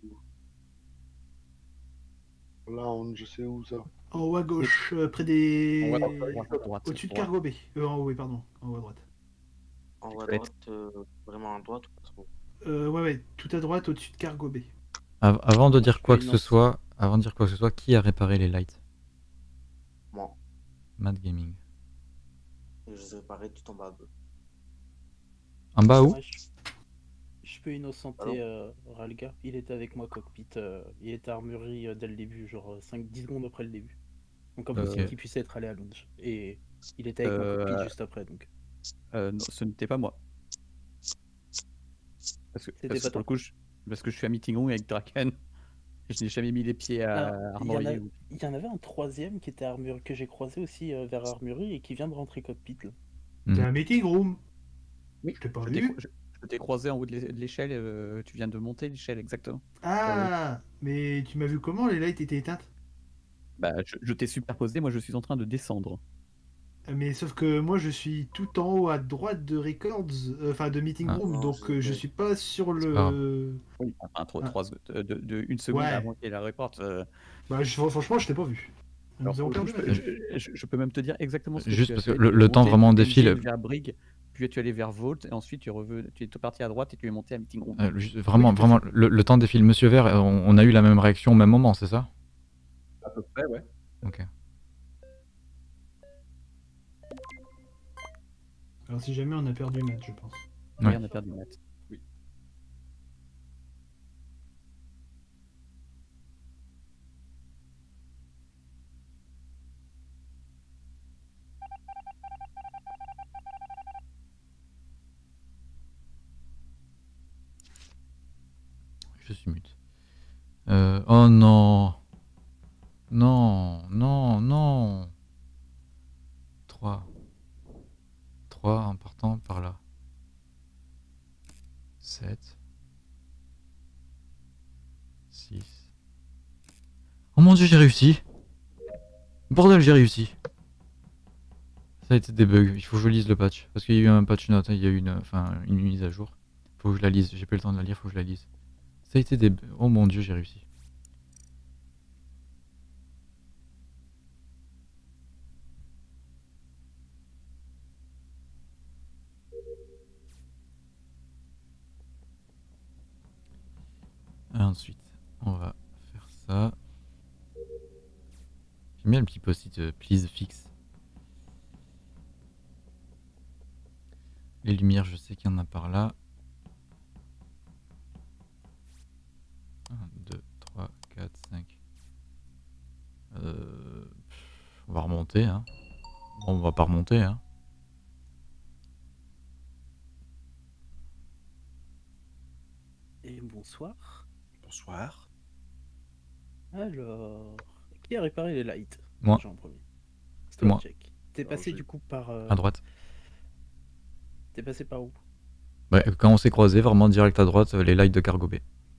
G: Lounge, je sais où ça.
E: En haut à gauche, euh, près
D: En
E: des.
D: haut à droite,
C: à droite,
E: Au-dessus de
C: droite.
E: Cargo B. Euh, en haut, oui, pardon. En haut à droite.
I: en haut à
C: peut être-
I: droite, euh, vraiment à droite ou pas trop?
E: Euh, ouais, ouais, tout à droite, au-dessus de Cargo B.
A: Av- avant de dire
H: Je
A: quoi
H: fais
A: que
H: une
A: ce
H: os-
A: soit, avant de dire quoi que ce soit, qui a réparé les lights?
I: Moi,
A: Mad Gaming.
I: je les ai réparés tout en bas. eux.
A: En bas où?
H: Ouais, je... je peux innocenter euh, Ralga. Il était avec moi cockpit. euh, il était armurerie euh, dès le début, genre cinq dix secondes après le début. Donc impossible
A: Ok.
H: qu'il puisse être allé à Lounge. Et il était avec
C: Euh,
H: moi cockpit juste après. Donc
C: Euh, non, ce n'était pas moi. Parce que,
H: C'était
C: parce que
H: pas
C: pour le
H: toi.
C: coup, je, parce que je suis à meeting room avec Draken. Je n'ai jamais mis les pieds à
H: Ah, il y, en
C: Armory.
H: a-
C: ou-
H: il y en avait un troisième qui était armure que j'ai croisé aussi euh, vers armurerie et qui vient de rentrer cockpit là.
E: T'es
A: Hmm.
E: à meeting room.
C: Oui,
E: Je t'ai pas
C: je t'ai
E: vu.
C: cro- je- je t'ai croisé en haut de l'é- de l'échelle. euh, tu viens de monter l'échelle, exactement.
E: Ah, mais tu m'as vu comment? Les lights étaient éteintes?
C: Bah, je, je t'ai superposé, moi je suis en train de descendre.
E: Mais sauf que moi je suis tout en haut à droite de Records, euh, enfin de Meeting
A: Ah.
E: Room,
I: Non,
E: donc euh, je
I: j'étais-
E: suis pas sur
A: C'est pas
E: le.
C: Oui, enfin, trois,
E: Ah.
C: trois secondes- de, de- de- une seconde
E: Ouais.
C: avant qu'il y ait la report. euh,
E: Bah, je- franchement, je t'ai pas vu.
C: alors,
E: Nous avons
C: pour le
E: perdu
C: coup,
E: la
C: je,
E: tête.
C: je- je- je peux même te dire exactement ce que
A: Juste
C: tu as
A: parce que
C: fait.
A: le-
C: Tu
A: le
C: es
A: temps
C: monté
A: vraiment
C: de
A: défile.
C: Engine vers Brig, puis tu es allé vers Vault, et ensuite tu es, revenu, tu es parti à droite et tu es monté à Meeting Room.
A: Euh, juste- vraiment,
E: Oui, tout à
A: vraiment, le, le temps défile. Monsieur Vert, euh, on, on a eu la même réaction au même moment, c'est ça?
D: À peu près, ouais.
A: Ok.
E: Alors si jamais on a perdu le match, je pense.
C: Oui,
A: Ouais.
C: on a perdu net.
D: Oui.
A: Je suis mute. Euh, oh non. Non, non, non. trois. trois en partant par là. sept. six. Oh mon dieu, j'ai réussi. Bordel, j'ai réussi. Ça a été des bugs. Il faut que je lise le patch. Parce qu'il y a eu un patch note, hein, il y a eu une, enfin, une mise à jour. Faut que je la lise. J'ai pas eu le temps de la lire, faut que je la lise. Ça a été des... Oh mon dieu, j'ai réussi. Ensuite, on va faire ça. J'aime bien le petit post-it euh, please fix. Les lumières, je sais qu'il y en a par là. un, deux, trois, quatre, cinq. Euh, pff, on va remonter, hein. Bon, on va pas remonter, hein.
H: Et bonsoir.
D: Bonsoir.
H: Alors, qui a réparé les lights?
A: Moi.
H: Déjà en premier.
A: C'est moi.
H: Jack. T'es
D: Alors,
H: passé
D: j'ai-
H: du coup par. euh,
A: À droite.
H: T'es passé par où?
A: Ouais, quand on s'est croisés, vraiment direct à droite, euh, les lights de Cargo B.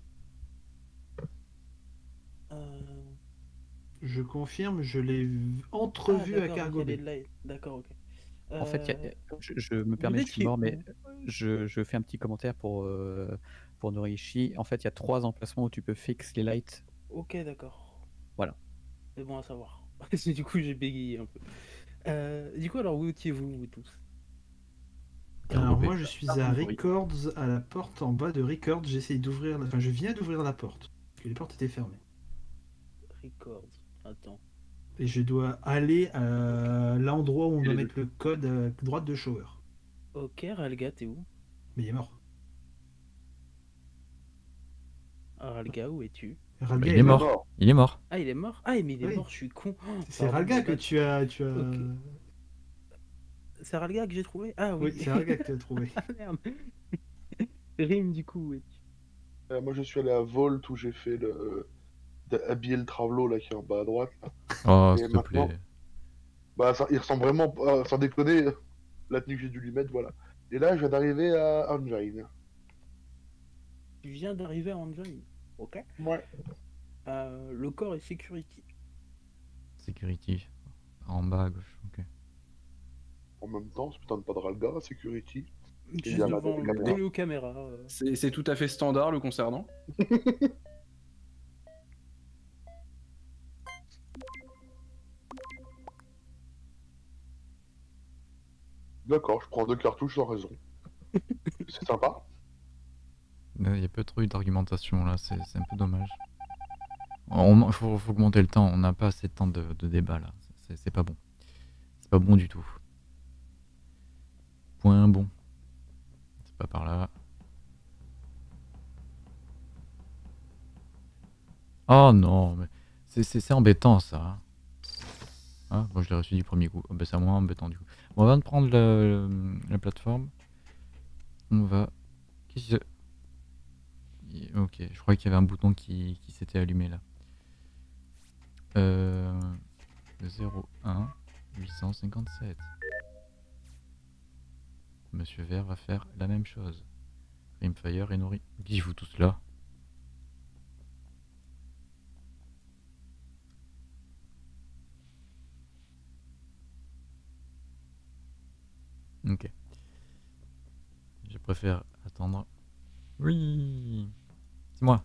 H: Euh,
E: Je confirme, je l'ai vu- entrevu
H: ah,
E: à
H: d'accord,
E: Cargo
H: ok, les
E: B.
H: lights. D'accord, ok.
C: En fait, il y a-
H: Euh,
C: je, je me permets, je suis
H: étiez
C: mort, mais
H: où?
C: je, je fais un petit commentaire pour, euh, pour Norishi. En fait, il y a trois emplacements où tu peux fixer les lights.
H: Ok, d'accord.
C: Voilà.
H: C'est bon à savoir. Parce que du coup, j'ai bégayé un peu. Euh, du coup, alors, où étiez-vous, vous tous?
A: Cargo
E: Alors
A: B.
E: moi je suis à Records, à la porte en bas de Records, j'essaye d'ouvrir, la... enfin je viens d'ouvrir la porte, parce que les portes étaient fermées.
H: Records. Attends.
E: Et je dois aller à l'endroit où on
D: Et
E: doit
D: les
E: mettre le code à droite de Shower.
H: Ok, Ralga, t'es où?
E: Mais il est mort.
H: Ralga, où es-tu?
A: Bah,
E: Ralga
A: il
E: est
A: est
E: mort.
A: mort. Il est mort.
H: Ah, il est mort? Ah, mais il est
E: Oui.
H: mort, je suis con. Oh,
E: C'est
H: pardon,
E: Ralga
H: my
E: que
H: bad.
E: tu as. Tu as...
H: Ok. C'est Ralga que j'ai trouvé? Ah oui.
E: Oui, c'est Ralga que tu as trouvé.
H: Ah merde. Rim, du coup, où es-tu?
G: Euh, moi, je suis allé à Volt où j'ai fait le. Habiller le Travelo là qui est en bas à droite. Là.
A: Oh,
G: Et
A: s'il te
G: maintenant,
A: plaît.
G: bah, ça, il ressemble vraiment, pas- sans déconner, la tenue que j'ai dû lui mettre, voilà. Et là, je viens d'arriver à Engine.
H: Tu viens d'arriver à Engine. Ok.
G: Ouais.
H: Euh, le corps est security.
A: Security. En bas à gauche. Ok.
G: En même temps, ce putain de pas de Ralga, Security.
H: Juste
G: Il y a ma
H: devant
G: caméra.
H: collé aux caméras. euh.
D: C'est c'est tout à fait standard le concernant.
G: D'accord, je prends deux cartouches sans raison. C'est sympa.
A: Il n'y a pas trop eu d'argumentation là, c'est c'est un peu dommage. Il faut, faut augmenter le temps, on n'a pas assez de temps de, de débat là. C'est c'est pas bon. C'est pas bon du tout. Point bon. C'est pas par là. Oh non, mais c'est- c'est c'est embêtant ça. Ah, bon, je l'ai reçu du premier coup. Oh, bah, c'est moins embêtant du coup. Bon, on va prendre le- le- la plateforme. On va. Qu'est-ce que c'est? Ok, je croyais qu'il y avait un bouton qui, qui s'était allumé là. Euh, zéro un huit cent cinquante-sept. Monsieur Vert va faire la même chose. Rimfire et Nori. Qui vous tous là? Ok. Je préfère attendre. Oui, c'est moi.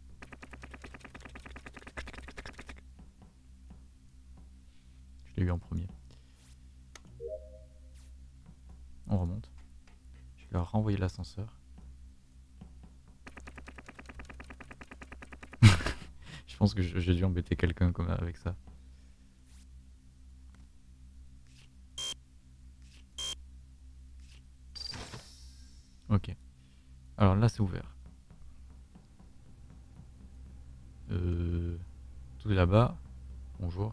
A: Je l'ai eu en premier. On remonte. Je vais leur renvoyer l'ascenseur. Je pense que j'ai dû embêter quelqu'un comme avec ça. Ok. Alors là c'est ouvert. Euh, tout là-bas. Bonjour.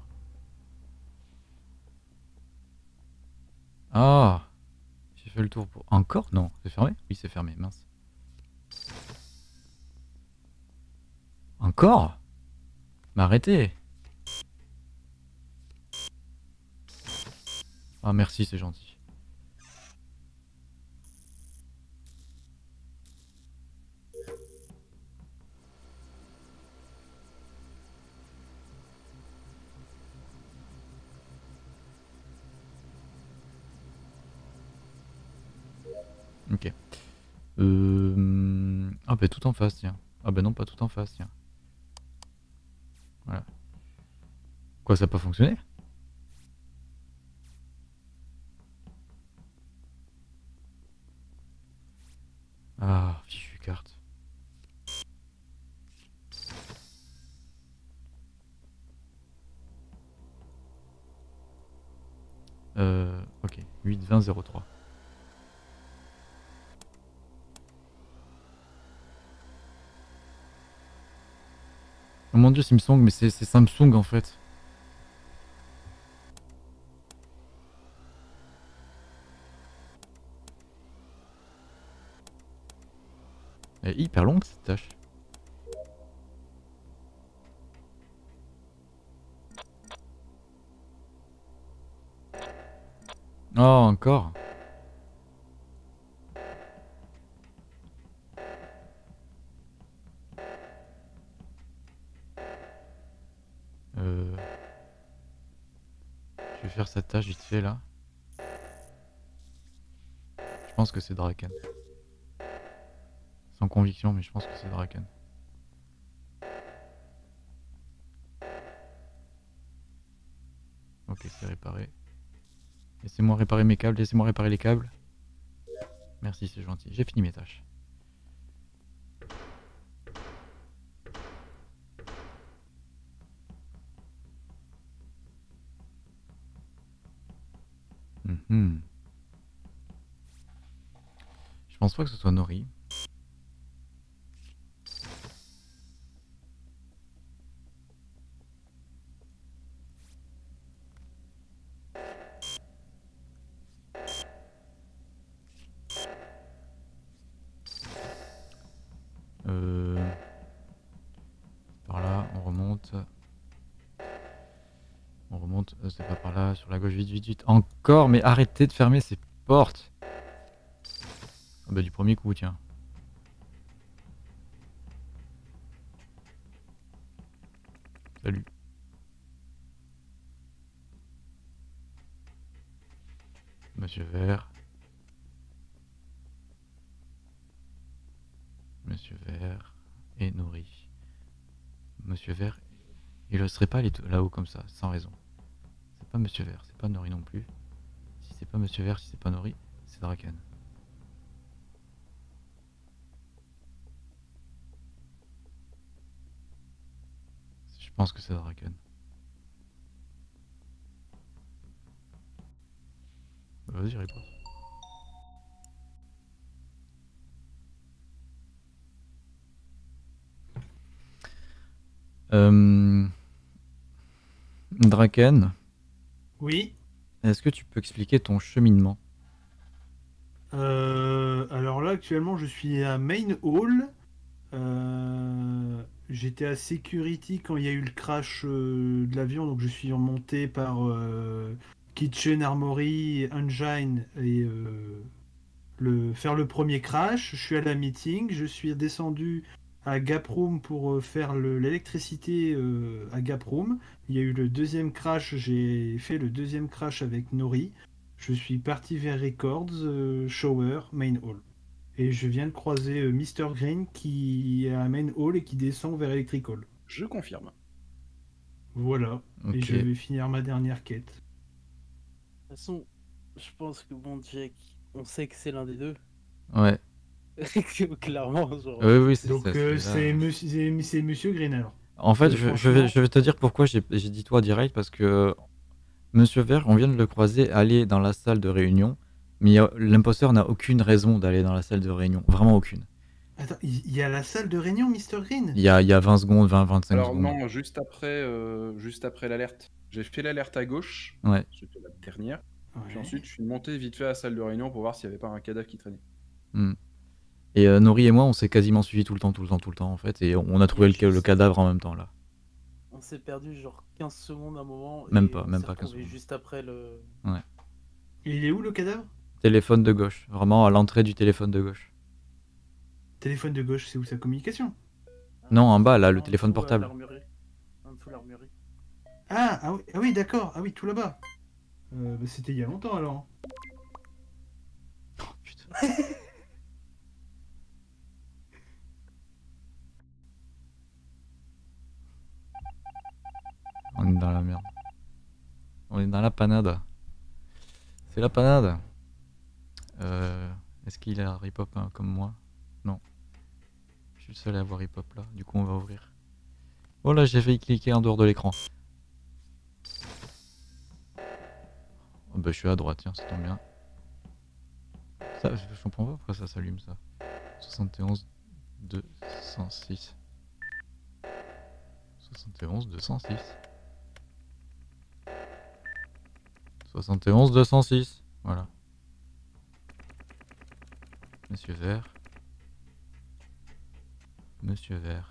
A: Ah, j'ai fait le tour pour... Encore? Non, c'est fermé? Oui, c'est fermé, mince. Encore? Mais arrêtez! Ah merci, c'est gentil. Ok. Euh... Ah bah tout en face, tiens. Ah bah non, pas tout en face, tiens. Voilà. Quoi, ça n'a pas fonctionné? Ah, fichu carte. Euh... Ok, huit vingt zéro trois. Oh mon dieu, Samsung, mais c'est Samsung en fait. Elle est hyper longue cette tâche. Oh, encore. Euh... Je vais faire cette tâche vite fait là. Je pense que c'est Draken. Sans conviction, mais je pense que c'est Draken. Ok, c'est réparé. Laissez-moi réparer mes câbles, laissez-moi réparer les câbles. Merci, c'est gentil. J'ai fini mes tâches. Hmm. Je pense pas que ce soit Nori. Euh... Par là, on remonte. On remonte, euh, c'est pas par là, sur la gauche, vite, vite, vite. Encore, mais arrêtez de fermer ces portes. Ah bah du premier coup, tiens. Salut. Monsieur Vert. Monsieur Vert et Nori. Monsieur Vert, il ne serait pas aller là-haut comme ça, sans raison. C'est pas Monsieur Vert, c'est pas Nori non plus. Si c'est pas Monsieur Vert, si c'est pas Nori, c'est Draken. Je pense que c'est Draken. Bah, vas-y, réponds. Euh... Draken,
E: Oui.
A: est-ce que tu peux expliquer ton cheminement?
E: Euh, alors là, actuellement, je suis à Main Hall. Euh, J'étais à Security quand il y a eu le crash euh, de l'avion, donc je suis remonté par euh, Kitchen, Armory, Engine et euh, le, faire le premier crash. Je suis à la meeting, je suis descendu à Gaproom pour euh, faire le- l'électricité euh, à Gaproom. Il y a eu le deuxième crash, j'ai fait le deuxième crash avec Nori. Je suis parti vers Records, euh, Shower, Main Hall. Et je viens de croiser euh, Mister Green qui est à Main Hall et qui descend vers Electric Hall.
D: Je confirme.
E: Voilà. Et
A: Ok.
E: je vais finir ma dernière quête.
H: De toute façon, je pense que bon, Jack, on sait que c'est l'un des deux.
A: Ouais.
H: Clairement, genre.
A: Oui, oui, c'est
E: Donc
A: ça,
E: euh,
A: c'est
E: c'est
A: là.
E: monsieur, c'est- c'est Monsieur Green alors.
A: En fait,
E: Euh,
A: je, je vais,
E: franchement-
A: je vais te dire pourquoi j'ai j'ai dit toi direct, parce que Monsieur Vert, on vient de le croiser aller dans la salle de réunion, mais il y a- l'imposteur n'a aucune raison d'aller dans la salle de réunion, vraiment aucune.
E: Attends, il il y a la salle de réunion, Mister Green?
A: Il y a, il y a vingt secondes, vingt, vingt-cinq
D: Alors
A: secondes.
D: non, juste après, euh, juste après l'alerte. J'ai fait l'alerte à gauche,
A: Ouais.
D: c'était la dernière. Puis
E: Ouais.
D: ensuite, je suis monté vite fait à la salle de réunion pour voir s'il n'y avait pas un cadavre qui traînait.
A: Hmm. Et euh, Nori et moi, on s'est quasiment suivis tout le temps, tout le temps, tout le temps, en fait, et on a trouvé le, ca- le cadavre en même temps, là.
H: On s'est perdu genre quinze secondes à un moment.
A: Même
H: et
A: pas,
H: on
A: même
H: s'est
A: pas quinze
H: retrouvés
A: secondes.
H: juste après le.
A: Ouais.
E: Et il est où le cadavre?
A: Téléphone de gauche, vraiment à l'entrée du téléphone de gauche.
E: Téléphone de gauche, c'est où sa communication?
A: Non, en bas, là, le
H: En
A: téléphone
H: dessous, à
A: portable.
H: l'armurerie. En dessous de l'armurerie.
E: Ah, ah oui, ah oui, d'accord. Ah oui, tout là-bas. Euh, bah, c'était il y a longtemps alors.
A: Oh, putain. On est dans la merde. On est dans la panade. C'est la panade. Euh, Est-ce qu'il a hip-hop hein, comme moi? Non. Je suis le seul à avoir hip-hop là. Du coup, on va ouvrir. Oh là, j'ai failli cliquer en dehors de l'écran. Oh, bah, je suis à droite, tiens, ça tombe bien. Ça, je je comprends pas pourquoi ça s'allume ça. soixante et onze deux cent six. soixante et onze deux cent six. soixante et onze deux cent six. Voilà. Monsieur Vert. Monsieur Vert.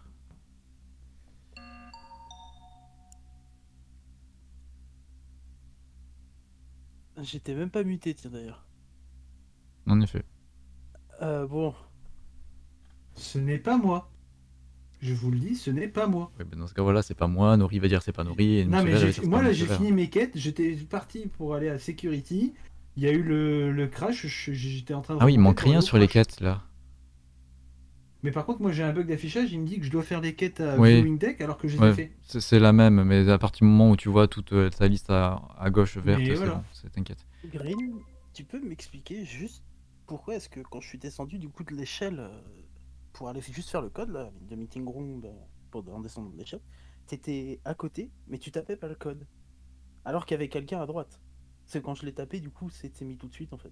H: J'étais même pas muté, tiens d'ailleurs.
A: En effet.
H: Euh, bon.
E: Ce n'est pas moi. Je vous le dis, ce n'est pas moi.
A: Ouais, ben dans ce cas, voilà, c'est pas moi. Nori va dire c'est pas Nori. Et
E: Non
A: Monsieur
E: mais
A: Vert va
E: j'ai-
A: dire c'est
E: moi
A: pas
E: là
A: Monsieur
E: j'ai
A: Vert.
E: fini mes quêtes, j'étais parti pour aller à Security, il y a eu le, le crash, je- j'étais en train de
A: Ah oui, il
E: remonter
A: manque
E: pour aller
A: rien
E: au
A: sur les
E: crash.
A: quêtes là.
E: Mais par contre moi j'ai un bug d'affichage, il me dit que je dois faire les quêtes à
A: Oui.
E: Viewing Deck alors que je les ai
A: Ouais,
E: fait.
A: c'est c'est la même, mais à partir du moment où tu vois toute euh, ta liste à, à gauche verte,
E: Mais
A: c'est
E: voilà.
A: bon, c'est- t'inquiète.
H: Green, tu peux m'expliquer juste pourquoi est-ce que quand je suis descendu du coup de l'échelle euh, pour aller juste faire le code là, de meeting room euh, pour en descendant de l'échelle, t'étais à côté mais tu tapais pas le code alors qu'il y avait quelqu'un à droite. C'est quand je l'ai tapé, du coup, c'est mis tout de suite en fait.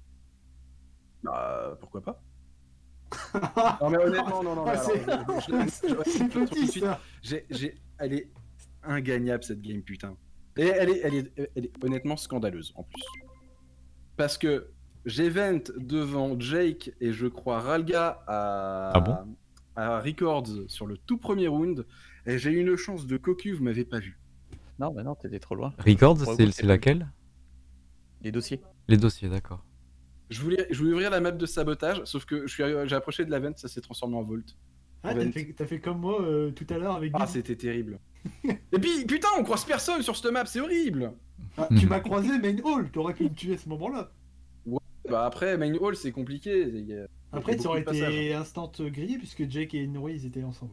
D: Bah, pourquoi pas? Non mais honnêtement, non, non, mais
E: Ah,
D: alors,
E: c'est-
D: je- je- je- je-
E: c'est
D: tout de
E: petit,
D: suite,
E: ça.
D: j'ai- j'ai- elle est ingagnable cette game, putain. Et elle est, elle est, elle est honnêtement scandaleuse en plus. Parce que j'event devant Jake et je crois Ralga à,
A: Ah bon
D: à Records sur le tout premier round et j'ai eu une chance de cocu, vous m'avez pas vu.
C: Non, bah non, t'étais trop loin.
A: Records,
C: Pour le
A: c'est
C: coup,
A: c'est laquelle?
C: Les dossiers.
A: Les dossiers, d'accord.
D: Je voulais, je voulais ouvrir la map de sabotage, sauf que je suis, j'ai approché de la vente, ça s'est transformé en Vault.
E: Ah, t'as fait, t'as fait comme moi euh, tout à l'heure avec
D: Ah,
E: Billy.
D: c'était terrible. Et puis, putain, on croise personne sur cette map, c'est horrible.
E: Ah, tu m'as croisé main hall, t'aurais pu me tuer à ce moment-là.
D: Bah après, main hall, c'est compliqué. il y a-
E: Après,
D: il y a
E: ça aurait
D: beaucoup de
E: été
D: passages.
E: instant grillé puisque Jake et Nori ils étaient ensemble.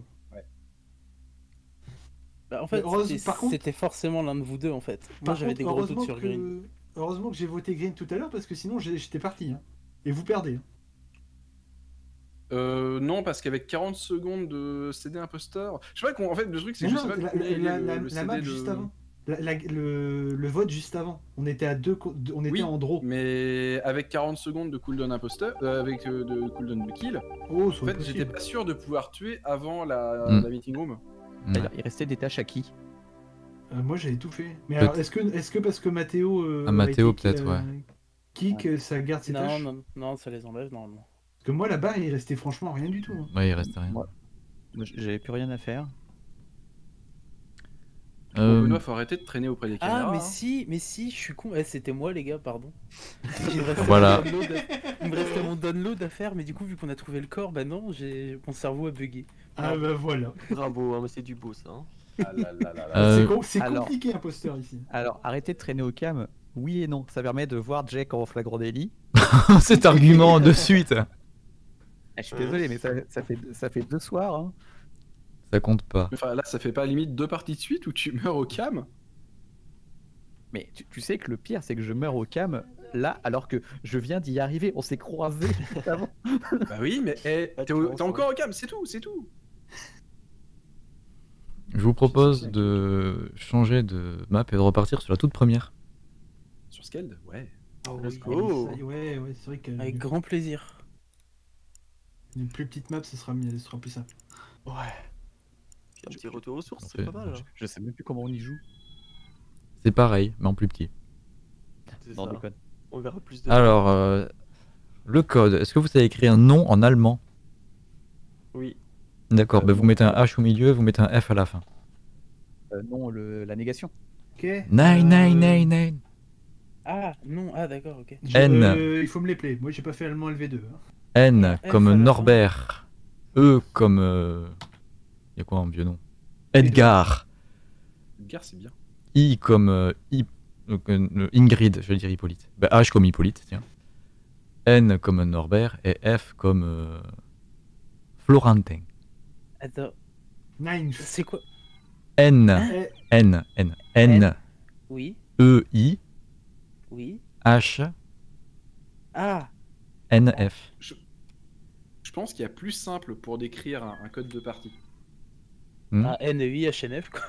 H: Bah, en fait,
E: Mais heureuse-
H: c'était
E: par contre-
H: c'était forcément l'un de vous deux en fait. Moi
E: Par
H: j'avais
E: contre,
H: des gros doutes
E: heureusement
H: sur
E: que-
H: Green.
E: Heureusement que j'ai voté Green tout à l'heure parce que sinon j'ai- j'étais parti. Hein. Et vous perdez. hein.
D: Euh, non, parce qu'avec quarante secondes de C D imposteur. Je sais pas qu'en fait, le truc, c'est
E: Mais
D: que je
E: non,
D: sais pas
E: la,
D: combien
E: la-
D: il est
E: la-
D: le-
E: la-
D: le
E: la
D: C D
E: map
D: de-
E: juste avant. La- la- le, le vote juste avant. On était à deux, co- on était
D: Oui,
E: en draw.
D: mais avec quarante secondes de cooldown imposteur, euh, avec euh, de cooldown de kill,
E: Oh,
D: en
E: c'est
D: fait,
E: possible.
D: j'étais pas sûr de pouvoir tuer avant la,
A: Mm.
D: la meeting room.
A: Ouais.
C: Il restait des tâches à qui?
E: Euh, moi j'avais tout fait. Mais
A: Peut-
E: alors, est-ce que, est-ce que parce que Mathéo. euh,
A: Ah, Mathéo,
E: a été,
A: peut-être,
E: euh,
A: ouais.
E: Kick, euh, ça garde ses
H: Non,
E: tâches
H: non, non, ça les enlève normalement.
E: Parce que moi là-bas il restait franchement rien du tout. hein.
A: Ouais, il reste rien.
C: Moi, moi, j'avais plus rien à faire.
D: Bon,
A: Euh,
D: Benoît, faut arrêter de traîner auprès des caméras.
H: Ah, mais
D: hein.
H: si, mais si, je suis con. Eh, c'était moi, les gars, pardon. Il me restait
A: Voilà.
H: mon download à- Il me restait mon download à faire, mais du coup, vu qu'on a trouvé le corps, bah non, j'ai mon cerveau a bugué.
E: Ah bah voilà.
F: Bravo, hein, mais c'est du beau ça. hein.
D: Ah là là là là.
A: Euh,
E: C'est com- c'est
C: alors-
E: compliqué imposteur ici.
C: Alors, arrêtez de traîner au cam. Oui et non. Ça permet de voir Jack en flagrant délit.
A: Cet argument de suite,
C: Ah, je suis désolé, mais ça, ça fait, ça fait deux soirs. Hein.
A: ça compte pas.
D: Enfin, là, ça fait pas limite deux parties de suite où tu meurs au cam.
C: Mais tu, tu sais que le pire, c'est que je meurs au cam là, alors que je viens d'y arriver. On s'est croisés juste avant.
D: Bah oui, mais eh,
F: Ah,
D: t'es
F: tu
D: au-
F: penses,
D: t'es encore au cam, c'est tout, c'est tout.
A: Je vous propose de changer de map et de repartir sur la toute première.
D: Sur Skeld, ouais.
E: Oh,
F: Let's
E: oui,
F: go.
E: ça- ouais, ouais, c'est vrai que
H: Avec grand plaisir.
E: une plus petite map, ce sera, mieux, ce sera plus simple.
F: Ouais. Puis un petit retour aux sources, c'est
A: fait,
F: pas mal. hein.
C: Je, je sais même plus comment on y joue.
A: C'est pareil, mais en plus petit.
F: C'est
C: Non,
F: ça.
C: déconne.
F: On verra plus de.
A: Alors, euh, le code, est-ce que vous savez écrire un nom en allemand?
F: Oui.
A: D'accord,
C: Euh,
A: bah vous
C: non.
A: mettez un H au milieu, vous mettez un F à la fin.
C: Euh, non, le, la négation.
E: Ok.
A: Nine,
E: euh,
A: nine, nine, nine.
H: Ah, non, ah d'accord, ok.
E: je-
A: N.
E: euh, il faut me les play. Moi j'ai pas fait allemand L V deux. hein.
A: N
H: F
A: comme
H: à la fin.
A: Norbert. E comme... Euh... Y a quoi en vieux nom? Edgar.
D: Edgar, c'est bien.
A: I comme euh, I- euh, euh, Ingrid, je vais dire Hippolyte. Bah, H comme Hippolyte, tiens. N comme Norbert et F comme euh, Florentin.
H: Attends,
E: Nine.
H: c'est quoi?
A: N,
E: Eh,
A: N, N, N,
H: Oui,
A: E, I,
H: oui.
A: H,
H: Ah,
A: N, F.
D: Je, je pense qu'il y a plus simple pour décrire un, un code de partie.
A: Hmm,
H: ah N, I, H, N, F, quoi.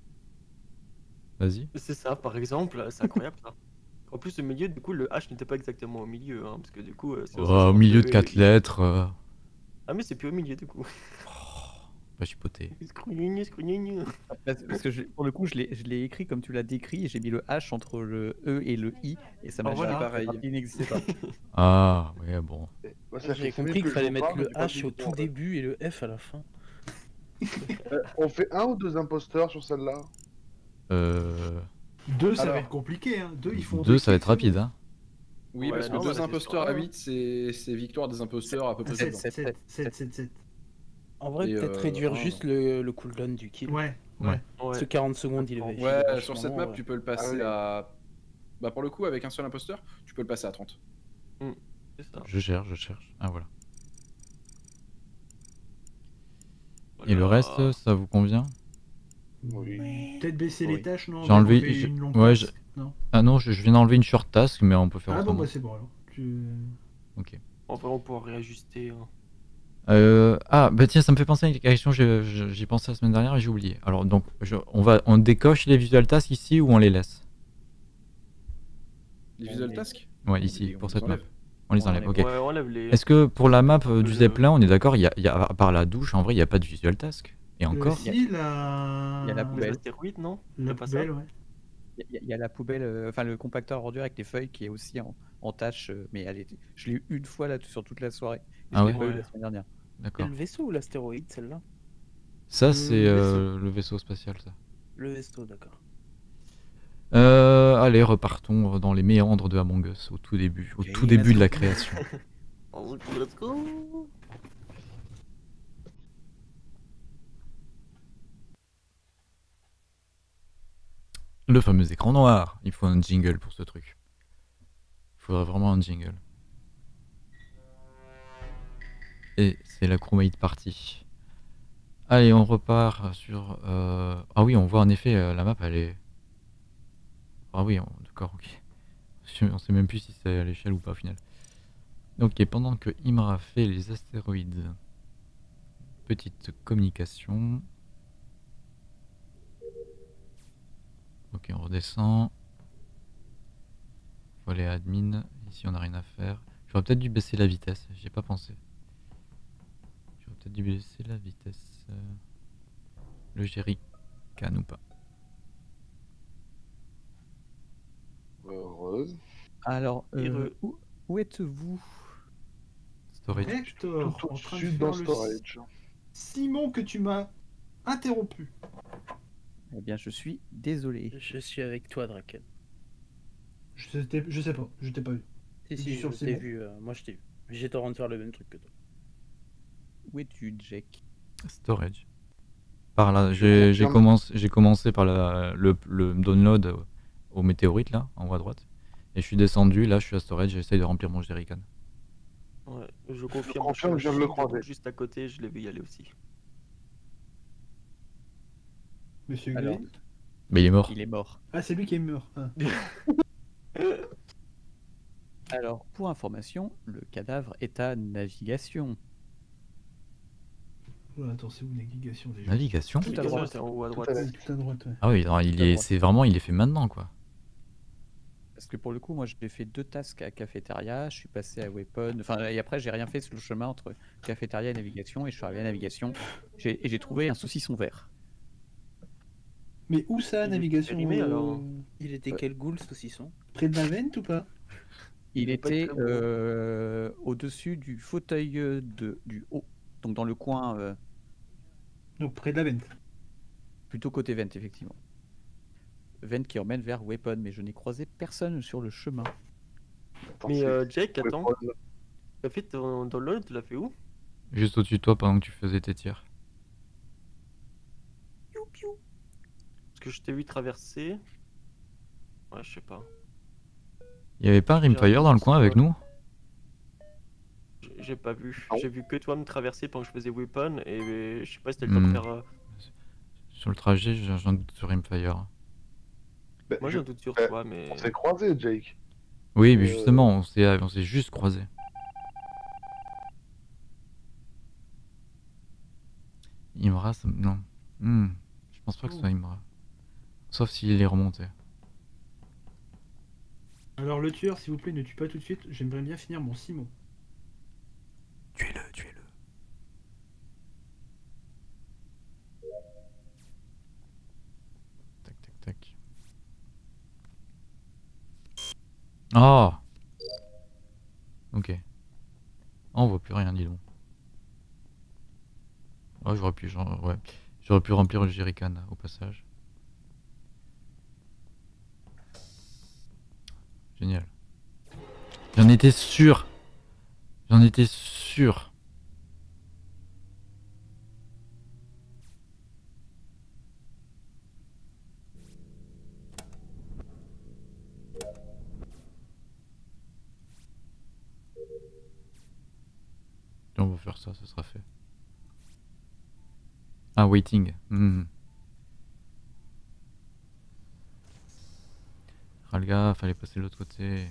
A: Vas-y.
F: C'est ça, par exemple, c'est incroyable ça. En plus, au milieu, du coup, le H n'était pas exactement au milieu, hein, parce que du coup. euh, c'est-
A: Oh,
F: c'est-
A: au milieu de
F: c'est-
A: quatre lettres. euh,
F: Ah, mais c'est plus au milieu, du coup.
A: Bah, chipoté.
F: Scrugnogne, scrugnogne.
C: Parce, parce que je- pour le coup, je l'ai je l'ai écrit comme tu l'as décrit et j'ai mis le H entre le E et le I et ça m'a
D: En vrai,
C: jamais-
D: pareil.
C: Il n'existait pas.
A: Ah, ouais, bon.
G: Moi, ça
H: J'ai
G: fait cinq
H: compris
G: minutes
H: qu'il
G: que
H: fallait
G: je
H: mettre
G: parle,
H: le
G: mais j'ai pas
H: H
G: dit
H: au
G: le
H: tout
G: nom, en fait.
H: début et le F à la fin.
G: Euh, on fait un ou deux imposteurs sur celle-là?
A: Euh...
E: Deux, ça
D: Alors.
E: va être compliqué. Hein. Deux, ils font.
A: Deux, ça va être rapide, hein.
D: Oui,
F: Ouais,
D: parce que
F: non,
D: deux
F: bah, c'est
D: imposteurs
F: sûr,
D: à
F: hein.
D: huit, c'est c'est victoire des imposteurs à peu près.
E: sept,
D: souvent.
C: sept,
E: sept, sept, sept, sept.
H: En vrai,
D: Et,
H: peut-être
D: euh,
H: réduire
D: un.
H: juste le, le cooldown du kill.
E: Ouais.
A: Ouais.
H: Parce que
F: Ouais.
H: quarante secondes, il est il est
D: Ouais,
H: vachement
D: sur cette
H: long,
D: map,
H: ouais.
D: tu peux le passer
G: Ah ouais.
D: à. Bah, pour le coup, avec un seul imposteur, tu peux le passer à trente.
F: C'est ça.
A: Je cherche, je cherche. Ah, voilà.
F: Voilà.
A: Et le reste, ça vous convient?
G: Oui.
E: Peut-être baisser
C: Oui.
E: les tâches, non?
A: J'ai enlevé-
E: d'enlever
A: j'ai-
E: une longue
A: ouais,
E: task, non.
A: Ah non, je, je viens d'enlever une short task, mais on peut faire
E: Ah bon,
A: autrement.
E: bah c'est bon alors. Tu...
A: Ok.
F: Enfin, on pourra réajuster. hein.
A: Euh, ah, bah tiens, ça me fait penser à une question, je- je- j'y pensais la semaine dernière et j'ai oublié. Alors, donc, je- on, va, on décoche les visual tasks ici ou on les laisse?
D: Les
C: On
D: visual
C: les-
D: tasks.
A: Ouais, ici,
D: Et on
A: pour
D: les
A: cette map.
D: enlève.
A: On les
C: On
A: enlève,
C: enlève.
A: ok.
F: Ouais, on lève les.
A: Est-ce que pour la map euh, du
F: Le-
A: Zeppelin, on est d'accord, il y a, il y a- à part la douche, en vrai, il n'y a pas de visual task. Et
E: Euh,
A: encore.
E: si, la...
C: il y a la
F: Les
C: poubelle.
F: astéroïdes, non
E: La
F: C'est pas ça
E: poubelle, ouais.
C: Il y, a- il y a la poubelle, euh, enfin le compacteur à ordures avec les feuilles qui est aussi en, en tâche, euh, mais elle était, je l'ai eu une fois là sur toute la soirée. Et
A: Ah
C: je l'ai
A: ouais
C: pas eu
F: Ouais.
C: la semaine dernière.
H: C'est
A: D'accord.
H: le vaisseau ou l'astéroïde, celle-là?
A: Ça,
E: Le
A: c'est euh, le vaisseau spatial, ça.
H: Le vaisseau, d'accord.
A: Euh, allez, repartons dans les méandres de Among Us, au tout début, au
C: Ok,
A: tout début
C: let's
A: de la
C: go.
A: création.
F: Oh, let's go.
A: Le fameux écran noir. Il faut un jingle pour ce truc. Il faudrait vraiment un jingle. Et c'est la crewmate party. Allez, on repart sur... euh, Ah oui, on voit en effet, euh, la map, elle est... Ah oui, on- d'accord, ok. Je- On sait même plus si c'est à l'échelle ou pas au final. Ok, pendant que Imra fait les astéroïdes, petite communication. Ok, on redescend. Faut aller à admin. Ici, on n'a rien à faire. J'aurais peut-être dû baisser la vitesse. J'y ai pas pensé. J'aurais peut-être dû baisser la vitesse. euh, Le jerrycan ou pas.
G: Heureuse.
C: Alors, euh,
F: Heureux.
C: où, où êtes-vous?
A: Storage.
E: Hector,
G: Tout
E: en train de
G: au-dessus
E: faire
G: dans
E: le
G: storage.
E: Simon que tu m'as interrompu.
C: Eh bien, je suis désolé.
H: Je suis avec toi, Draken.
E: Je sais, je sais pas, je t'ai pas vu.
H: Si,
E: Je
H: si,
E: suis sûr
H: je
E: que c'est
H: t'ai
E: bon.
H: vu. euh, moi, je t'ai vu. J'étais en train de faire le même truc que toi.
C: Où es-tu, Jack?
A: Storage. Par là,
G: Je
A: j'ai j'ai
G: confirme.
A: commencé, j'ai commencé par la, le, le download au- au météorite là, en haut à droite. Et je suis descendu, là je suis à storage, j'essaye de remplir mon jerrycan.
F: Ouais, je confirme.
G: confirme,
F: suis
G: je viens de le
F: à Shield,
G: croiser.
F: juste à côté, je l'ai vu y aller aussi.
E: Monsieur
C: Alors.
E: Green.
A: Mais il est mort.
C: Il est mort.
E: Ah, c'est lui qui est mort. Ah.
C: Alors, pour information, le cadavre est à navigation.
E: Ouais, attends, c'est où navigation déjà?
A: Navigation.
C: Tout à
F: Navigation,
C: droite.
F: c'est en haut à
G: Tout
F: droite.
G: à
E: Ouais,
G: l'est.
E: tout à droite, ouais.
A: Ah oui, non, il
C: Tout à
A: est,
C: droite.
A: c'est vraiment, il est fait maintenant quoi.
C: Parce que pour le coup, moi, j'ai fait deux tasks à cafétéria, je suis passé à weapon, enfin, et après, j'ai rien fait sur le chemin entre cafétéria et navigation, et je suis arrivé à navigation, j'ai- et j'ai trouvé un saucisson vert.
E: Mais où ça,
F: Il est
E: navigation
F: périmé,
E: euh,
F: alors.
H: Il était
C: Ouais.
H: quel goût, le saucisson?
E: Près de la vente ou pas?
C: Il
F: Il est pas
C: était
F: très beau.
C: euh, au-dessus du fauteuil euh, de, du haut, donc dans le coin, euh,
E: Donc près de la vente.
C: plutôt côté vent, effectivement. Vent qui emmène vers weapon, mais je n'ai croisé personne sur le chemin.
G: Attends,
F: Mais
G: c'est-
F: euh, Jake,
G: c'est
F: attends.
G: weapon.
F: T'as fait ton download, tu l'as fait où?
A: Juste au-dessus de toi pendant que tu faisais tes tirs.
F: Piou, piou. Parce que je t'ai vu traverser. Ouais, je sais pas.
A: Il y avait pas un Rimfire dans le coin avec nous?
F: J'ai- J'ai pas vu.
G: Non.
F: J'ai vu que toi me traverser pendant que je faisais weapon et je sais pas si t'as le temps de
A: Hmm.
F: faire. euh,
A: Sur le trajet, j'ai j'ai un doute sur Rimfire.
G: Bah,
F: Moi
G: je-
F: j'ai un doute sur
G: euh,
F: toi, mais.
G: On s'est croisés, Jake.
A: Oui, mais
G: Euh,
A: justement, on s'est on s'est juste croisés. Imra, ça... non. Hmm, Je pense pas que ce soit Imra. Sauf s'il est remonté.
E: Alors le tueur, s'il vous plaît, ne tue pas tout de suite. J'aimerais bien finir mon Simon.
A: Tuez-le, tuez-le. Tac, tac, tac. Ah! Ok. Ah, on voit plus rien, dis donc. Ah, j'aurais pu, genre, ouais. J'aurais pu remplir le jerrycan au passage. Génial. J'en étais sûr. J'en étais sûr. Et on va faire ça, ça sera fait. Ah, waiting. Hmm. Ralga, fallait passer de l'autre côté.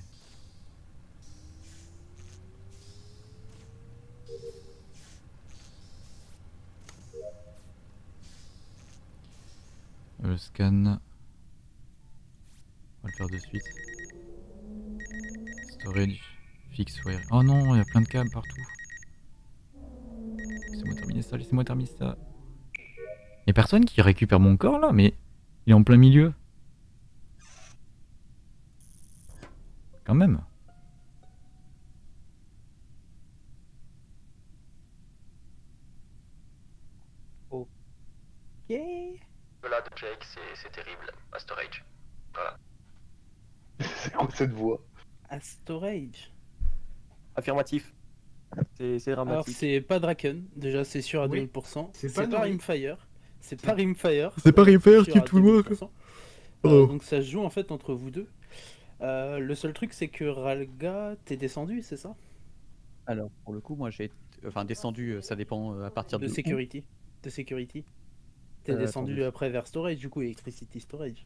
A: Le scan. On va le faire de suite. Storage, fixe wire. Oh non, il y a plein de câbles partout. Laissez-moi terminer ça, laissez-moi terminer ça. Y'a personne qui récupère mon corps là, mais il est en plein milieu. Quand même.
H: Ok.
F: Là de Jake, c'est terrible. À storage. Voilà.
G: C'est quoi cette voix?
H: À storage.
F: Affirmatif. C'est c'est
H: Alors
F: dramatique.
H: c'est pas Draken, déjà c'est sûr à
E: Oui.
H: deux mille pour cent.
E: C'est
H: C'est
E: pas
H: pas
E: Nori.
H: Rimfire. C'est pas Rimfire.
A: C'est pas Rimfire
H: sûr
A: qui
H: à
A: est tout loin.
H: deux mille pour cent. Euh,
A: Oh.
H: donc ça se joue en fait entre vous deux. Euh, le seul truc c'est que Ralga, t'es descendu, c'est ça?
C: Alors, pour le coup, moi j'ai enfin descendu, euh, ça dépend euh, à partir de,
H: De
C: où.
H: security. De security. T'es
C: Euh,
H: descendu
C: attendez.
H: après vers storage, du coup Electricity Storage.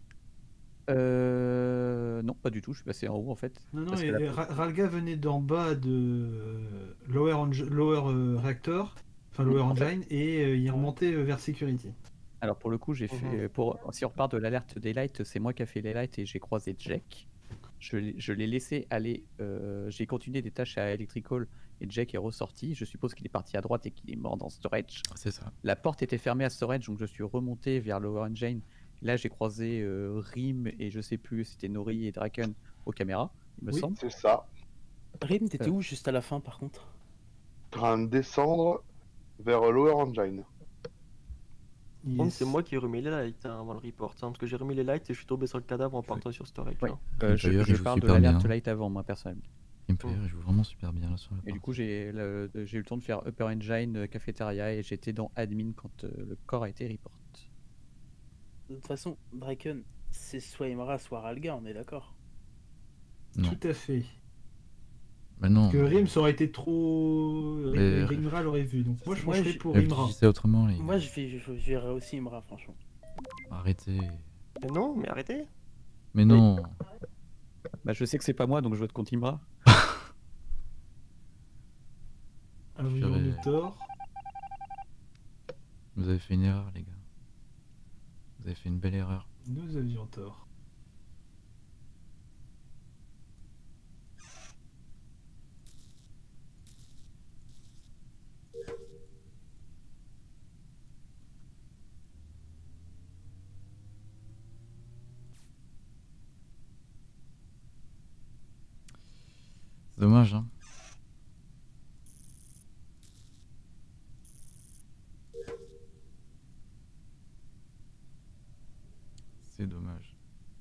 C: Euh... Non, pas du tout, je suis passé en haut en fait.
E: Non, non,
C: parce que
E: et-
C: la-
E: et Ra- Ralga venait d'en bas de euh, Lower, Eng- lower euh, Reactor, enfin Lower Engine, et euh, il remontait euh, vers Security.
C: Alors pour le coup, j'ai fait, pour, si on repart de l'alerte Daylight, c'est moi qui ai fait Daylight et j'ai croisé Jack. Je, l'ai- je l'ai laissé aller, euh, j'ai continué des tâches à Electrical et Jack est ressorti. Je suppose qu'il est parti à droite et qu'il est mort dans Storage.
A: C'est ça.
C: La porte était fermée à Storage, donc je suis remonté vers Lower Engine. Là, j'ai croisé euh, Rim et je sais plus, c'était Nori et Draken aux caméras, il me
E: Oui.
C: semble.
G: C'est ça.
H: Rim, t'étais
C: Euh.
H: où juste à la fin par contre?
G: En train de descendre vers Lower Engine.
F: Par contre,
E: Yes.
F: c'est moi qui ai remis les lights hein, avant le report. hein, parce que j'ai remis les lights et je suis tombé sur le cadavre en partant sur storage.
C: Ouais.
F: hein.
C: Euh, je
A: D'ailleurs, il
C: je
A: joue
C: parle de
A: super
C: l'alerte
A: bien.
C: Light avant, moi personnellement.
A: Empire, il joue vraiment super bien là sur le
C: Et du
A: parc.
C: coup, j'ai le- j'ai eu le temps de faire Upper Engine, euh, Cafétéria et j'étais dans Admin quand euh, le corps a été report.
H: De toute façon, Draken, c'est soit Imra, soit Ralga, on est d'accord.
A: Non.
E: Tout à fait.
A: Mais non.
E: Que Rim, ça aurait été trop.
A: Mais-
E: Rim- Rimra l'aurait vu. Donc moi je
H: Moi,
E: pencherais
H: j'ai-
E: pour
A: Mais
E: Rimra.
A: réfléchissez autrement, les gars.
H: Moi je, vais, je, je verrai aussi Imra, franchement.
A: Arrêtez.
F: Mais non, mais arrêtez.
A: Mais non.
C: Bah, je sais que c'est pas moi, donc je vote contre Imra.
E: Avion
A: J'avais-
E: de tort.
A: Vous avez fait une erreur, les gars. Vous avez fait une belle erreur.
E: Nous avions tort.
A: C'est dommage, hein. C'est dommage.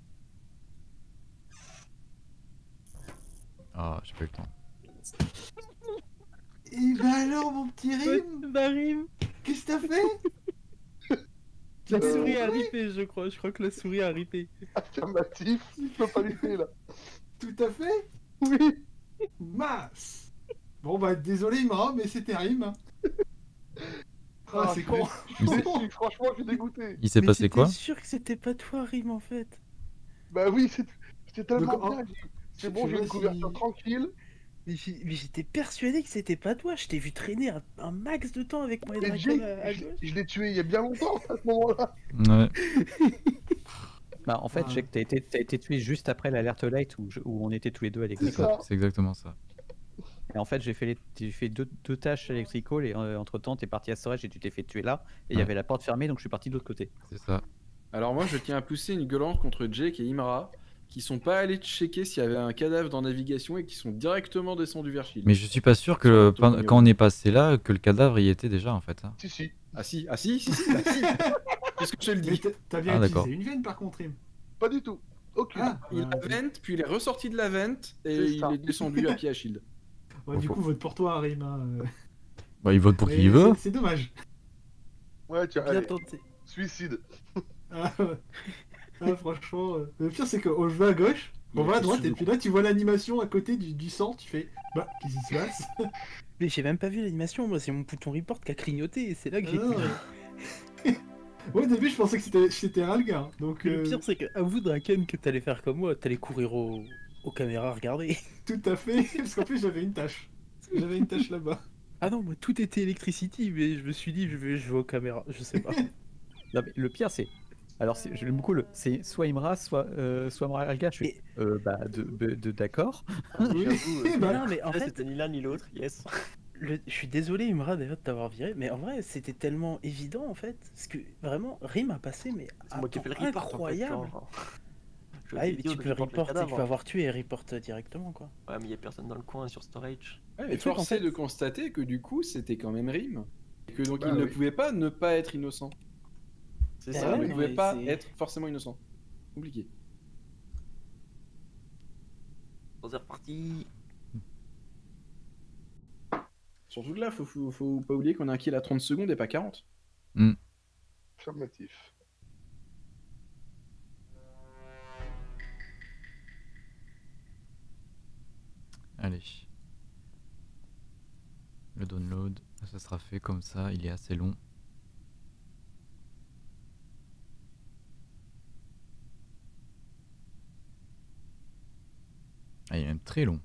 A: Ah, j'ai pas eu le temps.
E: Et bah alors mon petit Rim,
H: Bah Rim,
E: qu'est-ce que t'as fait?
H: la
G: Euh,
H: souris a
G: oui.
H: ripé, je crois. Je crois que la souris a ripé.
G: Affirmatif, il peut pas lutter là.
E: Tout à fait.
G: Oui.
E: Mince. Bon bah désolé Imra, mais c'était Rim. Ah,
G: Ah,
E: c'est
G: je
E: con.
G: suis déçu, franchement, je suis dégoûté.
A: Il s'est
H: Mais
A: passé
H: t'étais
A: quoi?
H: sûr que c'était pas toi, Rim, en fait.
G: Bah oui, c'est- c'était tellement
E: Donc, en-
G: bien. j'ai- C'est
E: tu
G: bon, j'ai
E: vois,
G: une couverture
E: si-
G: tranquille.
H: Mais j'ai- mais j'étais persuadé que c'était pas toi. Je t'ai vu traîner un, un max de temps avec moi et
G: Et
H: Draken
G: Jake,
H: à, à
G: je,
H: gauche.
G: je l'ai tué il y a bien longtemps à ce moment-là.
A: Ouais.
C: Bah, en fait,
E: Ah.
C: Jack, t'as été, t'as été tué juste après l'alerte Light où, je- où on était tous les deux à
G: C'est
C: l'électrical.
G: ça.
A: C'est exactement ça.
C: Et en fait, j'ai fait, les- j'ai fait deux, deux tâches à Electrical et euh, entre temps, t'es parti à Storage et tu t'es fait tuer là. Et il y
A: Ouais.
C: avait la porte fermée, donc je suis parti de l'autre côté.
A: C'est ça.
D: Alors moi, je tiens à pousser une gueulante contre Jake et Imra, qui sont pas allés checker s'il y avait un cadavre dans navigation et qui sont directement descendus vers Shield.
A: Mais je suis pas sûr
D: Sur
A: que
D: le
A: pen-
D: tour
A: quand on est passé là, que le cadavre y était déjà en fait. hein.
G: Si, si.
D: Ah si, ah si, si, si, bah si. Qu'est-ce que je te le
E: Mais
D: dis?
E: t'as- t'as bien
A: Ah, d'accord.
E: utilisé une veine par contre Rim.
G: Pas du tout. Aucune.
E: Ah,
D: Il
E: bah,
D: a vent, puis il est ressorti de la vent et
G: C'est
D: il
G: ça.
D: est descendu à pied à Shield.
E: ouais, du coup vote pour toi Rim. hein, euh.
A: Bah, il vote pour qui
E: Mais
A: il veut.
E: c'est- C'est dommage.
G: Ouais, tiens,
H: Bien
G: allez.
H: tenté.
G: Suicide.
E: Ah, ouais. Ah, franchement, euh, le pire c'est qu'on va à gauche, on
D: Il
E: va à
D: fait
E: droite,
D: sous
E: et
D: le
E: puis là tu vois l'animation à côté du, du sang, tu fais bah qu'est-ce qui se passe?
H: Mais j'ai même pas vu l'animation. Moi, c'est mon bouton report qui a clignoté. Et c'est là que j'ai.
E: Ah. Ouais, au début je pensais que c'était c'était Ralga, hein, donc
H: Le
E: euh,
H: pire, c'est que avoue Draken que t'allais faire comme moi. T'allais courir au... aux caméras regarder.
E: tout à fait, parce qu'en plus j'avais une tâche. J'avais une tâche là-bas.
H: Ah non, moi tout était Electricity, mais je me suis dit je vais jouer aux caméras. Je sais pas.
C: Non, mais le pire, c'est. Alors, c'est- j'aime beaucoup le. C'est soit Imra, soit, euh, soit Ralga. Je suis.
H: Et-
C: Euh, bah, de, de, de- d'accord.
F: J'avoue, euh,
H: Bah non, mais en
F: là,
H: fait-
F: c'était ni l'un ni l'autre, yes.
H: Le- Je suis désolé, Imra, d'ailleurs, de t'avoir viré, mais en vrai, c'était tellement évident, en fait. Parce que vraiment, Rim a passé, mais
F: C'est moi qui ai fait le
H: temps
F: report,
H: incroyable.
F: en fait. genre. Je suis
H: Ah,
F: aussi
H: mais
F: idiot
H: tu
F: de
H: peux
F: report le
H: report, c'est qu'il
F: cadavre.
H: faut avoir tué et report directement, quoi.
F: Ouais, mais il y a personne dans le coin sur storage.
D: Ouais,
H: Le
D: mais
H: truc, en
D: forcé
H: fait-
D: de constater que du coup, c'était quand même Rim. Et que donc
G: Bah
D: il ne
G: oui.
D: pouvait pas ne pas être innocent.
F: C'est
H: Ah
F: ça,
H: ouais,
D: il ne
F: mais
H: non,
D: pouvait
H: mais
D: pas
H: c'est-
D: être forcément innocent. Compliqué.
F: c'est reparti.
D: Surtout que là, faut, faut, faut pas oublier qu'on a un kill à trente secondes et pas quarante.
G: Affirmatif.
A: Allez. Le download, ça sera fait comme ça, il est assez long. Ah, il est même très long.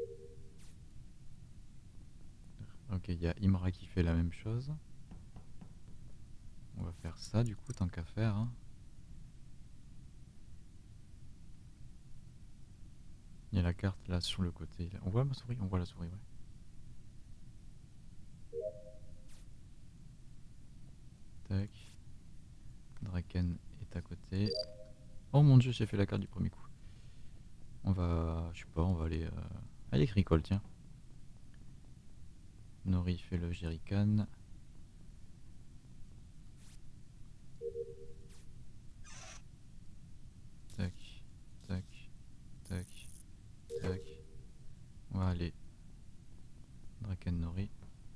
A: Ok, il y a Imra qui fait la même chose. On va faire ça du coup, tant qu'à faire. Hein. Il y a la carte là sur le côté. On voit ma souris? On voit la souris, ouais. Tac. Draken est à côté. Oh mon dieu, j'ai fait la carte du premier coup. On va... Je sais pas, on va aller... Euh... à l'écricole, tiens. Nori fait le jerrycan. Tac, tac, tac, tac. On va aller. Draken Nori.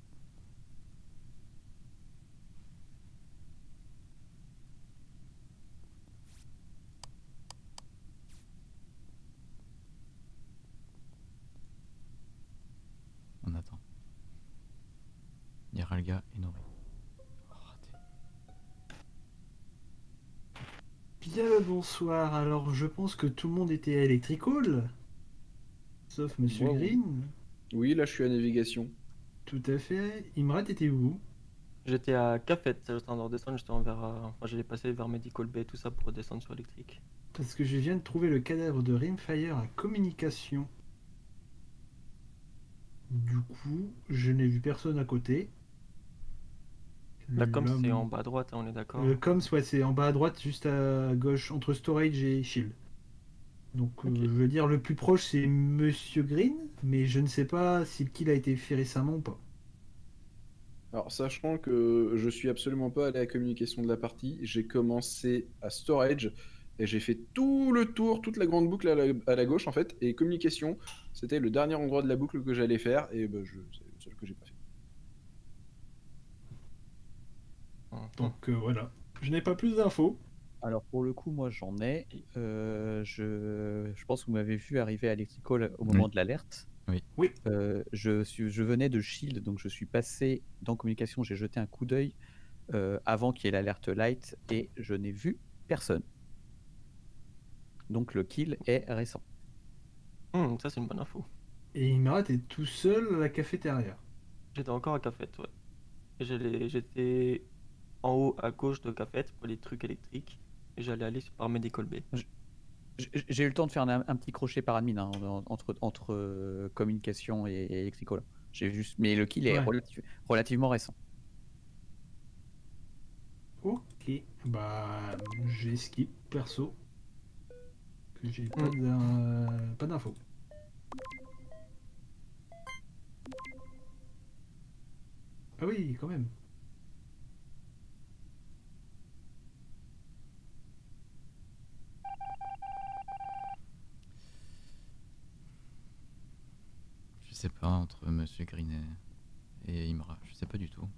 A: On attend. Il y a Ralga et Nori. Oh, raté.
E: Bien le bonsoir, alors je pense que tout le monde était à Electrical. Sauf Monsieur
D: Wow.
E: Green.
D: Oui, là je suis à navigation.
E: Tout à fait. Imra, t'étais où?
F: J'étais à Cafet, j'étais en train de redescendre, j'étais envers. euh, Enfin, j'allais passer vers Medical Bay, tout ça pour redescendre sur électrique.
E: Parce que je viens de trouver le cadavre de Rimfire à communication. Du coup, je n'ai vu personne à côté.
F: La com, c'est
E: L'homme-
F: en bas à droite, hein, on est d'accord.
E: Le coms, ouais, c'est en bas à droite, juste à gauche, entre storage et shield. Donc, euh,
F: Ok.
E: je veux dire, le plus proche, c'est Monsieur Green, mais je ne sais pas si le kill a été fait récemment ou pas.
D: Alors, sachant que je suis absolument pas allé à la communication de la partie, j'ai commencé à storage et j'ai fait tout le tour, toute la grande boucle à la, à la gauche en fait. Et communication, c'était le dernier endroit de la boucle que j'allais faire et bah, je, c'est le seul que j'ai pas fait.
F: Mhm.
E: Donc, euh, voilà. Je n'ai pas plus d'infos.
C: Alors pour le coup, moi j'en ai. Euh, je, je pense que vous m'avez vu arriver à Electrical au moment
A: Oui.
C: de l'alerte.
A: Oui.
E: Oui.
C: Euh, je, suis, je venais de Shield, donc je suis passé dans communication, j'ai jeté un coup d'œil euh, avant qu'il y ait l'alerte light et je n'ai vu personne. Donc le kill est récent.
F: Hum, ça, c'est une bonne info.
E: Et Imra, t'es tout seul à la cafétéria.
F: J'étais encore à Cafet, ouais. Et j'allais- J'étais en haut à gauche de Cafet pour les trucs électriques. Et j'allais aller par Medical Bay.
C: J- J'ai eu le temps de faire un, un petit crochet par admin hein, en- entre, entre euh, communication et, et Electrical. J'ai juste, mais le kill est
E: Ouais.
C: relativ- relativement récent.
E: Ok. Bah, j'ai skip, perso. Que j'ai pas
F: Mm.
E: d'in- pas d'infos. Ah oui, quand même.
A: Je sais pas, entre Monsieur Green et, et Imra, je sais pas du tout.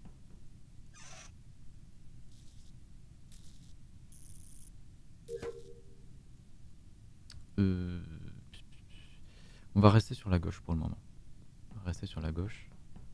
A: Euh... On va rester sur la gauche pour le moment. On va rester sur la gauche.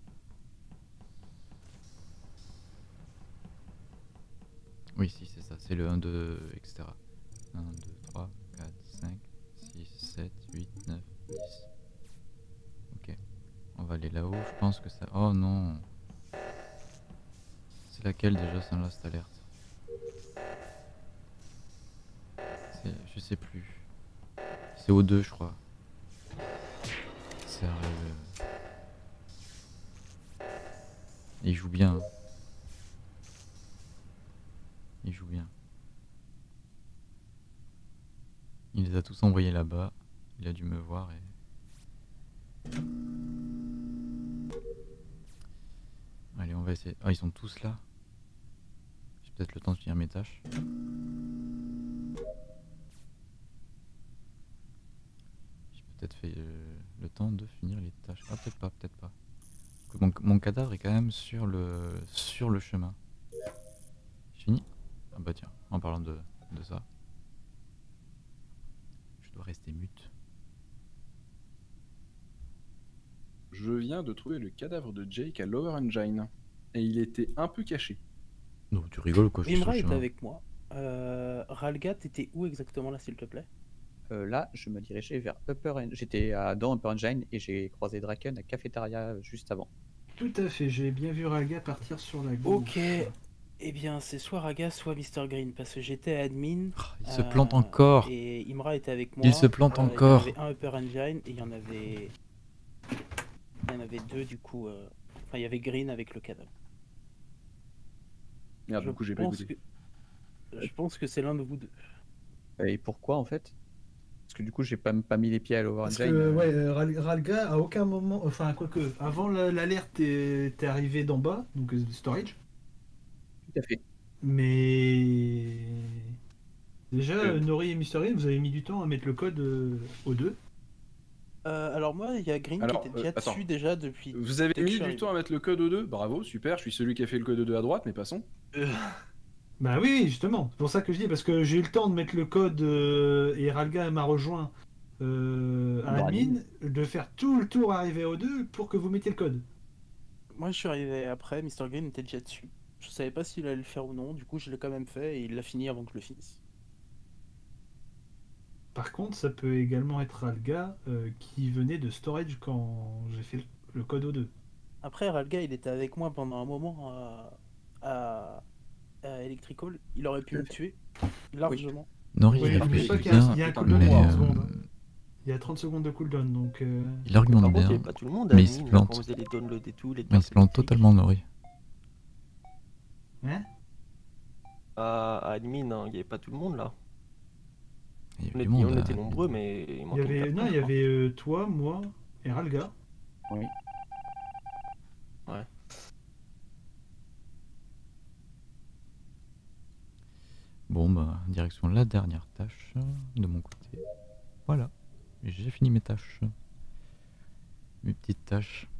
A: Oui, si, c'est ça, c'est le un, deux, et cetera. un, deux, trois, quatre, cinq, six, sept, huit, neuf, dix. Ok. On va aller là-haut, je pense que ça... Oh non. C'est laquelle déjà, sans Lost Alert? sais plus. C'est O deux, je crois. Ça arrive. Il joue bien. Hein. Il joue bien. Il les a tous envoyés là-bas. Il a dû me voir et... Allez, on va essayer. Ah, ils sont tous là. J'ai peut-être le temps de finir mes tâches. J'ai peut-être fait euh, le temps de finir les tâches. Ah, peut-être pas, peut-être pas. Mon, mon cadavre est quand même sur le, sur le chemin. J'ai fini? Ah bah tiens, en parlant de, de ça. Je dois rester mute.
D: Je viens de trouver le cadavre de Jake à Lower Engine. Et il était un peu caché.
A: Non, tu rigoles quoi, je suis sur
H: Imra
A: le
H: est
A: chemin.
H: avec moi. Euh, Ralga, t'étais où exactement là, s'il te plaît?
C: Euh, là, je me dirigeais vers Upper Engine. J'étais à dans Upper Engine et j'ai croisé Draken à Cafétéria juste avant.
E: Tout à fait, j'ai bien vu Ralga partir sur la gauche.
H: Ok. Eh bien, c'est soit Raga, soit mister Green, parce que j'étais admin.
A: Oh, il se plante encore.
H: Et Imra était avec moi.
A: Il se plante
H: Euh,
A: encore.
H: Il y en avait un Upper Engine et il y en avait. Il y en avait deux du coup. euh, Enfin, il y avait Green avec le cadavre.
D: Merde,
H: Je
D: du coup, j'ai pas
H: pense
D: écouté.
H: que- Je pense que c'est l'un de vous deux.
C: Et pourquoi en fait? Parce que du coup, j'ai pas, pas mis les pieds à Lower
E: Parce que
C: Engine. euh,
E: ouais, euh, Ral- Ralga, à aucun moment, enfin quoique, avant la- l'alerte, t'es t'es arrivé d'en bas, donc euh, storage.
C: Tout à fait.
E: Mais déjà,
D: Euh.
E: euh, Nori et mister Green, vous avez mis du temps à mettre le code euh, aux deux.
H: Euh, alors moi, il y a Green
D: Alors,
H: qui était
D: euh,
H: déjà
D: attends.
H: dessus déjà depuis.
D: Vous avez
H: dès que je
D: mis
H: suis
D: du
H: arrivé.
D: temps à mettre le code O deux? Bravo, super, je suis celui qui a fait le code O deux à droite, mais passons.
E: Bah oui, oui, justement, c'est pour ça que je dis, parce que j'ai eu le temps de mettre le code euh, et Ralga m'a rejoint euh, à
C: Dans
E: admin, de faire tout le tour arrivé aux deux pour que vous mettiez le code.
H: Moi, je suis arrivé après, mister Green était déjà dessus. Je savais pas s'il allait le faire ou non, du coup, je l'ai quand même fait et il l'a fini avant que je le finisse.
E: Par contre, ça peut également être Ralga euh, qui venait de storage quand j'ai fait le, le code aux deux.
H: Après, Ralga, il était avec moi pendant un moment à, à, à Electrical. Il aurait pu me tuer largement.
A: Nori,
E: Oui,
A: il
E: n'oublie
A: réfléchit
E: pas qu'il y a,
A: bien,
E: il y a un
D: mais,
E: cooldown
A: mais
E: de trente
A: euh,
E: secondes. hein. Il y a trente secondes de cooldown, donc... euh,
A: il argumente
F: Par contre, il n'y
A: bien,
F: avait pas tout le monde
A: mais
F: à
A: il se
F: admin, là,
A: plante.
F: quand on faisait les downloads et tout, les
A: Mais il se
F: cartes
A: plante
F: électriques.
A: totalement, Nori.
E: Hein
F: À, à admin, hein, il n'y avait pas tout le monde là.
A: Il y
F: On,
A: avait
F: est-
A: du monde.
F: on
A: là.
F: était nombreux, mais il
E: Il y
F: manquait une
E: avait,
F: personne,
E: non, il y
F: je crois.
E: avait euh, toi, moi et Ralga.
C: Oui.
F: Ouais.
A: Bon, bah, direction la dernière tâche de mon côté. Voilà, j'ai fini mes tâches. Mes petites tâches.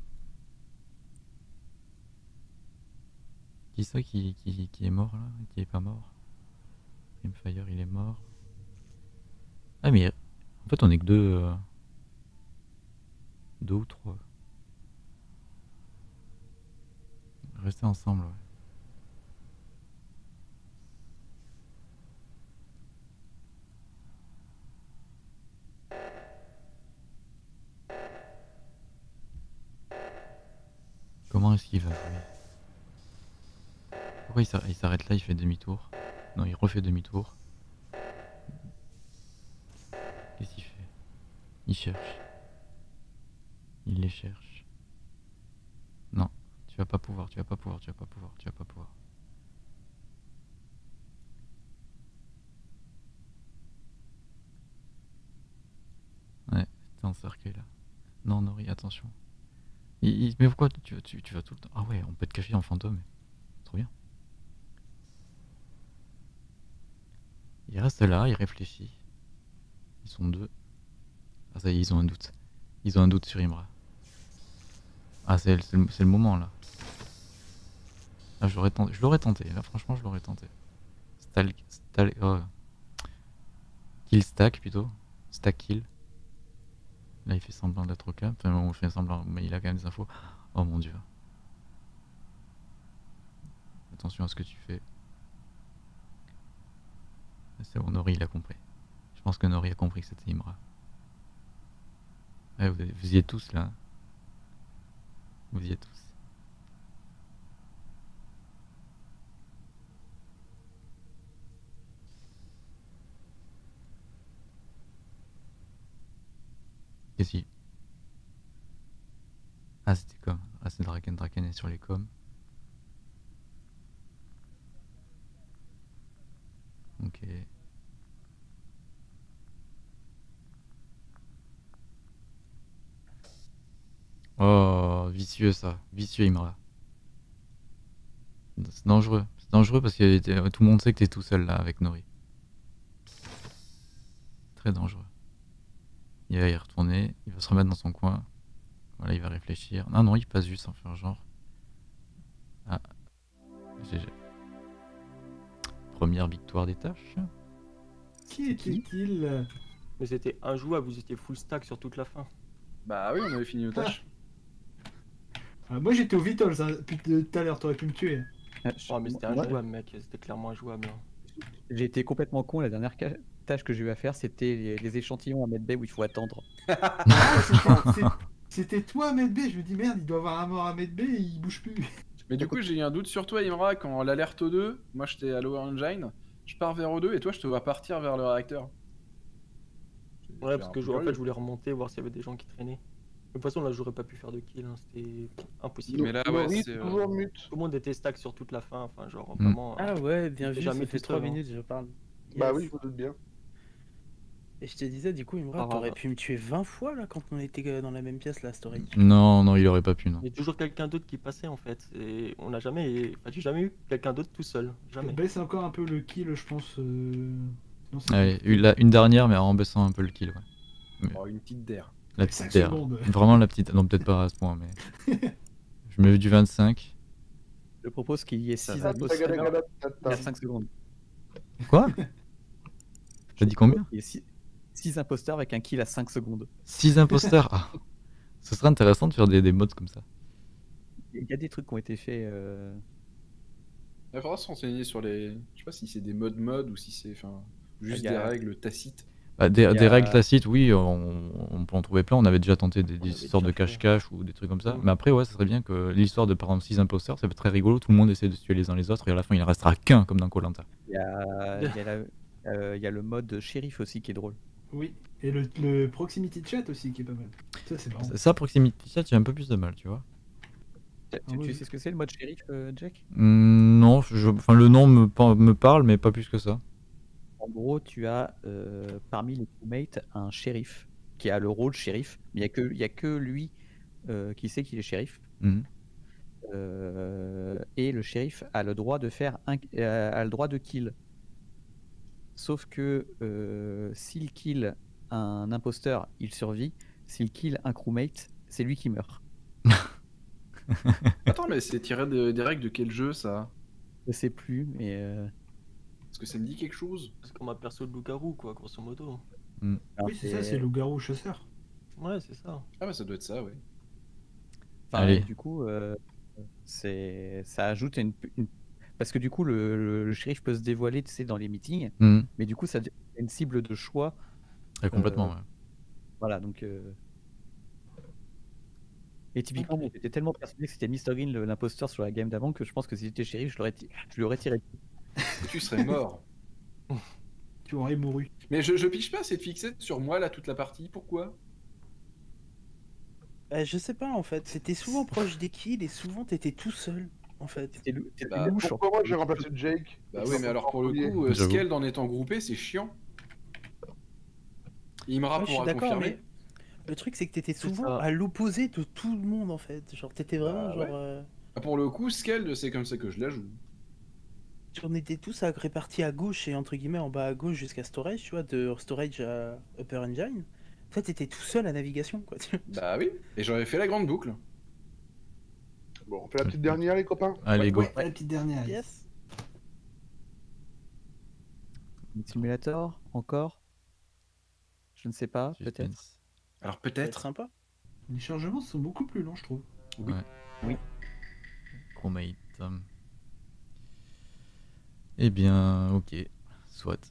A: Qui ça qui, qui, qui est mort là? Qui est pas mort? Rimfire, il est mort. Ah, mais en fait, on est que deux. euh, Deux ou trois. Restez ensemble, ouais. Comment est-ce qu'il va jouer? Pourquoi il s'arr- il s'arrête là, il fait demi-tour? Non, il refait demi-tour. Qu'est-ce qu'il fait? Il cherche. Il les cherche. Non, tu vas pas pouvoir, tu vas pas pouvoir, tu vas pas pouvoir, tu vas pas pouvoir. Ouais, t'es en cercle là. Non, Nori, attention. Il- il- mais pourquoi tu, vas- tu, tu vas tout le temps? Ah ouais, on peut te cacher en fantôme. Trop bien. Il reste là, il réfléchit. Ils sont deux. Ah ça y est, ils ont un doute. Ils ont un doute sur Imra. Ah c'est c'est le, c'est le moment là. Ah, je l'aurais tenté, je l'aurais tenté. Là franchement je l'aurais tenté. Stal, stal, oh. Kill stack plutôt. Stack kill. Là il fait semblant d'être au cap. Enfin on fait semblant, mais il a quand même des infos. Oh mon dieu. Attention à ce que tu fais. C'est bon, Nori il a compris. Je pense que Nori a compris que c'était Imra. Ouais, vous, vous y êtes tous là. Vous y êtes tous. Qu'est-ce qu'il... Ah, c'était com. Ah, c'est Draken. Draken est sur les coms. Ok. Oh, vicieux ça. Vicieux Imra. C'est dangereux. C'est dangereux parce que t'es- tout le monde sait que t'es tout seul là avec Nori. Très dangereux. Il va y retourner. Il va se remettre dans son coin. Voilà, il va réfléchir. Non, non, il passe juste sans faire genre. Ah. G G. Première victoire des tâches.
E: Qui était-il?
F: Mais c'était injouable, vous étiez full stack sur toute la fin.
D: Bah oui, on avait fini nos tâches.
E: Ah, moi j'étais au Vitals hein, depuis tout à l'heure, t'aurais pu me tuer.
C: Ah, je-
F: Oh, mais c'était
C: moi,
F: injouable, mec, c'était clairement injouable. hein.
C: J'ai été complètement con. La dernière ca- tâche que j'ai eu à faire, c'était les, les échantillons à medbay où il faut attendre.
E: Ah, c'était- c'est- C'était toi Medbay, je me dis merde, il doit avoir un mort à Medbay et il bouge plus.
D: Mais du coup, j'ai eu un doute sur toi, Imra, quand l'alerte O deux, moi j'étais à Lower Engine, je pars vers O deux et toi je te vois partir vers le réacteur.
F: Ouais, parce que je, en fait, je voulais remonter, voir s'il y avait des gens qui traînaient. De toute façon, là, j'aurais pas pu faire de kill, hein, c'était impossible.
D: Mais là, ouais,
G: Nori,
D: c'est. euh,
G: toujours mute.
F: Tout le monde était stack sur toute la fin, enfin, genre,
A: Mm.
F: vraiment.
H: Ah ouais, bien
F: J'ai
H: vu,
F: jamais
H: ça
F: tout
H: fait trois
F: seul, hein.
H: minutes je parle.
G: Bah
H: Yes.
G: oui, je me doute bien.
H: Et je te disais, du coup, Imra,
F: Ah,
H: t'aurais
F: ah.
H: pu me tuer vingt fois là quand on était euh, dans la même pièce là, Storage.
A: Non, non, il aurait pas pu, non.
F: Il y a toujours quelqu'un d'autre qui passait, en fait. Et on n'a jamais. Enfin, j'ai jamais eu quelqu'un d'autre tout seul. Jamais.
E: Baisse encore un peu le kill, je pense. euh, sinon, c'est-
A: Allez, une, la- une dernière, mais en baissant un peu le kill, ouais.
D: Oh, une petite d'air.
A: La
E: Cinq
A: petite terre.
E: secondes.
A: Vraiment la petite. Non, peut-être pas à ce point, mais. Je mets du vingt-cinq.
C: Je propose qu'il y ait
F: Ça
C: six
F: va.
C: imposteurs
G: Tagada,
C: à cinq secondes.
A: Quoi? T'as dit combien?
C: Il y ait six imposteurs avec un kill à cinq secondes.
A: six imposteurs. Ah. Ce serait intéressant de faire des, des mods comme ça.
C: Il y a des trucs qui ont été faits. euh,
D: Il faudra se renseigner sur les. Je sais pas si c'est des modes modes ou si c'est. Enfin, juste
C: Il y a-
D: des règles tacites.
A: Bah, des,
C: Il y
A: des
C: a-
A: règles tacites, oui, on, on peut en trouver plein. On avait déjà tenté des, des
F: On avait
A: histoires de
F: déjà fait.
A: cache-cache ou des trucs comme ça.
F: Mm.
A: Mais après, ouais, ça serait bien que l'histoire de par exemple six imposteurs, ça peut être très rigolo. Tout le monde essaie de se tuer les uns les autres et à la fin, il ne restera qu'un comme dans Koh-Lanta.
C: Il y a, il y a la- euh, il y a le mode shérif aussi qui est drôle.
E: Oui, et le, le proximity chat aussi qui est pas mal. Ça c'est marrant.
A: Ça, proximité chat, j'ai un peu plus de mal, tu vois.
C: Tu,
E: Ah oui.
C: tu sais ce que c'est le mode shérif, euh, Jack?
A: Hmm, non, je- enfin, le nom me, par- me parle, mais pas plus que ça.
C: En gros, tu as euh, parmi les crewmates un shérif qui a le rôle shérif, mais il n'y a, que- il y a que lui euh, qui sait qu'il est shérif.
A: Mhm.
C: Euh, et le shérif a le droit de faire un, euh, a le droit de kill. Sauf que euh, s'il kill un imposteur, il survit. S'il kill un crewmate, c'est lui qui meurt.
D: Attends, mais c'est tiré de- des règles de quel jeu ça?
C: Je sais plus, mais euh,
D: Parce que ça me dit quelque chose.
F: C'est comme un perso de loup-garou, quoi, grosso modo.
C: alors,
E: Oui, c'est ça, c'est loup-garou chasseur.
F: Ouais, c'est ça.
D: Ah, bah ça doit être ça, ouais.
C: enfin,
A: Allez.
C: du coup, euh, c'est ça ajoute une, une- parce que du coup, le, le- le shérif peut se dévoiler, tu sais, dans les meetings,
A: Mhm.
C: mais du coup, ça devient une cible de choix.
A: Ouais, complètement,
C: Euh,
A: ouais.
C: Voilà, donc. euh, Et typiquement, moi, j'étais tellement persuadé que c'était mister Green le- l'imposteur sur la game d'avant que je pense que si j'étais shérif, je l'aurais ti- je lui aurais tiré.
D: Tu serais mort.
E: Tu aurais mouru.
D: Mais je, je piche pas cette fixette sur moi là toute la partie, pourquoi?
H: Euh, je sais pas en fait, c'était souvent proche des kills et souvent t'étais tout seul en fait.
C: T'étais lou- t'étais
D: Bah,
C: louche, en
G: Pourquoi moi j'ai remplacé Jake?
D: Bah oui, mais alors pour le coup, euh,
A: J'avoue.
D: Skeld en étant groupé, c'est chiant. Imra
H: Ouais, je suis
D: pourra
H: d'accord,
D: confirmer.
H: mais le truc c'est que t'étais
F: C'est
H: souvent
F: ça.
H: à l'opposé de tout le monde en fait. Genre t'étais vraiment
D: Bah,
H: genre.
D: ouais.
H: euh,
D: Ah, pour le coup, Skeld, c'est comme ça que je la joue.
H: On était tous à- répartis à gauche et entre guillemets en bas à gauche jusqu'à storage, tu vois, de storage à upper engine. En fait, t'étais tout seul à navigation quoi. tu vois.
D: Bah oui, et j'aurais fait la grande boucle.
G: Bon, on fait la petite dernière, les copains.
A: Allez, go.
E: Ouais, la petite dernière.
H: Yes.
C: Simulator, encore? Je ne sais pas,
A: Suspense.
C: peut-être.
D: Alors
H: Ça va être
D: peut-être.
H: sympa.
E: Les chargements sont beaucoup plus longs, je trouve.
D: Oui.
A: Ouais.
C: Oui.
A: Chromate. Eh bien, ok. Soit.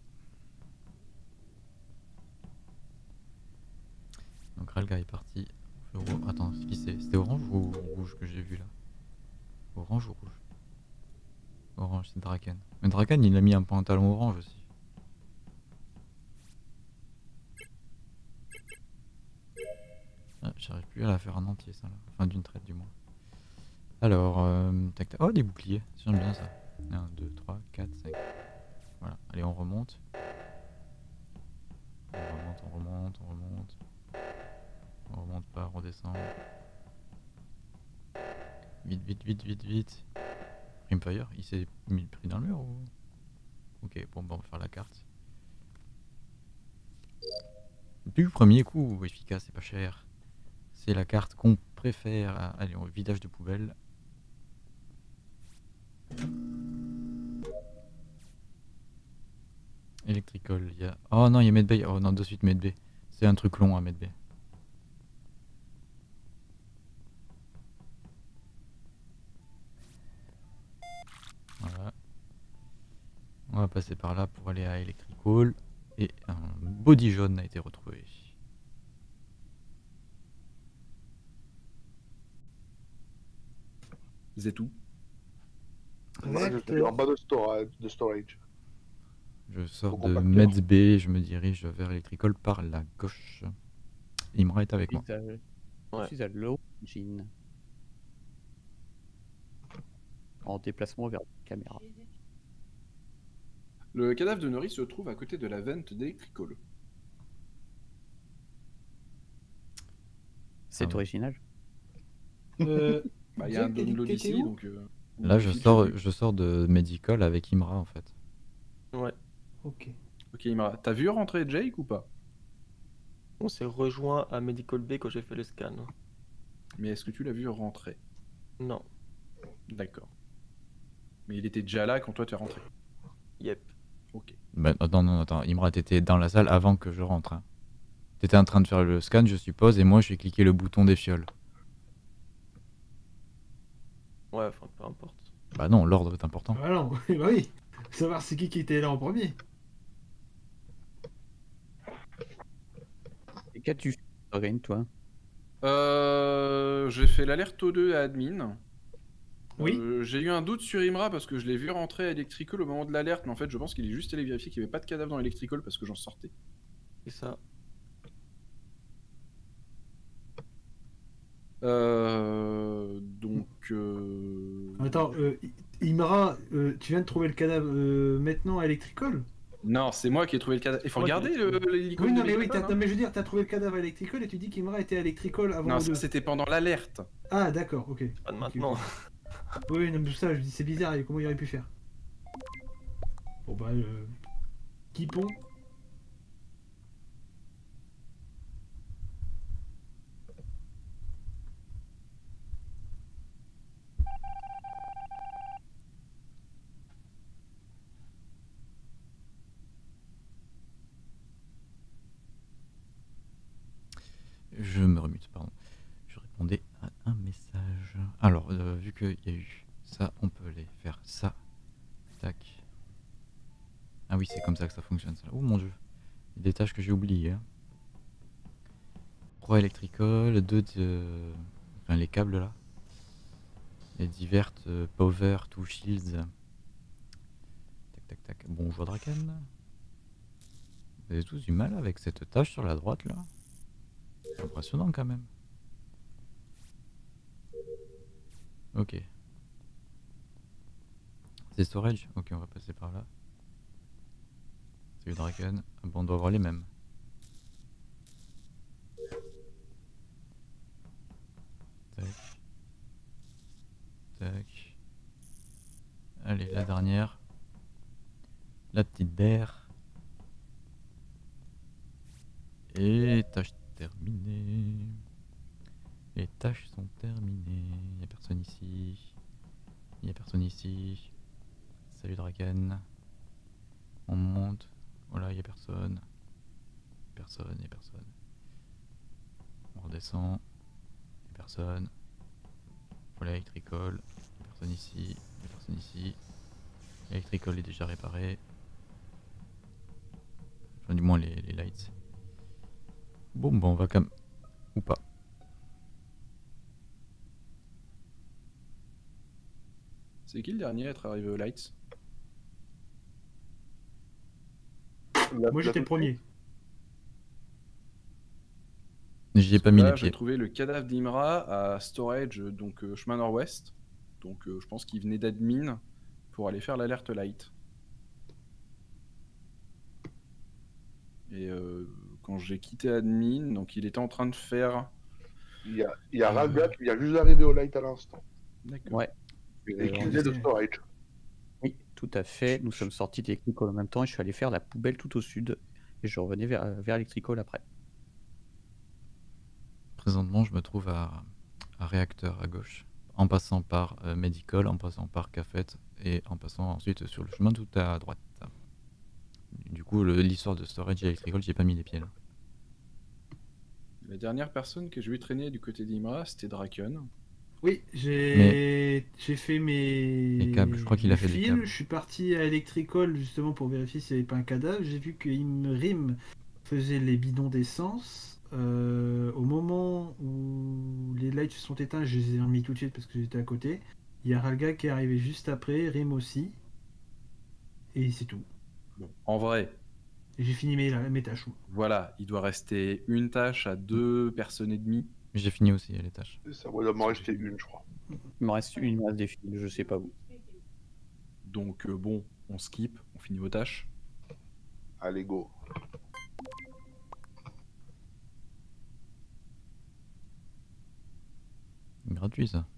A: Donc Ralga est parti. Le ro- Attends, c'est qui c'est? C'était orange ou rouge que j'ai vu là? Orange ou rouge? Orange, c'est Draken. Mais Draken, il a mis un pantalon orange aussi. j'arrive plus à la faire en entier, ça là. Enfin, d'une traite, du moins. Alors, euh, tac, tac. Oh, des boucliers, j'aime bien ça. un, deux, trois, quatre, cinq. Voilà, allez, on remonte. On remonte, on remonte, on remonte. On remonte pas, on redescend. Vite, vite, vite, vite, vite. Rimfire, il s'est mis pris dans le mur ou... Ok, bon, bah, on va faire la carte. Du premier coup, efficace, c'est pas cher. C'est la carte qu'on préfère. Allez, on vidage de poubelle. Electrical, il y a... Oh non, il y a Medbay. Oh non, de suite Medbay. C'est un truc long à Medbay. Voilà. On va passer par là pour aller à Electrical. Et un body jaune a été retrouvé.
D: C'est tout.
G: Moi, je suis en bas de storage. De storage.
A: Je sors
G: Au
A: de
G: compacteur.
A: Meds B et je me dirige vers Electrical par la gauche. Imra est avec moi.
C: Je suis à- je
F: Ouais.
C: suis à l'origine. En déplacement vers la caméra.
D: Le cadavre de Nori se trouve à côté de la vente d'Electrical.
C: C'est
A: Ah ouais.
C: original.
E: Euh,
D: Bah, il y a un
E: Jack, t'as dit que
D: download
E: t'étais
D: ici,
E: où
D: donc... euh,
A: Là, je
D: Phil,
A: sors,
D: j'ai vu.
A: je sors de Medical avec Imra en fait.
F: Ouais.
E: Ok.
D: Ok, Imra, t'as vu rentrer Jake ou pas?
F: On s'est rejoint à Medical Bay quand j'ai fait le scan.
D: Mais est-ce que tu l'as vu rentrer?
F: Non.
D: D'accord. Mais il était déjà là quand toi t'es rentré.
F: Yep.
D: Ok.
A: Bah, attends, non, attends, Imra, t'étais dans la salle avant que je rentre. Hein. T'étais en train de faire le scan, je suppose, et moi, j'ai cliqué le bouton des fioles.
F: Ouais, enfin, peu importe.
A: Bah non, l'ordre est important.
E: Ah non, bah oui. Savoir c'est qui qui était là en premier.
C: Et qu'as-tu fait, Doreen, toi?
D: Euh, j'ai fait l'alerte O deux à admin.
E: Oui.
D: Euh, j'ai eu un doute sur Imra parce que je l'ai vu rentrer à Electrical au moment de l'alerte, mais en fait je pense qu'il est juste allé vérifier qu'il n'y avait pas de cadavre dans Electrical parce que j'en sortais.
F: C'est ça.
D: Euh, donc... euh,
E: Attends, euh, I- Imra, euh, tu viens de trouver le cadavre euh, maintenant à Electrical?
D: Non, c'est moi qui ai trouvé le cadavre. Il faut
F: Moi,
D: regarder
F: j'ai-
D: le- l'hélicoptère.
E: Oui, non,
D: de
E: mais oui,
D: l'hélicoptère,
E: t'as-
D: hein.
E: non, mais je veux dire, t'as trouvé le cadavre à Electrical et tu dis qu'Imra était à Electrical avant
D: Non,
E: nous
D: ça
E: deux.
D: c'était pendant l'alerte.
E: Ah, d'accord, ok.
F: Pas de
E: Ok,
F: maintenant.
E: ok. Oui, non, mais ça, je dis c'est bizarre, et comment il aurait pu faire? Bon, bah, euh... Kipon.
A: Je me remute, pardon. Je répondais à un message. Alors, euh, vu qu'il y a eu ça, on peut aller faire ça. Tac. Ah oui, c'est comme ça que ça fonctionne, ça. Oh mon dieu. Il y a des tâches que j'ai oubliées. Hein. trois électrical, deux de... Enfin, les câbles là. Les divert, euh, power, two shields. Tac, tac, tac. Bonjour Draken. Vous avez tous du mal avec cette tâche sur la droite là. C'est impressionnant quand même. Ok. C'est storage? Ok, on va passer par là. Salut Draken. Ah bon, on doit avoir les mêmes. Tac. Tac. Allez, la dernière. La petite d'air. Et tâche terminée. Les tâches sont terminées. Il n'y a personne ici. Il n'y a personne ici. Salut Draken. On monte. Voilà, il n'y a personne. Personne, il n'y a personne. On redescend. Il n'y a personne. Voilà, électricole. Il n'y a personne ici. Il n'y a personne ici. L'électricole est déjà réparé. Enfin, du moins les, les lights. Bon, bon, on va quand même. Ou pas.
D: C'est qui le dernier à être arrivé aux lights?
G: La-
E: Moi,
G: la
E: j'étais le
G: toute
E: premier.
A: J'y ai
D: Parce
A: pas
D: que
A: mis
D: là,
A: les
D: j'ai
A: pieds.
D: trouvé le cadavre d'Imra à Storage, euh, donc euh, chemin nord-ouest. Donc euh, je pense qu'il venait d'admin pour aller faire l'alerte light. Et euh, quand j'ai quitté admin, donc il était en train de faire...
G: Il y a, il y a
D: Euh.
G: Ralga qui vient juste d'arriver au light à l'instant.
D: D'accord.
C: Ouais.
G: Et
C: Euh,
G: qui
C: on
G: venait de
E: était-
G: storage.
C: Oui, tout à fait. Nous sommes sortis d'Electrical en même temps et je suis allé faire la poubelle tout au sud. Et je revenais vers, vers Electrical après.
A: Présentement, je me trouve à, à réacteur à gauche, en passant par euh, Medical, en passant par Cafette et en passant ensuite sur le chemin tout à droite. Du coup, le- l'histoire de Storage et Electrical, j'y ai pas mis les pieds là.
D: La dernière personne que j'ai vu traîner du côté d'Imra, c'était Draken.
E: Oui, j'ai j'ai fait mes...
A: Les câbles, je crois qu'il a
E: mes
A: fait des
E: fils.
A: câbles.
E: Je suis parti à Electrical justement pour vérifier s'il n'y avait pas un cadavre. J'ai vu que Imrim faisait les bidons d'essence. Euh, au moment où les lights se sont éteints, je les ai remis tout de suite parce que j'étais à côté. Il y a Ralga qui est arrivé juste après, Rim aussi. Et c'est tout.
D: Bon, en vrai,
E: Et j'ai fini mes, mes tâches.
D: voilà, il doit rester une tâche à deux personnes et demie.
A: J'ai fini aussi les tâches.
G: Ça doit m'en rester une, je crois.
C: Il me reste une, il me reste des fils, je sais pas où.
D: Donc euh, bon, on skip, on finit vos tâches.
G: Allez, go.
A: Gratuit ça.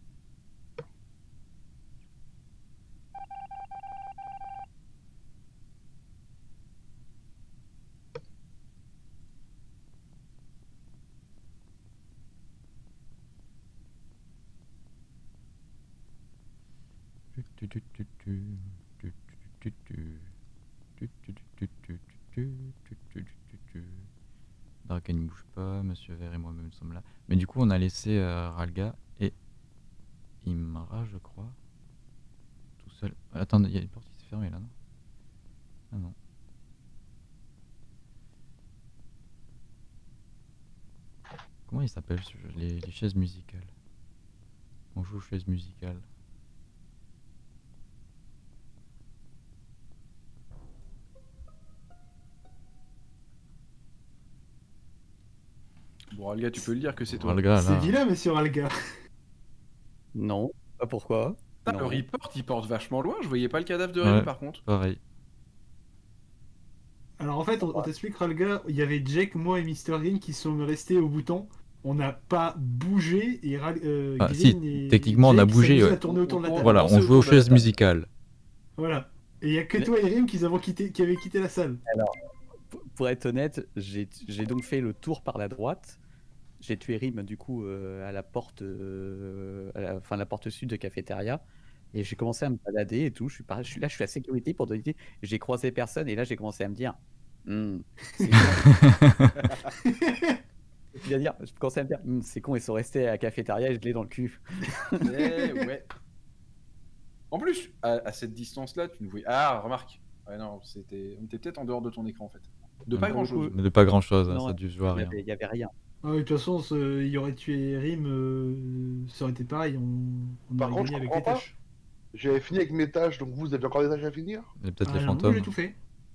A: Draken ne bouge pas, Monsieur Vert et moi-même sommes là. Mais du coup, on a laissé euh, Ralga et Imra, je crois, tout seul. Attends, il y a une porte qui s'est fermée là, non? Ah non. Comment il s'appelle ce jeu, les, les chaises musicales? On joue aux chaises musicales.
D: Bon, Ralga, tu peux le dire que c'est toi.
A: Ralga,
E: C'est
A: là.
E: vilain, monsieur Ralga.
C: Non, pas pourquoi.
D: Ah,
C: Non.
D: le report, il porte vachement loin. Je voyais pas le cadavre de
A: Ouais.
D: Rim, par contre.
A: Pareil.
E: Alors en fait, on, on t'explique, Ralga, il y avait Jake, moi et mister Green qui sont restés au bouton. On n'a pas bougé et Ral- euh,
A: Ah,
E: Green
A: si,
E: et
A: techniquement, on a
E: Jake
A: bougé,
E: s'amusaient
A: ouais.
E: à tourner autour de la table.
A: Voilà,
D: pensait
A: on jouait aux
D: autour de la
A: chaises
D: table.
A: musicales.
E: Voilà. Et il y a que toi et Rim qui, avons quitté, qui avaient quitté la salle.
C: Pour- Pour être honnête, j'ai j'ai donc fait le tour par la droite. J'ai tué Rim du coup euh, à la porte, euh, à la, enfin la porte sud de cafétéria, et j'ai commencé à me balader et tout. Je suis, par- je suis là, je suis à sécurité pour donner. J'ai croisé personne et là j'ai commencé à me dire, Hmm, c'est con. Et puis à dire, je commençais à me dire, Hmm, c'est con, ils sont restés à cafétéria et je l'ai dans le cul.
D: Eh ouais. En plus, à, à cette distance-là, tu nous voyais. Ah, remarque. Ouais, non, c'était. On était peut-être en dehors de ton écran en fait. De
A: Ouais.
D: pas grand-chose.
A: Mais de pas grand chose,
C: Non,
A: ça a dû se voir
C: Il y
A: rien.
C: avait, il y avait rien.
E: Ah oui, de toute façon, ce- il aurait tué Rim, euh, ça aurait été pareil, on, on
G: Par
E: aurait
G: contre,
E: gagné
G: je
E: avec
G: comprends
E: les
G: pas.
E: tâches.
G: J'avais fini avec mes tâches, donc vous avez encore des tâches à finir?
A: Et peut-être
E: Ah,
A: les
E: non,
A: fantômes.
E: j'ai tout fait.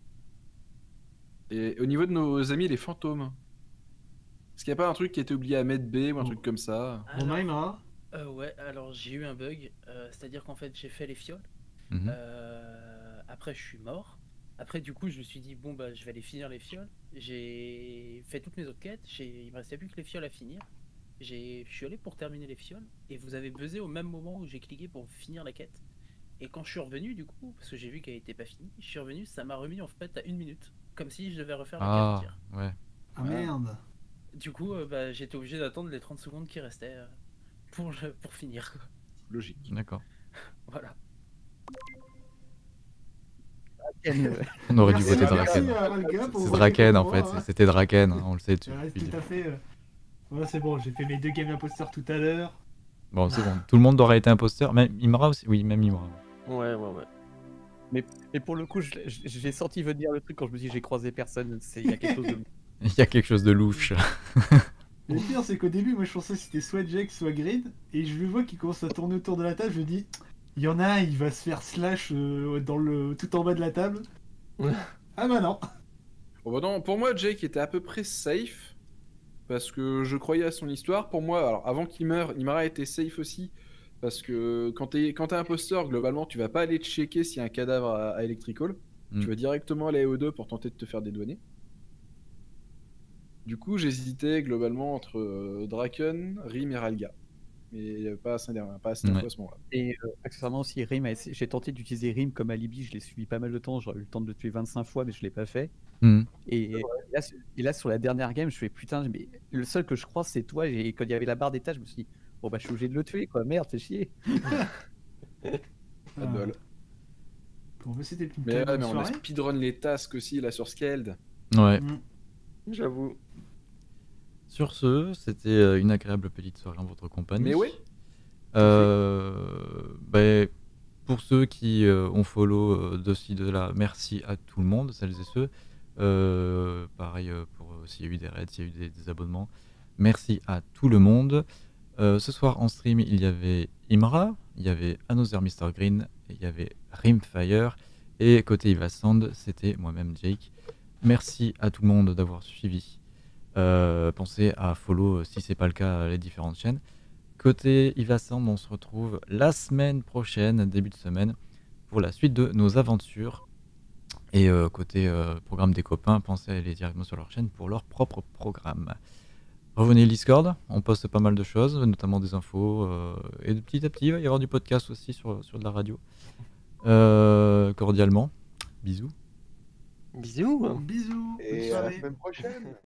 D: Et au niveau de nos amis, les fantômes. Est-ce qu'il n'y a pas un truc qui a été oublié à mettre B ou un truc comme ça?
E: Bon, Maïmara,
H: Euh, ouais, alors j'ai eu un bug, euh, c'est-à-dire qu'en fait j'ai fait les fioles,
A: Mhm.
H: euh, après je suis mort, après du coup je me suis dit bon bah je vais aller finir les fioles, j'ai fait toutes mes autres quêtes, j'ai- il me restait plus que les fioles à finir, j'ai- je suis allé pour terminer les fioles, et vous avez buzzé au même moment où j'ai cliqué pour finir la quête, et quand je suis revenu du coup, parce que j'ai vu qu'elle était pas finie, je suis revenu, ça m'a remis en fait à une minute, comme si je devais refaire la quête
A: Ah,
H: entière.
A: ouais.
E: ah
D: Ouais.
E: merde.
H: Du coup euh, bah, j'étais obligé d'attendre les trente secondes qui restaient euh, pour, le- pour finir quoi.
D: Logique.
A: D'accord.
H: Voilà.
A: On aurait dû
E: Merci,
A: voter
E: merci
A: Draken.
E: à Ralga pour
A: C'est
E: voter
A: Draken
E: pour
A: en
E: moi,
A: fait,
E: hein.
A: c'est- c'était Draken, hein, on le sait. Tu...
E: Ouais,
A: depuis le
E: tout à
A: début.
E: fait. euh. Voilà, c'est bon, j'ai fait mes deux games imposteurs tout à l'heure.
A: Bon, c'est bon, tout le monde aurait été imposteur. Même Imra aussi. Oui, même Imra.
F: Ouais, ouais, ouais.
C: Mais, mais pour le coup, je l'ai- je- j'ai senti venir le truc quand je me suis dit j'ai croisé personne. C'est- Il y a quelque chose de.
A: Il y a quelque chose de louche.
E: Le pire, c'est qu'au début, moi je pensais que c'était soit Jack, soit Grid, et je le vois qui commence à tourner autour de la table. Je me dis, il y en a un, il va se faire slash euh, dans le tout en bas de la table. Ah bah non.
D: Bon, bah non, pour moi, Jake était à peu près safe. parce que je croyais à son histoire. Pour moi, alors avant qu'il meure, Imra était safe aussi, parce que quand t'es quand t'es imposteur, globalement, tu vas pas aller checker s'il y a un cadavre à, à Electrical.
A: Mm.
D: Tu vas directement aller à O deux pour tenter de te faire dédouaner. Du coup, j'hésitais globalement entre euh, Draken, Rim et Ralga. Mais pas assez d'infos pas assez d'infos
A: Ouais.
D: à ce moment-là.
C: Et euh, accessoirement aussi, Rim, a essayé- j'ai tenté d'utiliser Rim comme alibi, je l'ai suivi pas mal de temps, j'aurais eu le temps de le tuer vingt-cinq fois, mais je l'ai pas fait.
A: Mm.
C: Et, et là, sur- et là, sur la dernière game, je fais putain, mais le seul que je crois, c'est toi. Et quand il y avait la barre des tâches, je me suis dit, bon bah, je suis obligé de le tuer, quoi. Merde, fais chier.
D: Pas de bol.
E: Bon, mais c'était une
D: Mais,
E: très
D: ouais,
E: bonne
D: mais on a
E: soirée.
D: speedrun les tasks aussi là sur Scaled.
A: Ouais.
E: Mm.
F: J'avoue.
A: Sur ce, c'était euh, une agréable petite soirée en votre compagnie.
D: Mais ouais.
A: Euh, ben, pour ceux qui euh, ont follow euh, de ci, de là, merci à tout le monde, celles et ceux. Euh, pareil euh, pour euh, s'il y a eu des raids, s'il y a eu des, des abonnements. Merci à tout le monde. Euh, ce soir en stream, il y avait Imra, il y avait Another mister Green, et il y avait Rimfire. Et côté Ivasand, c'était moi-même Jake. Merci à tout le monde d'avoir suivi. Euh, pensez à follow, euh, si c'est pas le cas, les différentes chaînes. Côté Ivasand, on se retrouve la semaine prochaine, début de semaine, pour la suite de nos aventures. Et euh, côté euh, programme des copains, pensez à aller directement sur leur chaîne pour leur propre programme. Revenez au Discord, on poste pas mal de choses, notamment des infos. Euh, et de petit à petit, il va y avoir du podcast aussi sur, sur de la radio. Euh, cordialement, bisous.
F: Bisous.
E: Bisous. bonne
G: Et à la
E: soirée.
G: semaine prochaine.